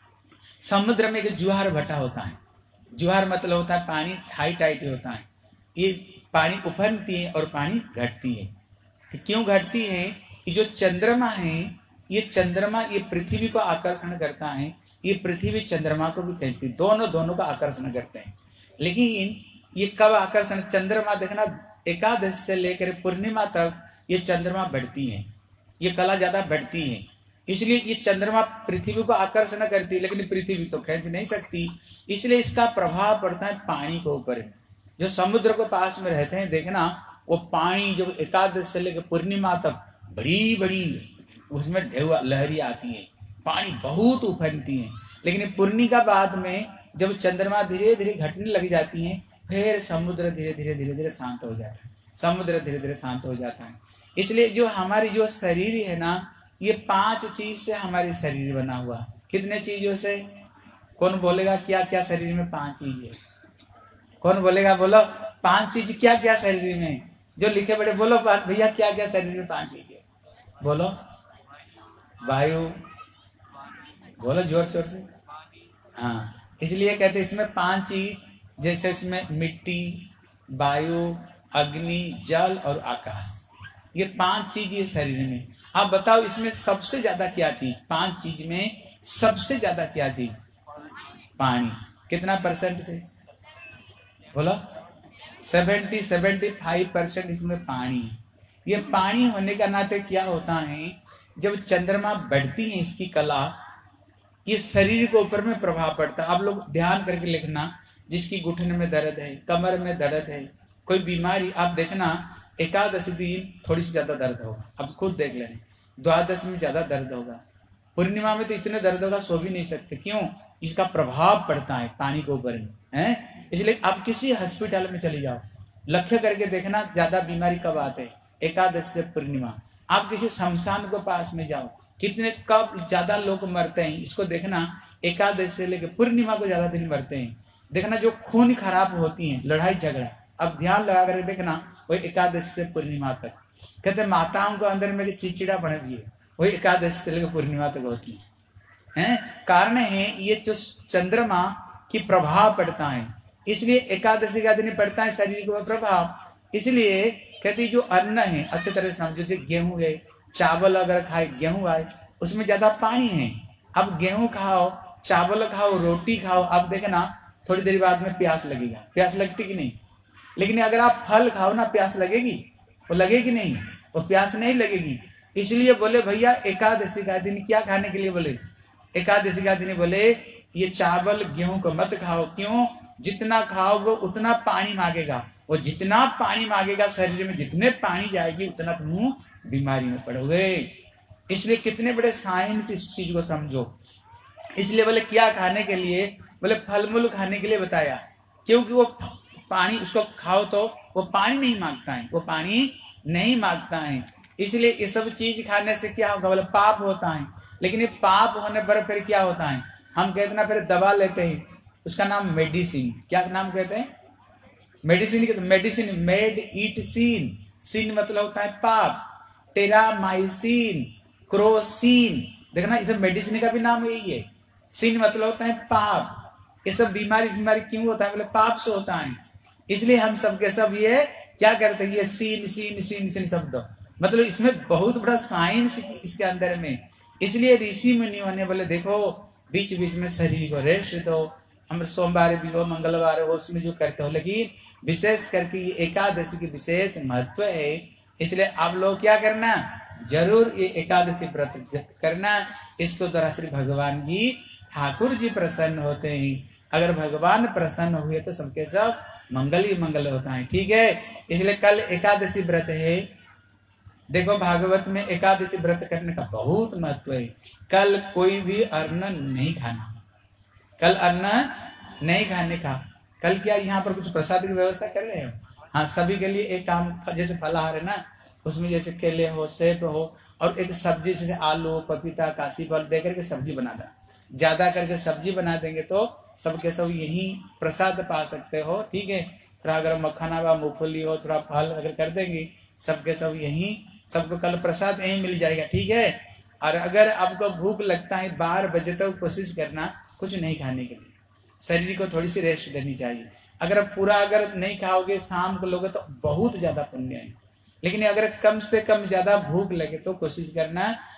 समुद्र में एक जुहार भटा होता है, जुहार मतलब होता है पानी हाई टाइट होता है, ये पानी उफनती है और पानी घटती है। तो क्यों घटती है, कि जो चंद्रमा है ये चंद्रमा ये पृथ्वी को आकर्षण करता है, ये पृथ्वी चंद्रमा को भी खींचती, दोनों दोनों का आकर्षण करते हैं। लेकिन ये कब आकर्षण, चंद्रमा देखना एकादश से लेकर पूर्णिमा तक ये चंद्रमा बढ़ती है, ये कला ज्यादा बढ़ती है, इसलिए ये चंद्रमा पृथ्वी को आकर्षण करती है, लेकिन पृथ्वी तो खींच नहीं सकती, इसलिए इसका प्रभाव पड़ता है पानी के ऊपर। जो समुद्र के पास में रहते हैं देखना, वो पानी जो एकादश से लेकर पूर्णिमा तक बड़ी बड़ी उसमें ढेवा लहरी आती है, पानी बहुत उफनती है। लेकिन पूर्णिमा बाद में जब चंद्रमा धीरे धीरे घटने लग जाती है, फिर समुद्र धीरे धीरे धीरे धीरे शांत हो जाता है, समुद्र धीरे धीरे शांत हो जाता है। इसलिए जो हमारी जो शरीर है ना, ये पांच चीज से हमारी शरीर बना हुआ। कितने चीजों से? कौन बोलेगा क्या क्या शरीर में पांच चीज है? कौन बोलेगा? बोलो पांच चीज क्या क्या शरीर में, जो लिखे बड़े बोलो भैया क्या क्या शरीर में पांच चीज है? बोलो वायु, बोलो जोर शोर से। हाँ, इसलिए कहते इसमें पांच चीज, जैसे इसमें मिट्टी, वायु, अग्नि, जल और आकाश, ये पांच चीज ये शरीर में। आप बताओ इसमें सबसे ज्यादा क्या चीज, पांच चीज में सबसे ज्यादा क्या चीज? पानी। कितना परसेंट से? बोलो सेवेंटी सेवेंटी फाइव परसेंट इसमें पानी है। ये पानी होने का नाते क्या होता है, जब चंद्रमा बढ़ती है इसकी कला, ये शरीर के ऊपर में प्रभाव पड़ता है। आप लोग ध्यान करके लिखना, जिसकी घुटने में दर्द है, कमर में दर्द है, कोई बीमारी, आप देखना एकादशी दिन थोड़ी सी ज्यादा दर्द होगा, अब खुद देख लेना। द्वादश में ज्यादा दर्द होगा, पूर्णिमा में तो इतने दर्द होगा सो भी नहीं सकते। क्यों? इसका प्रभाव पड़ता है पानी के ऊपर में है। इसलिए आप किसी हॉस्पिटल में चले जाओ, लक्ष्य करके देखना ज्यादा बीमारी कब आते हैं, एकादश से पूर्णिमा। आप किसी शमशान के पास में जाओ, कितने कब ज्यादा लोग मरते हैं, इसको देखना एकादश से लेकर पूर्णिमा को ज्यादा दिन मरते हैं। देखना जो खून खराब होती है, लड़ाई झगड़ा, अब ध्यान लगा कर देखना, वही एकादश से पूर्णिमा तक। कहते माताओं को अंदर में चिड़चिड़ा बने हुई है, वही एकादश से लेकर पूर्णिमा तक होती है, है? कारण है ये जो चंद्रमा की प्रभाव पड़ता है, इसलिए एकादशी का दिन पड़ता है शरीर को प्रभाव। इसलिए कहते जो अन्न है अच्छे तरह से समझो, जैसे गेहूं है, चावल अगर खाए, गेहूं आए, उसमें ज्यादा पानी है। अब गेहूं खाओ, चावल खाओ, रोटी खाओ, अब देखना थोड़ी देर बाद में प्यास लगेगा, प्यास लगती कि नहीं? लेकिन अगर आप फल खाओ ना, प्यास लगेगी? वो लगेगी नहीं, वो प्यास नहीं लगेगी। इसलिए बोले भैया एकादशी का दिन क्या खाने के लिए बोले? एकादशी का दिन बोले ये चावल गेहूं को मत खाओ। क्यों? जितना खाओगे उतना पानी मांगेगा, और जितना पानी मांगेगा शरीर में, जितने पानी जाएगी उतना तुम बीमारी में पड़ोगे। इसलिए कितने बड़े साइंस इस चीज को समझो। इसलिए बोले क्या खाने के लिए? बोले फल मूल खाने के लिए बताया, क्योंकि वो पानी उसको खाओ तो वो पानी नहीं मांगता है, वो पानी नहीं मांगता है। इसलिए ये सब चीज खाने से क्या होगा? बोले पाप होता है। लेकिन ये पाप होने पर फिर क्या होता है? हम कहते ना फिर दवा लेते हैं, उसका नाम मेडिसिन। क्या नाम कहते हैं? Medicine. Medicine med it seen, seen मतलब होता है पाप, टेरामाइसिन, क्रोसिन, देखना ये सब मेडिसिन का भी नाम यही है। सीन मतलब होता है पाप। ये सब बीमारी बीमारी क्यों होता है? बोले पाप से होता है। इसलिए हम सब के सब ये क्या करते हैं, ये सीन सीन सीन सीन शब्द, मतलब इसमें बहुत बड़ा साइंस इसके अंदर में। इसलिए ऋषि मुनियों ने बोले देखो बीच बीच में शरीर को रेस्ट दो, हम सोमवार भी हो, मंगलवार हो, उसमें जो करते हो, लेकिन विशेष करके ये एकादशी की विशेष महत्व है। इसलिए आप लोग क्या करना, जरूर ये एकादशी व्रत करना। इसको द्वारा श्री भगवान जी ठाकुर जी प्रसन्न होते हैं। अगर भगवान प्रसन्न हुए तो सबके सब मंगल ही मंगल होता है। ठीक है, इसलिए कल एकादशी व्रत है। देखो भागवत में एकादशी व्रत करने का बहुत महत्व है। कल कोई भी अन्न नहीं खाना, कल अन्न नहीं खाने का। कल क्या यहाँ पर कुछ प्रसाद की व्यवस्था कर रहे हो? हाँ, सभी के लिए एक काम, जैसे फलाहार है ना, उसमें जैसे केले हो, सेब हो, और एक सब्जी जैसे आलू, पपीता, काशी फल दे करके सब्जी बना दें। ज्यादा करके सब्जी बना देंगे तो सबके सब यही प्रसाद पा सकते हो। ठीक है, थोड़ा अगर मखाना व मूंगफली हो, थोड़ा फल अगर कर देंगे, सबके सब यही, सबको कल प्रसाद यही मिल जाएगा। ठीक है, और अगर आपको भूख लगता है बारह बजे तक तो कोशिश करना कुछ नहीं खाने के लिए, शरीर को थोड़ी सी रेस्ट देनी चाहिए। अगर पूरा अगर नहीं खाओगे, शाम को लोगे तो बहुत ज्यादा पुण्य है। लेकिन अगर कम से कम ज्यादा भूख लगे तो कोशिश करना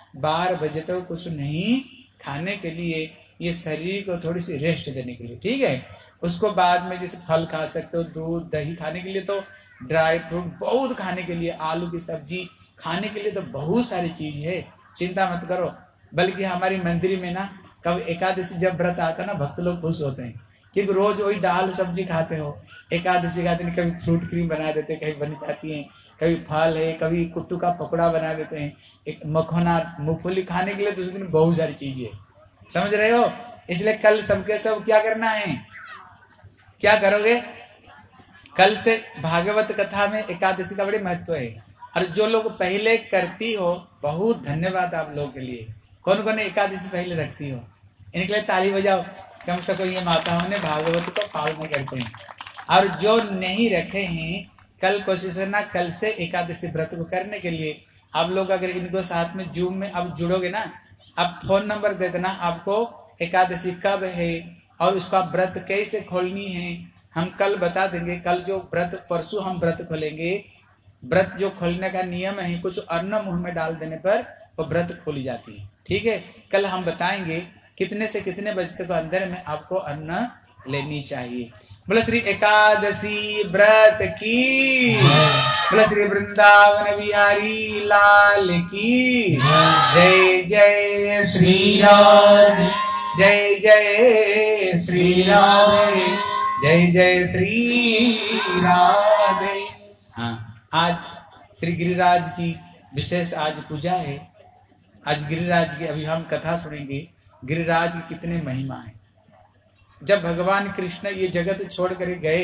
बारह बजे तक कुछ नहीं खाने के लिए, ये शरीर को थोड़ी सी रेस्ट देने के लिए, ठीक है। उसको बाद में जैसे फल खा सकते हो, दूध दही खाने के लिए, तो ड्राई फ्रूट बहुत खाने के लिए, आलू की सब्जी खाने के लिए तो बहुत सारी चीज है, चिंता मत करो। बल्कि हमारी मंदिर में ना कब एकादशी जब व्रत आता है ना, भक्त लोग खुश होते हैं क्योंकि रोज वही दाल सब्जी खाते हो। एकादशी का दिन कभी फ्रूट क्रीम बना देते हैं, कभी बन जाती है, कभी फल है, कभी कुट्टू का पकौड़ा बना देते हैं, एक मखोना मूंगफली खाने के लिए दूसरे दिन बहुत सारी चीजें है, समझ रहे हो। इसलिए कल सबके सब क्या करना है, क्या करोगे, कल से भागवत कथा में एकादशी का बड़े महत्व है। और जो लोग पहले करती हो, बहुत धन्यवाद आप लोगों के लिए। कौन कौन एकादशी पहले रखती हो, इनके लिए ताली बजाओ। कम से कम ये माताओं ने भागवत को पालन करते हैं। और जो नहीं रखे हैं, कल कोशिश करना कल से एकादशी व्रत को करने के लिए। आप लोग अगर इनको साथ में जूम में अब जुड़ोगे ना, अब फोन नंबर दे देना, आपको एकादशी कब है और उसका व्रत कैसे खोलनी है, हम कल बता देंगे। कल जो व्रत, परसों हम व्रत खोलेंगे। व्रत जो खोलने का नियम है, कुछ अन्न मुंह में डाल देने पर वो व्रत खोली जाती है, ठीक है। कल हम बताएंगे कितने से कितने बजे तक अंदर में आपको अन्न लेनी चाहिए। बोले श्री एकादशी व्रत की, बोले श्री वृंदावन बिहारी लाल की जय। जय श्री राम, जय जय श्री राम, जय जय श्री राधे। हाँ, आज श्री गिरिराज की विशेष आज पूजा है। आज गिरिराज की अभी हम कथा सुनेंगे, गिरिराज की कितने महिमा है। जब भगवान कृष्ण ये जगत छोड़ कर गए,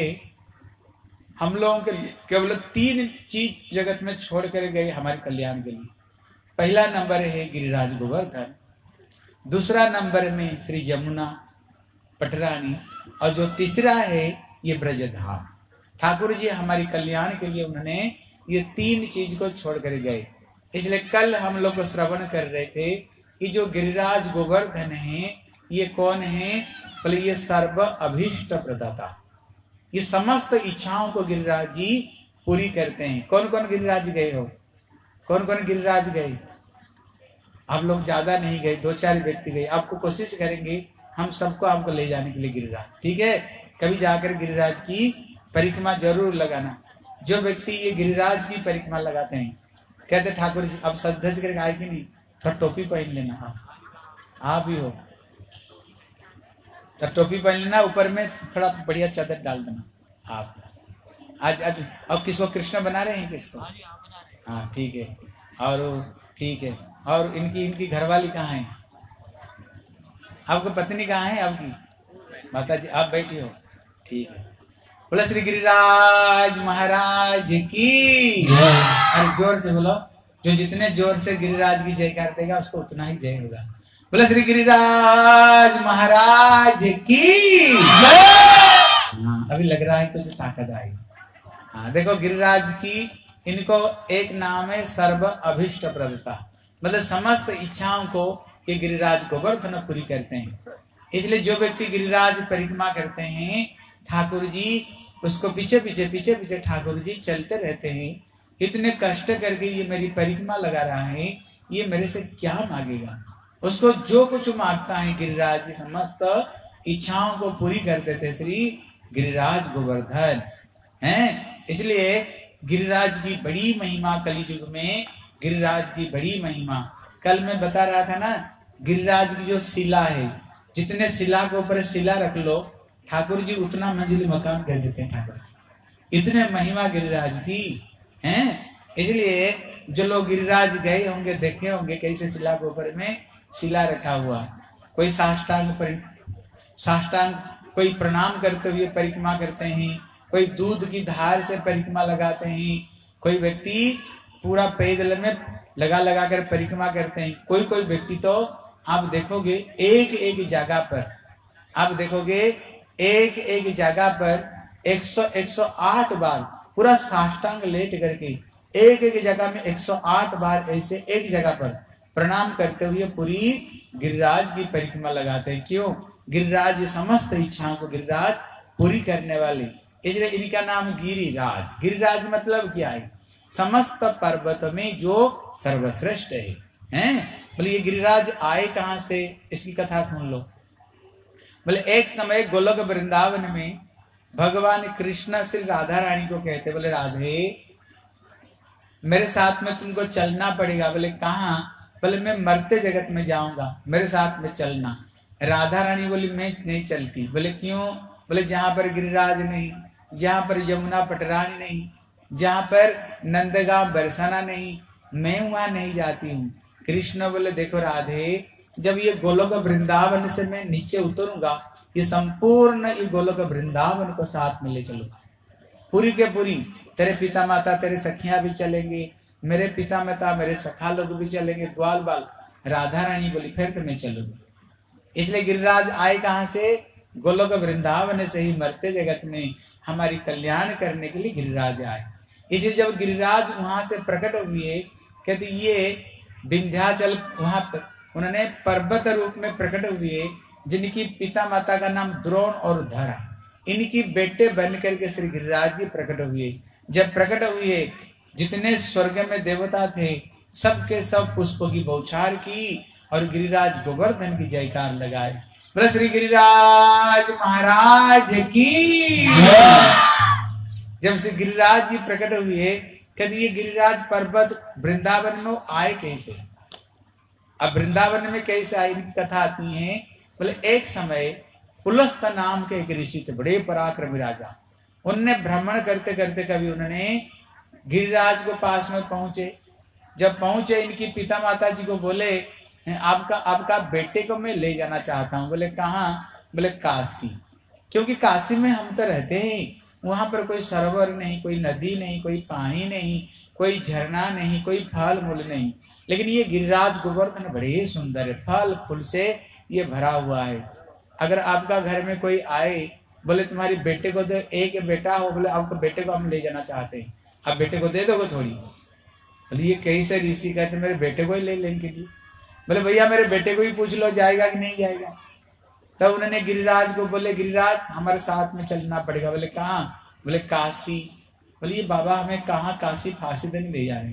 हम लोगों के लिए केवल तीन चीज जगत में छोड़ कर गए हमारे कल्याण के लिए। पहला नंबर है गिरिराज गोवर्धन, दूसरा नंबर में श्री यमुना पटरानी, और जो तीसरा है ये ब्रजधाम। ठाकुर जी हमारे कल्याण के लिए उन्होंने ये तीन चीज को छोड़ कर गए। इसलिए कल हम लोग श्रवण कर रहे थे कि जो गिरिराज गोवर्धन है, ये कौन है, बोले ये सर्व अभीष्ट प्रदाता, ये समस्त इच्छाओं को गिरिराज जी पूरी करते हैं। कौन कौन गिरिराज गए हो, कौन कौन गिरिराज गए? आप लोग ज्यादा नहीं गए, दो चार व्यक्ति गए। आपको कोशिश करेंगे हम सबको आपको ले जाने के लिए गिरिराज, ठीक है। कभी जाकर गिरिराज की परिक्रमा जरूर लगाना। जो व्यक्ति ये गिरिराज की परिक्रमा लगाते हैं, कहते ठाकुर जी अब सज धज करके आए कि नहीं, थोड़ा टोपी पहन लेना, आप आप ही हो तो टोपी पहन लेना, ऊपर में थोड़ा बढ़िया चादर डाल देना। आप आज आज अब किसको कृष्ण बना रहे हैं, किसको? हाँ ठीक है, और ठीक है। और इनकी इनकी घरवाली कहाँ है, आपकी पत्नी कहाँ है आपकी? माता जी आप बैठी हो, ठीक है। बोला श्री गिरिराज महाराज की, अरे जोर से बोलो, जो जितने जोर से गिरिराज की जयकार देगा उसको उतना ही जय होगा। बोला श्री गिरिराज महाराज की। हाँ, अभी लग रहा है कुछ ताकत आई। हाँ देखो, गिरिराज की इनको एक नाम है सर्व अभिष्ट प्रदाता, मतलब समस्त इच्छाओं को ये गिरिराज गोवर्धन पूरी करते हैं। इसलिए जो व्यक्ति गिरिराज परिक्रमा करते हैं, ठाकुर जी उसको पीछे पीछे पीछे पीछे ठाकुर जी चलते रहते हैं। इतने कष्ट करके ये मेरी परिक्रमा लगा रहा है, ये मेरे से क्या मांगेगा? उसको जो कुछ मांगता है गिरिराज जी समस्त इच्छाओं को पूरी कर देते श्री गिरिराज गोवर्धन हैं। इसलिए गिरिराज की बड़ी महिमा, कलियुग में गिरिराज की बड़ी महिमा। कल मैं बता रहा था ना, गिरिराज की जो शिला है, जितने शिला के ऊपर शिला रख लो, ठाकुर जी उतना मंजिल मकान कर देते हैं। ठाकुर इतने महिमा गिरिराज की हैं। इसलिए जो लोग गिरिराज गए होंगे, देखे होंगे कैसे शिला के ऊपर में शिला रखा हुआ। कोई साष्टांग पर साष्टांग कोई प्रणाम करते हुए परिक्रमा करते हैं, कोई दूध की धार से परिक्रमा लगाते हैं, कोई व्यक्ति पूरा पैदल में लगा लगा कर परिक्रमा करते हैं। कोई कोई व्यक्ति तो आप देखोगे एक एक जगह पर, आप देखोगे एक एक जगह पर एक सौ एक सौ आठ बार पूरा साष्टांग लेट करके एक एक जगह में एक सौ आठ बार ऐसे एक जगह पर प्रणाम करते हुए पूरी गिरिराज की परिक्रमा लगाते हैं। क्यों? गिरिराज समस्त इच्छाओं को गिरिराज पूरी करने वाले, इसलिए इनका नाम गिरिराज। गिरिराज मतलब क्या है? समस्त पर्वत में जो सर्वश्रेष्ठ है, हैं? बोले ये गिरिराज आए कहां से, इसकी कथा सुन लो। बोले एक समय गोलोक वृंदावन में भगवान कृष्ण श्री राधा रानी को कहते, बोले राधे मेरे साथ में तुमको चलना पड़ेगा। बोले कहाँ? बोले मैं मरते जगत में जाऊंगा, मेरे साथ में चलना। राधा रानी बोली मैं नहीं चलती। बोले क्यों? बोले जहां पर गिरिराज नहीं, जहां पर यमुना पटरानी नहीं, जहां पर नंदगांव बरसाना नहीं, मैं वहां नहीं जाती हूँ। कृष्ण बोले देखो राधे, जब ये गोलोक वृंदावन से मैं नीचे उतरूंगा, ये संपूर्ण ये गोलोक वृंदावन को साथ में ले चलूंगा, पूरी के पूरी। तेरे पिता माता तेरे सखियां भी चलेंगे, मेरे पिता माता मेरे सखा लोग भी चलेंगे, ग्वाल बाल। राधा रानी बोली फिर तो मैं चलूंगी। इसलिए गिरिराज आए कहां से? गोलोक वृंदावन से ही मरते जगत में हमारी कल्याण करने के लिए गिरिराज आए। इसलिए जब गिरिराज वहां से प्रकट हुए, कहते ये विंध्याचल वहां पर उन्होंने पर्वत रूप में प्रकट हुए, जिनकी पिता माता का नाम द्रोण और धरा, इनकी बेटे बन करके श्री गिरिराज जी प्रकट हुए। जब प्रकट हुए, जितने स्वर्ग में देवता थे सबके सब पुष्पों की बौछार की और गिरिराज गोवर्धन की जयकार लगाए। बोले श्री गिरिराज महाराज की। जब श्री गिरिराज जी प्रकट हुए, कहते ये गिरिराज पर्वत वृंदावन में आए कैसे? अब वृंदावन में कैसे आए, इनकी कथा आती है। बोले एक समय पुलस्त नाम के एक ऋषि थे, बड़े पराक्रमी राजा। उनने भ्रमण करते करते कभी उन्होंने गिरिराज को पास में पहुंचे। जब पहुंचे, इनकी पिता माता जी को बोले आपका आपका बेटे को मैं ले जाना चाहता हूँ। बोले कहाँ? बोले काशी, क्योंकि काशी में हम तो रहते हैं, वहां पर कोई सरोवर नहीं, कोई नदी नहीं, कोई पानी नहीं, कोई झरना नहीं, कोई फल मूल नहीं, लेकिन ये गिरिराज गोवर्धन बड़े सुंदर है, फल फूल से ये भरा हुआ है। अगर आपका घर में कोई आए, बोले तुम्हारी बेटे को दे, एक बेटा हो, बोले आपके बेटे को हम ले जाना चाहते हैं, आप बेटे को दे दोगे थोड़ी? बोले ये कैसे ऋषि कहते मेरे बेटे को ही ले लेने के लिए। बोले भैया मेरे बेटे को ही पूछ लो जाएगा कि नहीं जाएगा। तब उन्होंने गिरिराज को बोले गिरिराज हमारे साथ में चलना पड़ेगा। बोले कहाँ? बोले काशी। बोले ये बाबा हमें कहाँ काशी फांसी देने ले जा रहे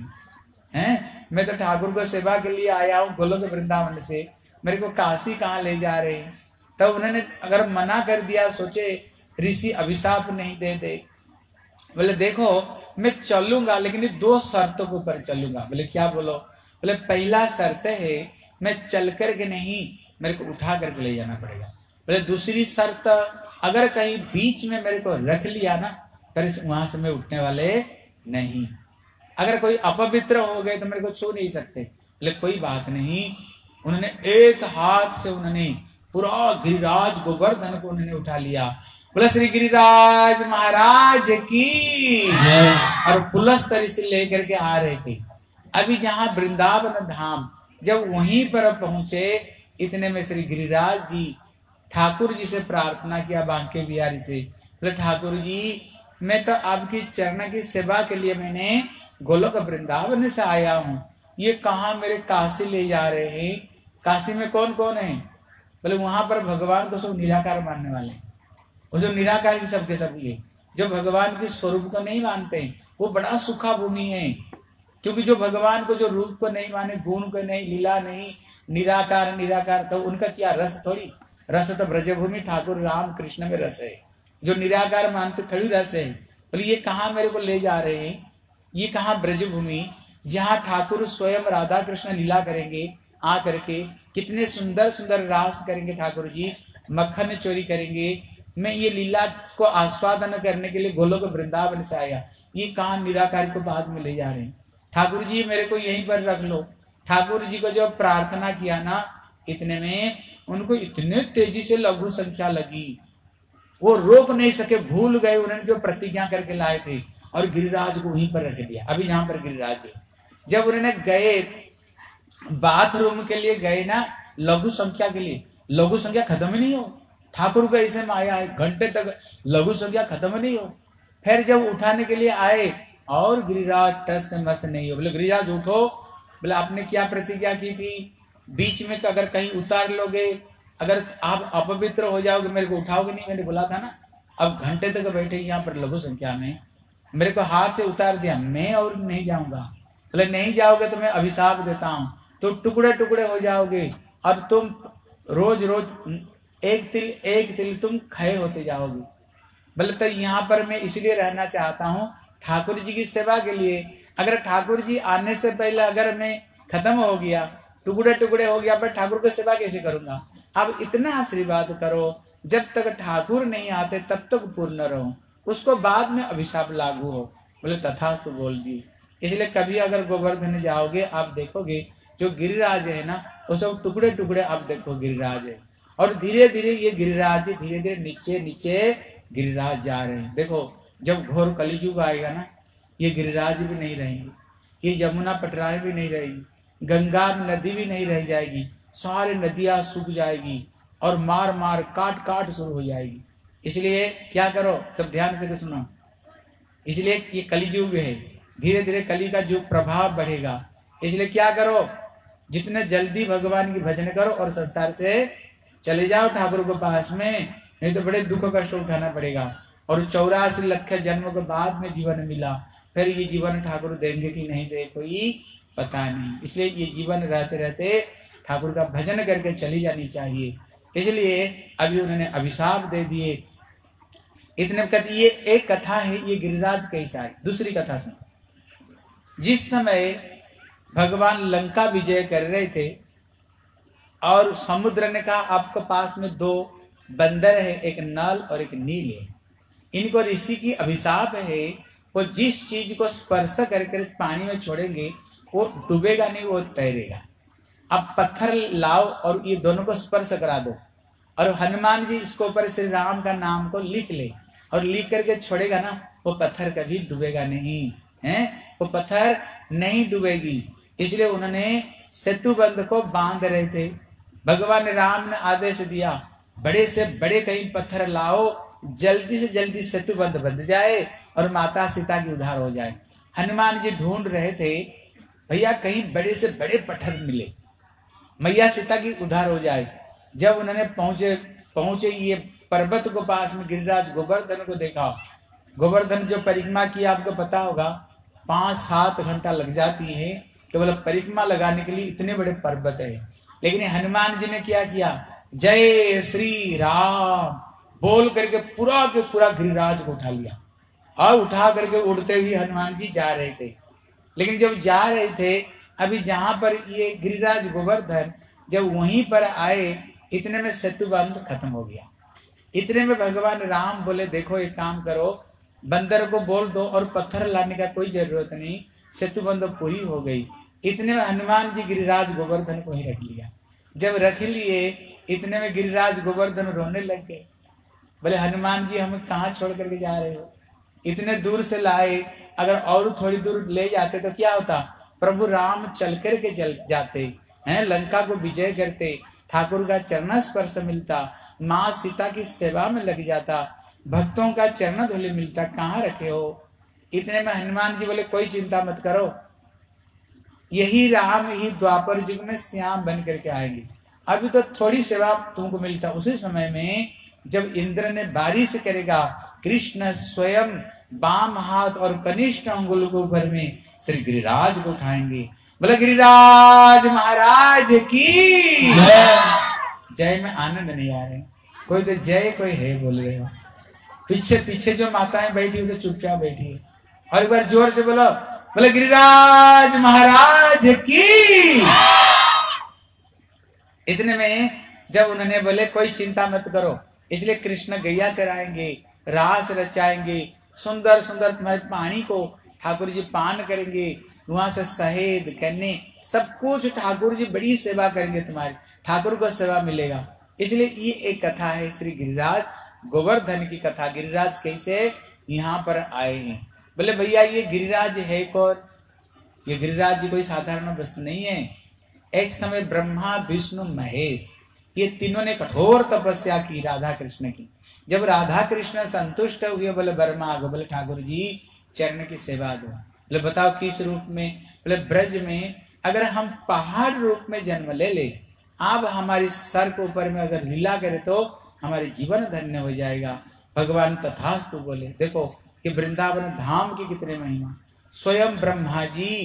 हैं? मैं तो ठाकुर को सेवा के लिए आया हूँ गोलोक वृंदावन से, मेरे को काशी कहाँ ले जा रहे हैं? तब उन्होंने अगर मना कर दिया, सोचे ऋषि अभिशाप नहीं दे दे। बोले देखो मैं चलूंगा, लेकिन दो शर्तों के ऊपर चलूंगा। बोले क्या? बोलो। बोले पहला शर्त है मैं चल कर के नहीं, मेरे को उठा करके ले जाना पड़ेगा। बोले दूसरी शर्त, अगर कहीं बीच में मेरे को रख लिया ना, फिर वहां से मैं उठने वाले नहीं। अगर कोई अपवित्र हो गए तो मेरे को छू नहीं सकते। बोले कोई बात नहीं। उन्होंने एक हाथ से उन्होंने पूरा गिरिराज गोवर्धन को उन्होंने उठा लिया। बोले श्री गिरिराज महाराज की। और पुलस्तर से लेकर के आ रहे थे। अभी जहां वृंदावन धाम, जब वहीं पर पहुंचे, इतने में श्री गिरिराज जी ठाकुर जी से प्रार्थना किया, बांके बिहारी से। बोले ठाकुर जी मैं तो आपकी चरण की सेवा के लिए मैंने गोलोक वृंदावन से आया हूँ, ये कहाँ मेरे काशी ले जा रहे हैं? काशी में कौन कौन है? बोले वहां पर भगवान को सब निराकार मानने वाले, वो जो निराकार की सबके सब ये जो भगवान के स्वरूप को नहीं मानते हैं, वो बड़ा सुखा भूमि है। क्योंकि जो भगवान को जो रूप को नहीं माने, गुण को नहीं, लीला नहीं, निराकार निराकार, तो उनका क्या रस थोड़ी? रस तो ब्रजभूमि ठाकुर राम कृष्ण में रस है। जो निराकार मानते थोड़ी रस है। बोले ये कहाँ मेरे को ले जा रहे हैं? ये कहाँ ब्रजभूमि, जहाँ ठाकुर स्वयं राधा कृष्ण लीला करेंगे, आ करके कितने सुंदर सुंदर रास करेंगे ठाकुर जी, मक्खन चोरी करेंगे। मैं ये लीला को आस्वादन करने के लिए गोलोक वृंदावन से आया, ये कहाँ निराकार को बाद में ले जा रहे हैं? ठाकुर जी मेरे को यहीं पर रख लो। ठाकुर जी को जो प्रार्थना किया ना, इतने में उनको इतने तेजी से लघु संख्या लगी, वो रोक नहीं सके, भूल गए उन्होंने जो प्रतिज्ञा करके लाए थे, और गिरिराज को वहीं पर रख दिया। अभी जहां पर गिरिराज है, जब उन्होंने गए बाथरूम के लिए गए ना, लघु संख्या के लिए, लघु संख्या खत्म ही नहीं हो। ठाकुर को ऐसे माया है, घंटे तक लघु संख्या खत्म नहीं हो। फिर जब उठाने के लिए आए, और गिरिराज टस से मस नहीं हो। बोले गिरिराज उठो। बोले आपने क्या प्रतिज्ञा की थी? बीच में अगर कहीं उतार लोगे, अगर आप अपवित्र हो जाओगे, मेरे को उठाओगे नहीं, मैंने बोला था ना। अब घंटे तक बैठे यहाँ पर लघु संख्या में, मेरे को हाथ से उतार दिया, मैं और नहीं जाऊंगा। बोले नहीं जाओगे तो मैं अभिशाप देता हूँ, तो टुकड़े टुकड़े हो जाओगे और तुम रोज रोज एक तिल एक तिल तुम खए होते जाओगे। बोले तो यहाँ पर मैं इसलिए रहना चाहता हूँ ठाकुर जी की सेवा के लिए। अगर ठाकुर जी आने से पहले अगर मैं खत्म हो गया, टुकड़े टुकड़े हो गया, पर ठाकुर की सेवा कैसे करूंगा? अब इतना आशीर्वाद करो, जब तक ठाकुर नहीं आते तब तक पूर्ण रहो, उसको बाद में अभिशाप लागू हो। बोले तथास्तु बोल दिए। इसलिए कभी अगर गोवर्धन जाओगे आप देखोगे जो गिरिराज है ना वो सब टुकड़े टुकड़े आप देखो गिरिराज है, और धीरे धीरे ये गिरिराज धीरे धीरे नीचे नीचे गिरिराज जा रहे हैं। देखो जब घोर कलियुग आएगा ना ये गिरिराज भी नहीं रहेंगे, ये यमुना पटरानी भी नहीं रहेगी, गंगा नदी भी नहीं रह जाएगी, सारी नदियां सूख जाएगी और मार मार काट काट शुरू हो जाएगी। इसलिए क्या करो, सब ध्यान से सुनो, इसलिए ये कलियुग है, धीरे धीरे कली का जो प्रभाव बढ़ेगा। इसलिए क्या करो, जितने जल्दी भगवान की भजन करो और संसार से चले जाओ ठाकुर के पास में, नहीं तो बड़े दुख कष्ट उठाना पड़ेगा। और चौरासी लख जन्मों के बाद में जीवन मिला, फिर ये जीवन ठाकुर देंगे कि नहीं दे कोई पता नहीं। इसलिए ये जीवन रहते रहते ठाकुर का भजन करके चली जानी चाहिए। इसलिए अभी उन्होंने अभिशाप दे दिए। इतने कथा, ये एक कथा है, ये गिरिराज कैसा है। दूसरी कथा सुन, जिस समय भगवान लंका विजय कर रहे थे और समुद्र ने कहा आपके पास में दो बंदर है, एक नल और एक नील है, इनको ऋषि की अभिशाप है, वो जिस चीज को स्पर्श करके पानी में छोड़ेंगे वो डूबेगा नहीं, वो तैरेगा। अब पत्थर लाओ और ये दोनों को स्पर्श करा दो, और हनुमान जी इसके ऊपर श्री राम का नाम को लिख ले और लिख करके छोड़ेगा ना, वो पत्थर कभी डूबेगा नहीं है, वो पत्थर नहीं डूबेगी। इसलिए उन्होंने सेतु बंध को बांध रहे थे। भगवान राम ने आदेश दिया बड़े से बड़े कहीं पत्थर लाओ, जल्दी से जल्दी सेतु बंध बंध जाए और माता सीता की उद्धार हो जाए। हनुमान जी ढूंढ रहे थे भैया कहीं बड़े से बड़े पत्थर मिले, मैया सीता की उद्धार हो जाए। जब उन्होंने पहुंचे पहुंचे ये पर्वत को पास में गिरिराज गोवर्धन को देखा। गोवर्धन जो परिक्रमा किया आपको पता होगा, पांच सात घंटा लग जाती है केवल परिक्रमा लगाने के लिए, इतने बड़े पर्वत है। लेकिन हनुमान जी ने क्या किया, जय श्री राम बोल करके पूरा के पूरा गिरिराज को उठा लिया, और उठा करके उड़ते हुए हनुमान जी जा रहे थे। लेकिन जब जा रहे थे, अभी जहां पर ये गिरिराज गोवर्धन जब वहीं पर आए, इतने में सेतु बंध खत्म हो गया। इतने में भगवान राम बोले देखो एक काम करो, बंदर को बोल दो और पत्थर लाने का कोई जरूरत नहीं, सेतु बंध पूरी हो गई। इतने में हनुमान जी गिरिराज गोवर्धन को ही रख लिया। जब रख लिए इतने में गिरिराज गोवर्धन रोने लग गए, बोले हनुमान जी हमें कहाँ छोड़ करके जा रहे हो, इतने दूर से लाए, अगर और थोड़ी दूर ले जाते तो क्या होता, प्रभु राम चल करके चल जाते हैं, लंका को विजय करते, ठाकुर का चरण स्पर्श मिलता, माँ सीता की सेवा में लग जाता, भक्तों का चरण धूलि मिलता, कहाँ रखे हो। इतने में हनुमान जी बोले कोई चिंता मत करो, यही राम ही द्वापर युग में श्याम बन करके आएंगे, अभी तो थोड़ी सेवा तुमको मिलता। उसी समय में जब इंद्र ने बारिश करेगा, कृष्ण स्वयं बाम हाथ और कनिष्ठ अंगुल के ऊपर में श्री गिरिराज को उठाएंगे। बोले गिरिराज महाराज की जय। जय में आनंद नहीं आ रहे, कोई तो जय कोई है बोल रहे हो, पीछे पीछे जो माताएं बैठी हो तो चुपचाप बैठी है, और एक बार जोर से बोलो, बोले गिरिराज महाराज की। इतने में जब उन्होंने बोले कोई चिंता मत करो, इसलिए कृष्ण गैया चराएंगे, रास रचाएंगे, सुंदर सुंदर तुम्हारे पानी को ठाकुर जी पान करेंगे, वहां से शहद कन्ने सब कुछ ठाकुर जी बड़ी सेवा करेंगे, तुम्हारी ठाकुर को सेवा मिलेगा। इसलिए ये एक कथा है श्री गिरिराज गोवर्धन की कथा। गिरिराज कैसे यहाँ पर आए हैं, बोले भैया ये गिरिराज है कौन, ये गिरिराज जी कोई साधारण वस्तु नहीं है। एक समय ब्रह्मा विष्णु महेश ये तीनों ने कठोर तपस्या की राधा कृष्ण की। जब राधा कृष्ण संतुष्ट हुए, बोले बर्मा गो, बोले ठाकुर जी चरण की सेवा दो। बोले बताओ किस रूप में, बोले ब्रज में अगर हम पहाड़ रूप में जन्म ले ले, आप हमारी सर के ऊपर में अगर लीला करे तो हमारे जीवन धन्य हो जाएगा। भगवान तथास्तु बोले। देखो कि वृंदावन धाम की कितने महिमा, स्वयं ब्रह्मा जी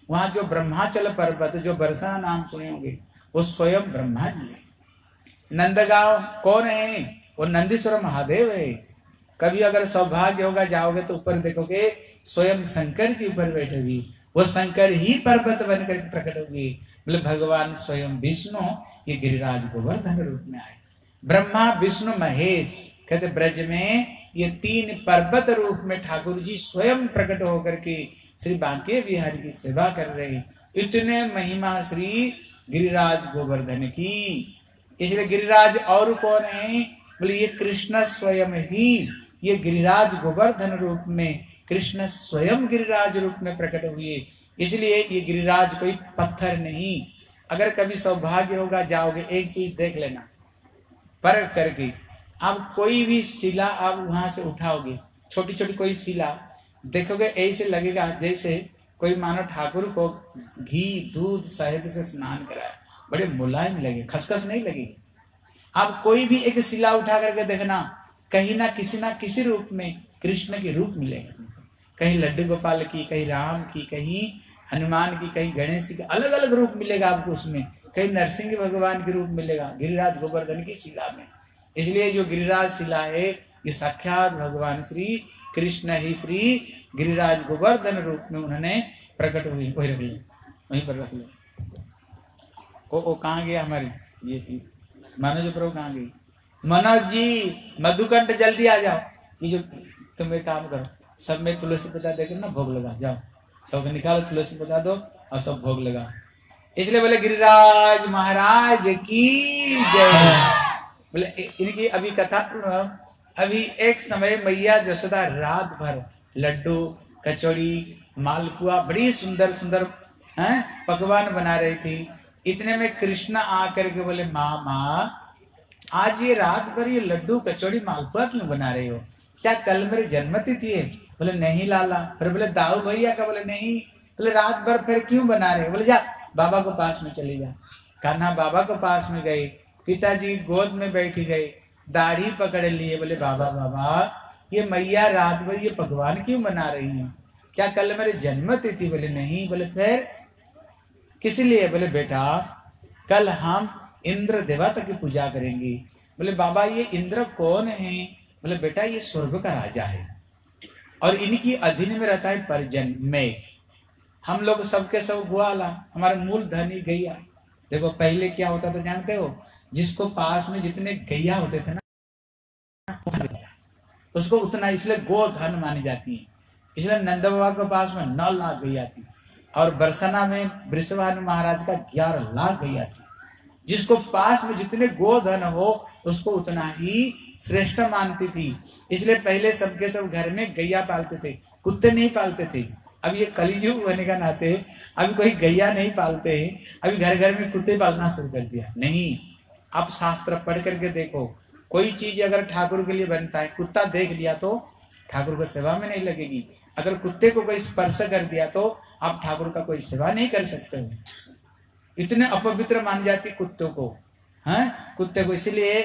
वहां जो ब्रह्माचल पर्वत, जो बरसा नाम सुने होंगे, वो स्वयं ब्रह्मा जी है। नंदगांव कौन है? वो नंदीश्वर महादेव है। कभी अगर सौभाग्य होगा जाओगे तो ऊपर देखोगे स्वयं शंकर जी ऊपर बैठे हुए, वो शंकर ही पर्वत बनकर प्रकट होगी। बोले भगवान स्वयं विष्णु ये गिरिराज गोवर्धन रूप में आए। ब्रह्मा विष्णु महेश कहते ब्रज में ये तीन पर्वत रूप में ठाकुर जी स्वयं प्रकट होकर के श्री बांके बिहारी की सेवा कर रहे। इतने महिमा श्री गिरिराज गोवर्धन की। इसलिए गिरिराज और कौन है? बोले ये कृष्ण स्वयं ही ये गिरिराज गोवर्धन रूप में, कृष्ण स्वयं गिरिराज रूप में प्रकट हुए। इसलिए ये गिरिराज कोई पत्थर नहीं। अगर कभी सौभाग्य होगा जाओगे, एक चीज देख लेना परख करके, आप कोई भी शिला आप वहां से उठाओगे, छोटी छोटी कोई शिला देखोगे, ऐसे लगेगा जैसे कोई मानो ठाकुर को घी दूध शहद से स्नान कराया, बड़े मुलायम लगे, खसखस नहीं लगेगी। आप कोई भी एक शिला उठा करके देखना, कहीं ना किसी ना किसी रूप में कृष्ण के रूप मिलेगा। कहीं लड्डू गोपाल की, कहीं राम की, कहीं हनुमान की, कहीं गणेश की, अलग अलग रूप मिलेगा आपको उसमें। कहीं नरसिंह भगवान के रूप मिलेगा गिरिराज गोवर्धन की शिला में। इसलिए जो गिरिराज शिला है ये साक्षात भगवान श्री कृष्ण ही श्री गिरिराज गोवर्धन रूप में उन्होंने प्रकट हुई। वही रख लो, वहीं पर रख लो। ओ ओ कहाँ गया हमारे ये मनोज प्रभु, कहाँ गई? मनोज जी, मधुकंठ जल्दी आ जाओ। ये जो तुम एक काम करो, सब में तुलसी पता देकर ना भोग लगा जाओ, सब निकालो तुलसी पता दो और सब भोग लगा। इसलिए बोले गिरिराज महाराज की जय। बोले इनकी अभी कथा, अभी एक समय मैया जसोदा रात भर लड्डू कचौड़ी मालपुआ बड़ी सुंदर सुंदर हैं पकवान बना रही थी। इतने में कृष्ण आकर के बोले माँ माँ आज ये रात भर ये लड्डू कचौड़ी मालपुआ क्यों बना रहे हो? क्या कल मेरी जन्मतिथि है? बोले नहीं लाला। फिर बोले दाऊ भैया का? बोले नहीं। बोले रात भर फिर क्यों बना रहे हो? बोले जा बाबा को पास में चले जा। कान्हा बाबा को पास में गए, पिताजी गोद में बैठी गए, दाढ़ी पकड़ लिए। बोले बाबा बाबा ये मैया रात भर ये पकवान क्यों बना रही है? क्या कल मेरी जन्मतिथि? बोले नहीं। बोले फिर किस लिए? बोले बेटा कल हम इंद्र देवता की पूजा करेंगे। बोले बाबा ये इंद्र कौन है? बोले बेटा ये स्वर्ग का राजा है और इनकी अधीन में रहता है परिजन में। हम लोग सबके सब ग्वाला, हमारे मूल धनी गैया। देखो पहले क्या होता था जानते हो? जिसको पास में जितने गैया होते थे ना उसको उतना, इसलिए गो धन मानी जाती है। इसलिए नंद बाबा के पास में नौ लाख गैया थी और बरसना में वृषभानु महाराज का ग्यारह लाख गैया थी। जिसको पास में जितने गोधन हो उसको उतना ही श्रेष्ठ मानती थी। इसलिए पहले सबके सब घर में गैया पालते थे, कुत्ते नहीं पालते थे। अब ये कलयुग होने का नाते अभी कोई गैया नहीं पालते हैं, अभी घर घर में कुत्ते पालना शुरू कर दिया। नहीं, आप शास्त्र पढ़ करके देखो, कोई चीज अगर ठाकुर के लिए बनता है, कुत्ता देख लिया तो ठाकुर को सेवा में नहीं लगेगी। अगर कुत्ते को कोई स्पर्श कर दिया तो आप ठाकुर का कोई सेवा नहीं कर सकते हो। इतने अपवित्र मान जाती कुत्तों को, हैं कुत्ते को। इसलिए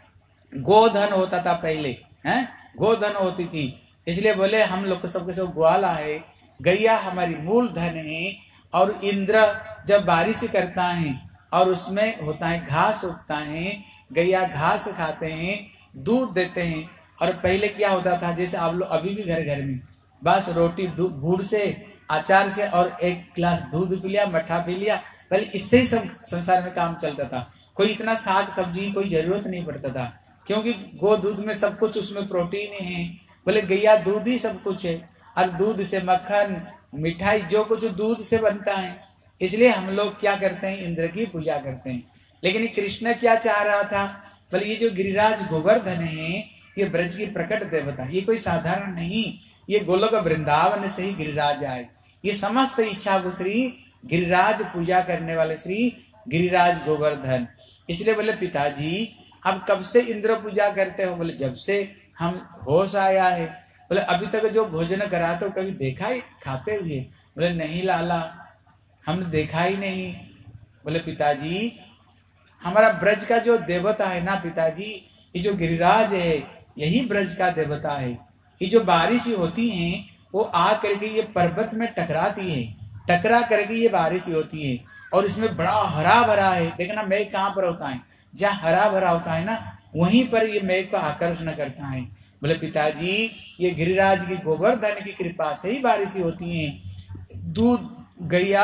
गोधन होता था पहले, हैं गोधन होती थी। इसलिए बोले हम लोग को सबके सब ग्वाला है, गैया हमारी मूल धन है। और इंद्र जब बारिश करता है और उसमें होता है घास उगता है, गैया घास खाते हैं, दूध देते हैं। और पहले क्या होता था, जैसे आप लोग अभी भी घर घर में बस रोटी गुड़ से अचार से और एक गिलास दूध पी लिया, मट्ठा पी लिया, पहले इससे ही सब संसार में काम चलता था। कोई इतना साग सब्जी कोई जरूरत नहीं पड़ता था, क्योंकि गो दूध में सब कुछ, उसमें प्रोटीन है। बोले गैया दूध ही सब कुछ है, और दूध से मक्खन मिठाई जो कुछ दूध से बनता है। इसलिए हम लोग क्या करते हैं, इंद्र की पूजा करते हैं। लेकिन कृष्ण क्या चाह रहा था? बोले ये जो गिरिराज गोवर्धन है ये ब्रज की प्रकट देवता, ये कोई साधारण नहीं, ये गोलोक वृंदावन से ही गिरिराज आए। ये समस्त इच्छा को श्री गिरिराज पूजा करने वाले श्री गिरिराज गोवर्धन। इसलिए बोले पिताजी अब कब से इंद्र पूजा करते हो? बोले जब से हम होश आया है। बोले अभी तक जो भोजन करा तो कभी देखा ही खाते हुए? बोले नहीं लाला, हमने देखा ही नहीं। बोले पिताजी हमारा ब्रज का जो देवता है ना पिताजी, ये जो गिरिराज है यही ब्रज का देवता है। ये जो बारिश होती है वो आ करके ये पर्वत में टकराती है, टकरा करके ये बारिश होती है। और इसमें बड़ा हरा भरा है, देखना मेघ कहाँ पर होता है, जहाँ हरा भरा होता है ना वहीं पर ये मेघ को आकर्षण करता है। बोले पिताजी ये गिरिराज की गोवर्धन की कृपा से ही बारिश होती है। दूध गैया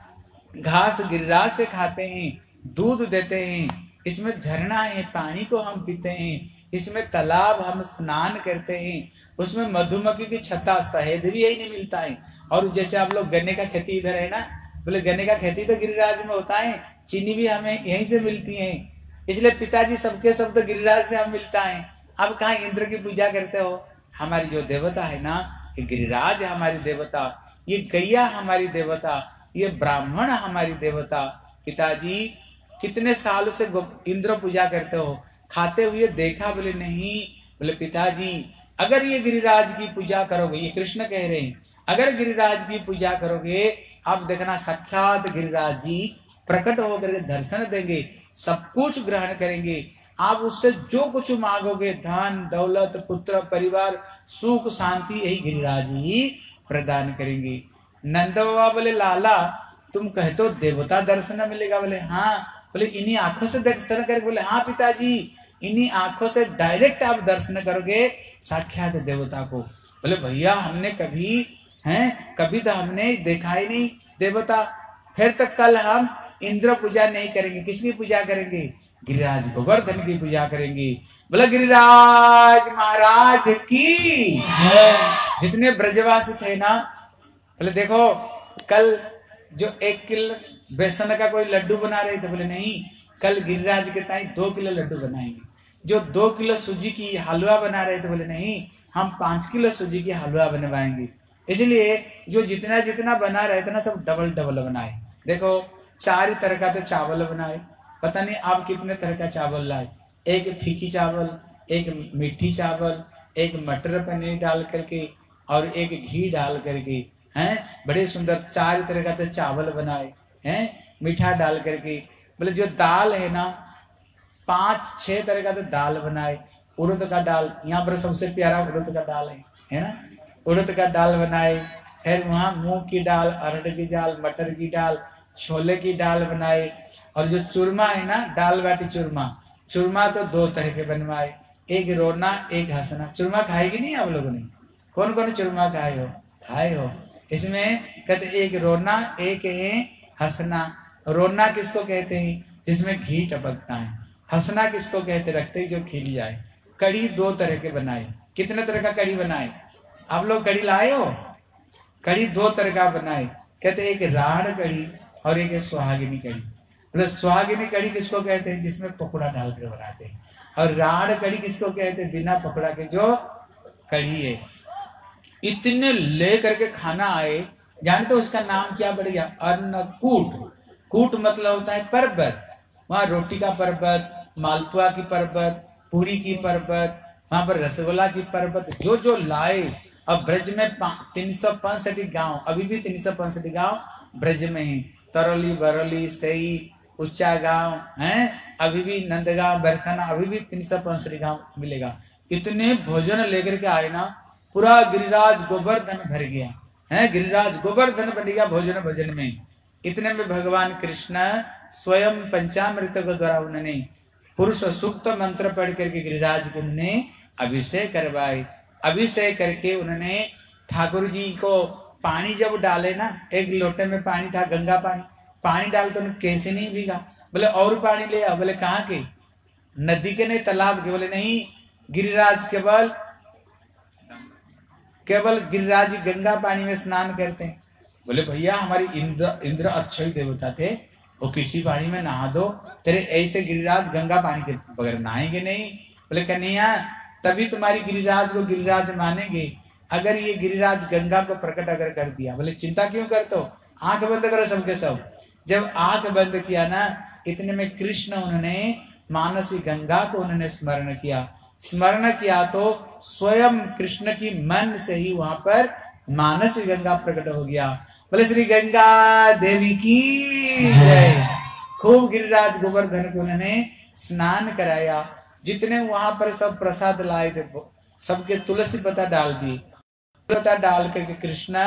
घास गिरिराज से खाते हैं, दूध देते हैं, इसमें झरना है, पानी को हम पीते हैं, इसमें तालाब हम स्नान करते हैं, उसमें मधुमक्खी की छत्ता शहद भी यही नहीं मिलता है। और जैसे आप लोग गन्ने का खेती इधर है ना, बोले गन्ने का खेती तो गिरिराज में होता है, चीनी भी हमें यहीं से मिलती है। इसलिए पिताजी सबके सब तो गिरिराज से हम मिलता है। अब कहाँ इंद्र की पूजा करते हो? हमारी जो देवता है ना, ये गिरिराज हमारी देवता, ये गैया हमारी देवता, ये ब्राह्मण हमारी देवता। पिताजी कितने साल से इंद्र पूजा करते हो, खाते हुए देखा? बोले नहीं। बोले पिताजी अगर ये गिरिराज की पूजा करोगे, ये कृष्ण कह रहे हैं, अगर गिरिराज की पूजा करोगे आप देखना साक्षात गिरिराज जी प्रकट होकर के दर्शन देंगे, सब कुछ ग्रहण करेंगे। आप उससे जो कुछ मांगोगे, धन दौलत पुत्र परिवार सुख शांति, यही गिरिराज ही प्रदान करेंगे। नंद बाबा बोले लाला तुम कहते हो देवता दर्शन मिलेगा? बोले हाँ। बोले इन्हीं आंखों से दर्शन कर? बोले हाँ पिताजी, इन्हीं आंखों से डायरेक्ट आप दर्शन करोगे साक्षात देवता को। बोले भैया हमने कभी हैं कभी तो हमने देखा ही नहीं देवता। फिर तो कल हम इंद्र पूजा नहीं करेंगे, किसकी पूजा करेंगे? गिरिराज गोवर्धन की पूजा करेंगे। बोला गिरिराज महाराज की जितने ब्रजवासी थे ना, बोले देखो कल जो एक किलो बेसन का कोई लड्डू बना रहे थे, बोले नहीं कल गिरिराज के ताई दो किलो लड्डू बनाएंगे। जो दो किलो सूजी की हलवा बना रहे थे, बोले नहीं हम पांच किलो सूजी की हलवा बनवाएंगे। इसलिए जो जितना जितना बना रहे थे ना सब डबल डबल बनाए। देखो चार तरह का तो चावल बनाए, पता नहीं आप कितने तरह का चावल लाए, एक फीकी चावल, एक मीठी चावल, एक मटर पनीर डाल करके और एक घी डाल करके, हैं बड़े सुंदर चार तरह का तो चावल बनाए हैं मीठा डाल करके। बोले जो दाल है ना पांच छह तरह का तो दाल बनाए। उड़द का दाल यहाँ पर सबसे प्यारा उड़द का दाल है है ना, उड़द का दाल बनाए। फिर वहाँ मूंग की दाल, अरहर की दाल, मटर की दाल, छोले की दाल बनाए। और जो चूरमा है ना दाल बाटी चूरमा, चूरमा तो दो तरह के बनवाए, एक रोना एक हंसना। चूरमा खाएगी नहीं आप लोगों ने? कौन कौन चूरमा खाए हो? खाए हो। इसमें कहते एक रोना एक है हंसना। रोना किसको कहते हैं? जिसमें घी टपकता है। हंसना किसको कहते? रखते ही जो खिल जाए। कड़ी दो तरह के बनाए। कितने तरह का कड़ी बनाए? आप लोग कड़ी लाए हो? कड़ी दो तरह का बनाए। कहते एक राढ़ कड़ी और एक सुहागिनी कड़ी। प्लस सुहागिनी कड़ी किसको कहते हैं? जिसमें पकौड़ा डालकर बनाते हैं। और राढ़ कड़ी किसको कहते हैं? बिना पकौड़ा के जो कड़ी है। इतने ले करके खाना आए, जानते हो उसका नाम क्या पड़ गया? अन्नकूट। कूट मतलब होता है पर्वत। वहां रोटी का पर्वत, मालपुआ की पर्वत, पूरी की पर्वत, वहां पर रसगुल्ला की पर्वत, जो जो लाए। अब ब्रज में तीन सौ पैंसठ गाँव, अभी भी तीन सौ पैंसठ गाँव ब्रज में है। तरौली, बरौली, सई, उच्चा गांव है, अभी भी नंदगांव, बरसाना, अभी भी तीन सौ पैंसठ गाँव मिलेगा। इतने भोजन लेकर के आए ना, पूरा गिरिराज गोवर्धन भर गया है। गिरिराज गोवर्धन बन गया भोजन भोजन में। इतने में भगवान कृष्ण स्वयं पंचामृत के द्वारा उन्होंने पुरुष सूक्त मंत्र पढ़ करके गिरिराज को उन्होंने अभिषेक करवाए। अभिषेक करके उन्होंने ठाकुर जी को पानी जब डाले ना, एक लोटे में पानी था गंगा पानी, पानी डाल तो कैसे नहीं भीगा? बोले और पानी ले आओ। बोले कहाँ के? नदी के नहीं तालाब के? बोले नहीं, गिरिराज केवल केवल गिरिराज गंगा पानी में स्नान करते हैं। बोले भैया हमारी इंद्र इंद्र अच्छे देवता थे, वो किसी पानी में नहा दो, तेरे ऐसे गिरिराज गंगा पानी के बगैर नहाएंगे नहीं। बोले कन्हैया तभी तुम्हारी गिरिराज को गिरिराज मानेंगे अगर ये गिरिराज गंगा को प्रकट अगर कर दिया। बोले चिंता क्यों करते हो, आंख बंद करो सबके सब। जब आंख बंद किया ना, इतने में कृष्ण उन्होंने मानसी गंगा को उन्होंने स्मरण किया। स्मरण किया तो स्वयं कृष्ण की मन से ही वहां पर मानसी गंगा प्रकट हो गया। बोले श्री गंगा देवी की जय। खूब गिरिराज गोवर्धन को उन्होंने स्नान कराया। जितने वहां पर सब प्रसाद लाए थे सबके तुलसी पत्ता डाल दिए। पत्ता डाल करके कृष्ण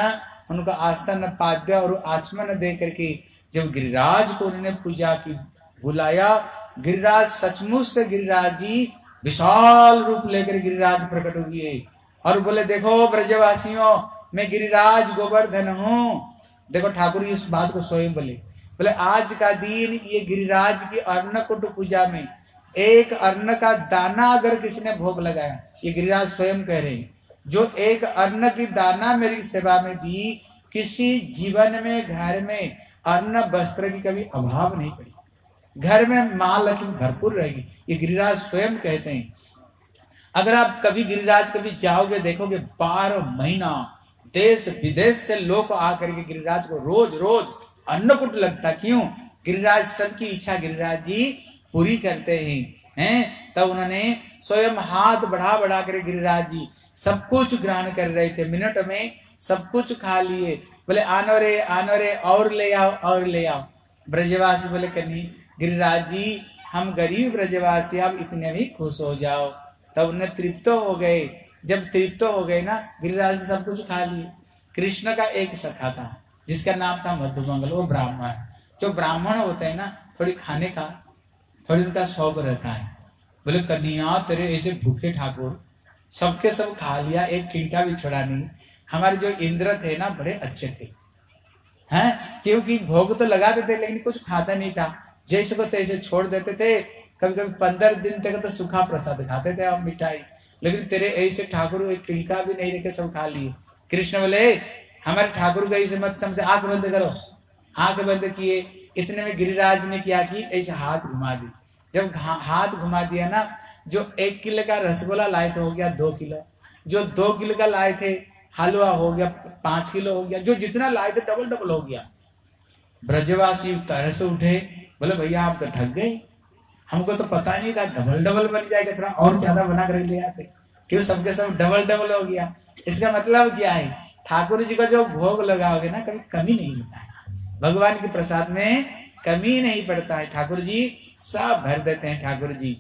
उनका आसन पाद्य और आचमन दे करके जब गिरिराज को उन्होंने पूजा की बुलाया, गिरिराज सचमुच से गिरिराज जी विशाल रूप लेकर गिरिराज प्रकट हुए और बोले देखो ब्रजवासियों मैं गिरिराज गोवर्धन हूँ। देखो ठाकुर इस बात को स्वयं बोले बोले आज का दिन ये गिरिराज की अन्नकूट पूजा में एक अन्न का दाना अगर किसी ने भोग लगाया, ये गिरिराज स्वयं कह रहे हैं, जो एक अन्न की दाना मेरी सेवा में दी, किसी जीवन में घर में अन्न वस्त्र की कभी अभाव नहीं पड़ी, घर में मां लक्ष्मी भरपूर रहेगी। ये गिरिराज स्वयं कहते हैं। अगर आप कभी गिरिराज कभी जाओगे देखोगे बारह महीना देश विदेश से लोग आकर के गिरिराज को रोज रोज अन्नकूट लगता। क्यों? गिरिराज सबकी इच्छा गिरिराज जी पूरी करते हैं हैं तब उन्होंने स्वयं हाथ बढ़ा बढ़ा कर गिरिराज जी सब कुछ ग्रहण कर रहे थे। मिनट में सब कुछ खा लिए। बोले आनो रे आनो रे और ले आओ और ले आओ। ब्रजवासी बोले कन्ही गिरिराज जी हम गरीब ब्रजवासी आप इतने भी खुश हो जाओ। तब उन्हें तृप्त हो गए। जब तृप्त हो गए ना गिरिराज ने सब कुछ खा लिए। कृष्ण का एक सखा था जिसका नाम था मधुमंगल, वो ब्राह्मण। जो ब्राह्मण होते हैं ना थोड़ी खाने का थोड़ी उनका शौक रहता है। बोले कन्हैया तेरे ऐसे भूखे ठाकुर सबके सब खा लिया, एक किंका भी छोड़ा नहीं। हमारे जो इंद्र थे ना बड़े अच्छे थे हैं, क्योंकि भोग तो लगाते थे लेकिन कुछ खाता नहीं था, जैसे को तैसे छोड़ देते थे। कभी कभी पंद्रह दिन तक तो सूखा प्रसाद खाते थे हम मिठाई, लेकिन तेरे ऐसे ठाकुर एक किंका भी नहीं रखे सब खा लिए। कृष्ण बोले हमारे ठाकुर को ऐसे मत समझे, आंख बंद करो। आंख बंद किए। इतने में गिरिराज ने क्या की ऐसे हाथ घुमा दी। जब हाथ घुमा दिया ना, जो एक किलो का रसगुल्ला लाए थे हो गया दो किलो, जो दो किलो का लाए थे हलवा हो गया पांच किलो हो गया, जो जितना लाए थे डबल डबल हो गया। ब्रजवासी तरह से उठे, बोले भैया आप तो ठग गए, हमको तो पता नहीं था डबल डबल बन जाएगा, थोड़ा और ज्यादा बना कर ले आते, क्यों सबके सब डबल डबल हो गया। इसका मतलब क्या है? ठाकुर जी का जो भोग लगाओगे ना कभी कमी नहीं होता है। भगवान के प्रसाद में कमी नहीं पड़ता है। ठाकुर जी सब भर देते हैं ठाकुर जी।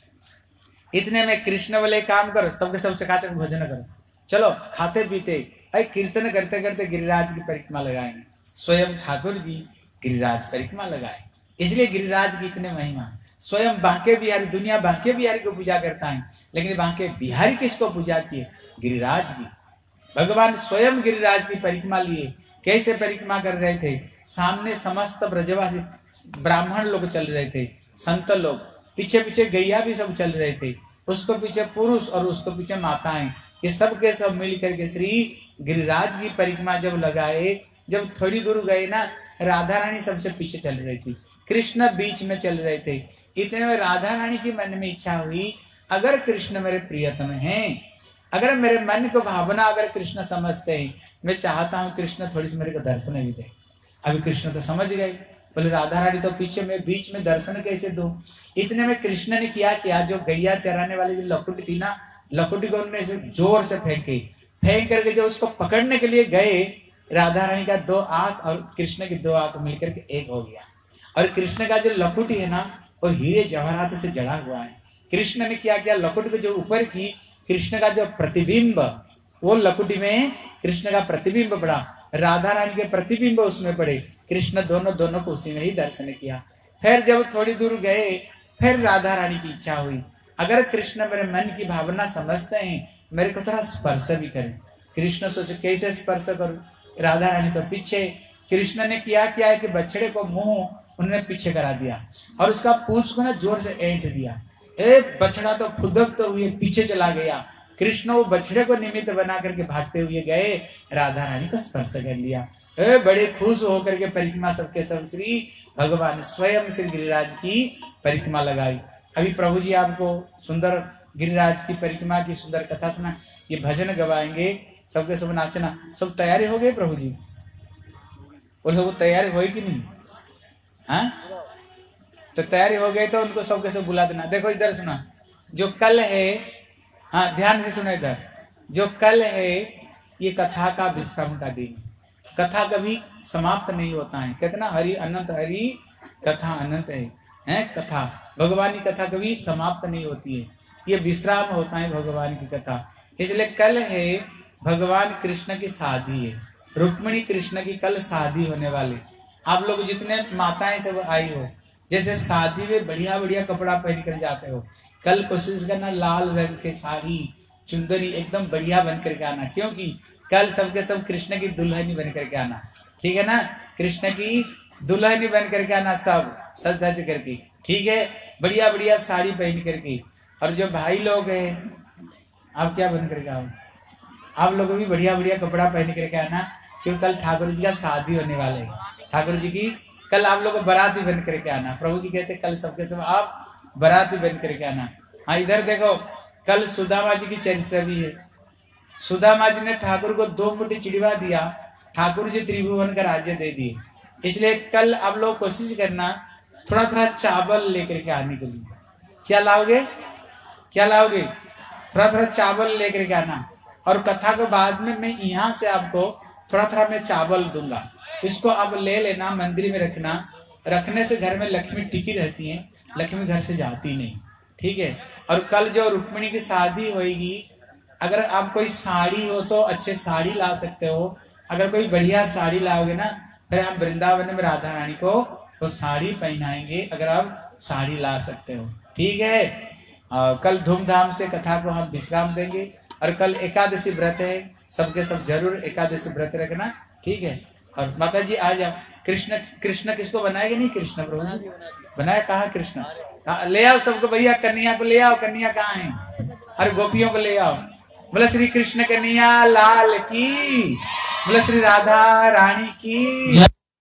इतने में कृष्ण बोले काम करो, सबके सब चकाचक भोजन करो, चलो खाते पीते अरे कीर्तन करते करते गिरिराज की परिक्रमा लगाएंगे। स्वयं ठाकुर जी गिरिराज परिक्रमा लगाए। इसलिए गिरिराज की इतने महिमा। स्वयं बांके बिहारी, दुनिया बांके बिहारी को पूजा करता है, लेकिन बांके बिहारी किसको पूजा किए? गिरिराज की। भगवान स्वयं गिरिराज की परिक्रमा लिए। कैसे परिक्रमा कर रहे थे? सामने समस्त ब्रजवासी ब्राह्मण लोग चल रहे थे, संत लोग, पीछे पीछे गैया भी सब चल रहे थे, उसको पीछे पुरुष और उसको पीछे माताएं, ये सब के सब मिल करके श्री गिरिराज की परिक्रमा जब लगाए। जब थोड़ी दूर गए ना, राधा रानी सबसे पीछे चल रही थी, कृष्ण बीच में चल रहे थे। इतने में राधा रानी की मन में इच्छा हुई, अगर कृष्ण मेरे प्रियतम हैं, अगर मेरे मन को भावना अगर कृष्ण समझते हैं, मैं चाहता हूँ कृष्ण थोड़ी सी मेरे को दर्शन भी दे। अभी कृष्ण तो समझ गए, बोले राधा रानी तो पीछे में बीच में दर्शन कैसे दूं। इतने में कृष्ण ने किया किया, जो गैया चराने वाली जो लकुटी थी ना, लकुटी को उन्होंने जोर से फेंकी। फेंक करके जो उसको पकड़ने के लिए गए, राधा रानी का दो आंख और कृष्ण की दो आंख मिलकर के एक हो गया। और कृष्ण का जो लकुटी है ना वो हीरे जवाहरात से जड़ा हुआ है। कृष्ण ने क्या किया, लकुटी को जो ऊपर की कृष्ण का जो प्रतिबिंब, वो लकुटी में कृष्ण का प्रतिबिंब पड़ा, राधा रानी के प्रतिबिंब उसमें पड़े। कृष्ण दोनों दोनों को उसी में ही दर्शन किया। फिर जब थोड़ी दूर गए, फिर राधा रानी की इच्छा हुई, अगर कृष्ण मेरे मन की भावना समझते हैं, मेरे को थोड़ा स्पर्श भी करें। कृष्ण सोचे कैसे स्पर्श करूं, राधा रानी तो पीछे। कृष्ण ने किया क्या है कि बछड़े को मुंह उन्होंने पीछे करा दिया और उसका पूंछ को ना जोर से ऐंठ दिया। एक बछड़ा तो खुदक तो हुए पीछे चला गया। कृष्ण वो बछड़े को निमित्त बना करके भागते हुए गए, राधा रानी को स्पर्श कर लिया। ए बड़े खुश होकर के परिक्रमा सबके सब श्री भगवान स्वयं श्री गिरिराज की परिक्रमा लगाई। अभी प्रभु जी आपको सुंदर गिरिराज की परिक्रमा की सुंदर कथा सुना, ये भजन गवाएंगे, सबके सब नाचना। सब तैयारी हो गई प्रभु जी? बोले वो तैयारी हुई कि नहीं? हाँ तो तैयारी हो गई तो उनको सबके सब बुला देना। देखो इधर सुना, जो कल है, हाँ ध्यान से सुना इधर, जो कल है ये कथा का विश्राम का दिन। कथा कभी समाप्त नहीं होता है। कितना हरि अनंत हरि कथा अनंत है, है कथा भगवान की कथा कभी समाप्त नहीं होती है, ये विश्राम होता है भगवान की कथा। इसलिए कल है भगवान कृष्ण की शादी है। रुक्मिणी कृष्ण की कल शादी होने वाली। आप लोग जितने माताएं सब आई हो, जैसे शादी में बढ़िया बढ़िया कपड़ा पहन कर जाते हो, कल कोशिश करना लाल रंग के साड़ी चुंदरी एकदम बढ़िया बन करके आना, क्योंकि कल सबके सब कृष्ण की दुल्हनी बन करके आना, ठीक है ना। कृष्ण की दुल्हनी बन करके आना, सब सज धज करके, ठीक है, बढ़िया बढ़िया साड़ी पहन करके। और जो भाई लोग हैं, आप क्या बन करके आओ, आप लोगों भी बढ़िया बढ़िया कपड़ा पहन करके आना, क्योंकि कल ठाकुर जी का शादी होने वाले है। ठाकुर जी की कल आप लोग बाराती बन करके आना। प्रभु जी कहते कल सबके सब आप बाराती बन करके आना। हाँ, इधर देखो, कल सुदामा जी की चरित्र भी है। सुदामा जी ने ठाकुर को दो मुट्ठी चिड़वा दिया, ठाकुर जी त्रिभुवन का राज्य दे दिए। इसलिए कल आप लोग कोशिश करना थोड़ा थोड़ा चावल लेकर के आने के लिए। क्या लाओगे, क्या लाओगे? थोड़ा थोड़ा चावल लेकर के आना। और कथा के बाद में मैं यहाँ से आपको थोड़ा थोड़ा मैं चावल दूंगा, इसको आप ले लेना, मंदिर में रखना। रखने से घर में लक्ष्मी टिकी रहती है, लक्ष्मी घर से जाती नहीं, ठीक है। और कल जो रुक्मिणी की शादी होगी, अगर आप कोई साड़ी हो तो अच्छे साड़ी ला सकते हो। अगर कोई बढ़िया साड़ी लाओगे ना, फिर हम वृंदावन में राधा रानी को वो साड़ी पहनाएंगे, अगर आप साड़ी ला सकते हो, ठीक है। आ, कल धूमधाम से कथा को हम विश्राम देंगे। और कल एकादशी व्रत है, सबके सब जरूर एकादशी व्रत रखना, ठीक है। और माता जी आ जाओ। कृष्ण कृष्ण किसको बनाएगा? नहीं, कृष्ण प्रभु जी बनाया। कहा कृष्ण? ले आओ सबको भैया, कन्या को ले आओ। कन्या कहाँ है? अरे गोपियों को ले आओ। बोले श्री कृष्ण कन्हैया लाल की, बोले श्री राधा रानी की।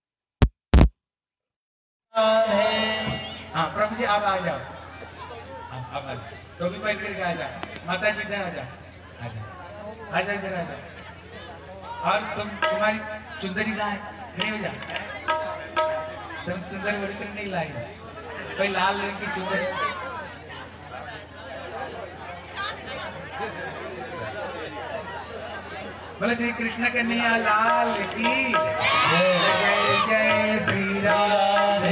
हाँ प्रभु जी आप आ जाओ, आप आ जाओ, टोपी पहन करके आ जाओ। माता जी इधर आ जाओ, आ जाओ, आ जाओ, इधर आ जाओ। और तुम, तुम्हारी चुंदरी कहाँ है? खड़ी हो जाओ। तुम चुंदरी बड़ी कर नहीं लाई, कोई लाल रंग की चुंदरी। बोले श्री कृष्ण कन्हैया लाल की, जय जय श्री राधे।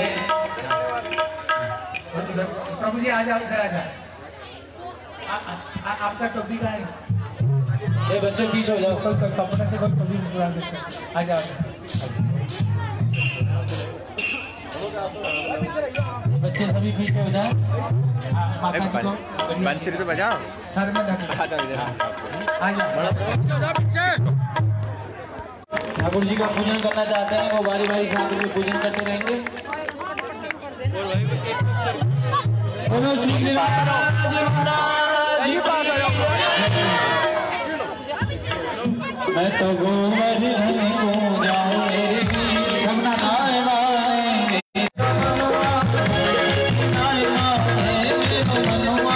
प्रभु जी आ जाओ, इधर आ जाओ। आपका टोपी का है? ये बच्चे पीछे हो जाओ, कपड़े से कोई टोपी उड़ा देते। आ जाओ, बच्चे सभी पीछे हो जाए। माता जी को बंसुरी तो बजाओ, सर में ढक लो। आ जाओ, इधर आ जाओ। ठाकुर जी का पूजन करना चाहते हैं, वो बारी बारी से आकर के पूजन करते रहेंगे। बोलो श्री महाराज मैं तो गोवर्धन को जाऊं मेरे श्री रमना नाय माने नाय माने मेरे मनुआ।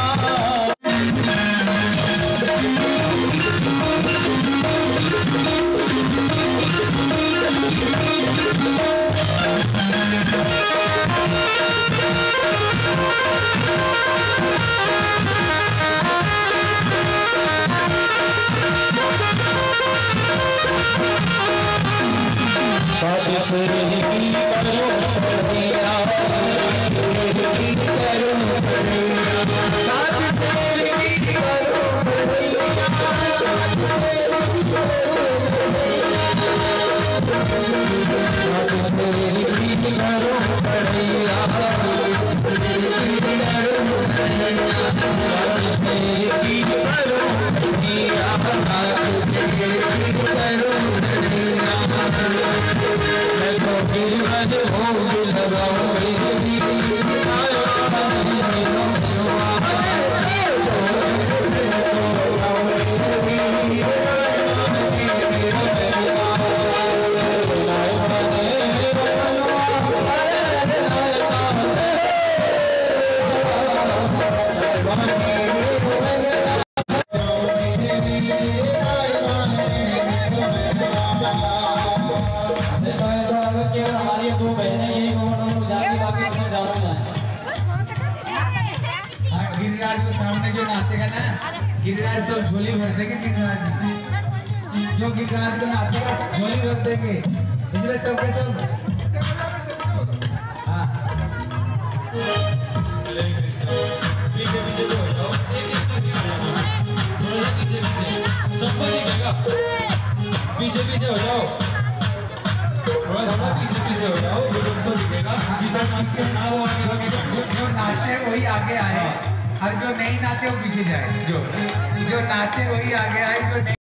गिरिराज सब झोली भर देंगे। गिरिराज जो गिरिराज को नाचेगा झोली भर देंगे, इसलिए सब के सब पीछे पीछे जो हो जाओ, पीछे पीछे सबको दिखेगा, पीछे पीछे हो जाओ। रहेगा कि सब नाचे ना वो आगे आगे जो, जो नाचे वही आगे आए और जो नहीं नाचे वो पीछे जाए। जो जो नाचे वही आगे आए, जो नहीं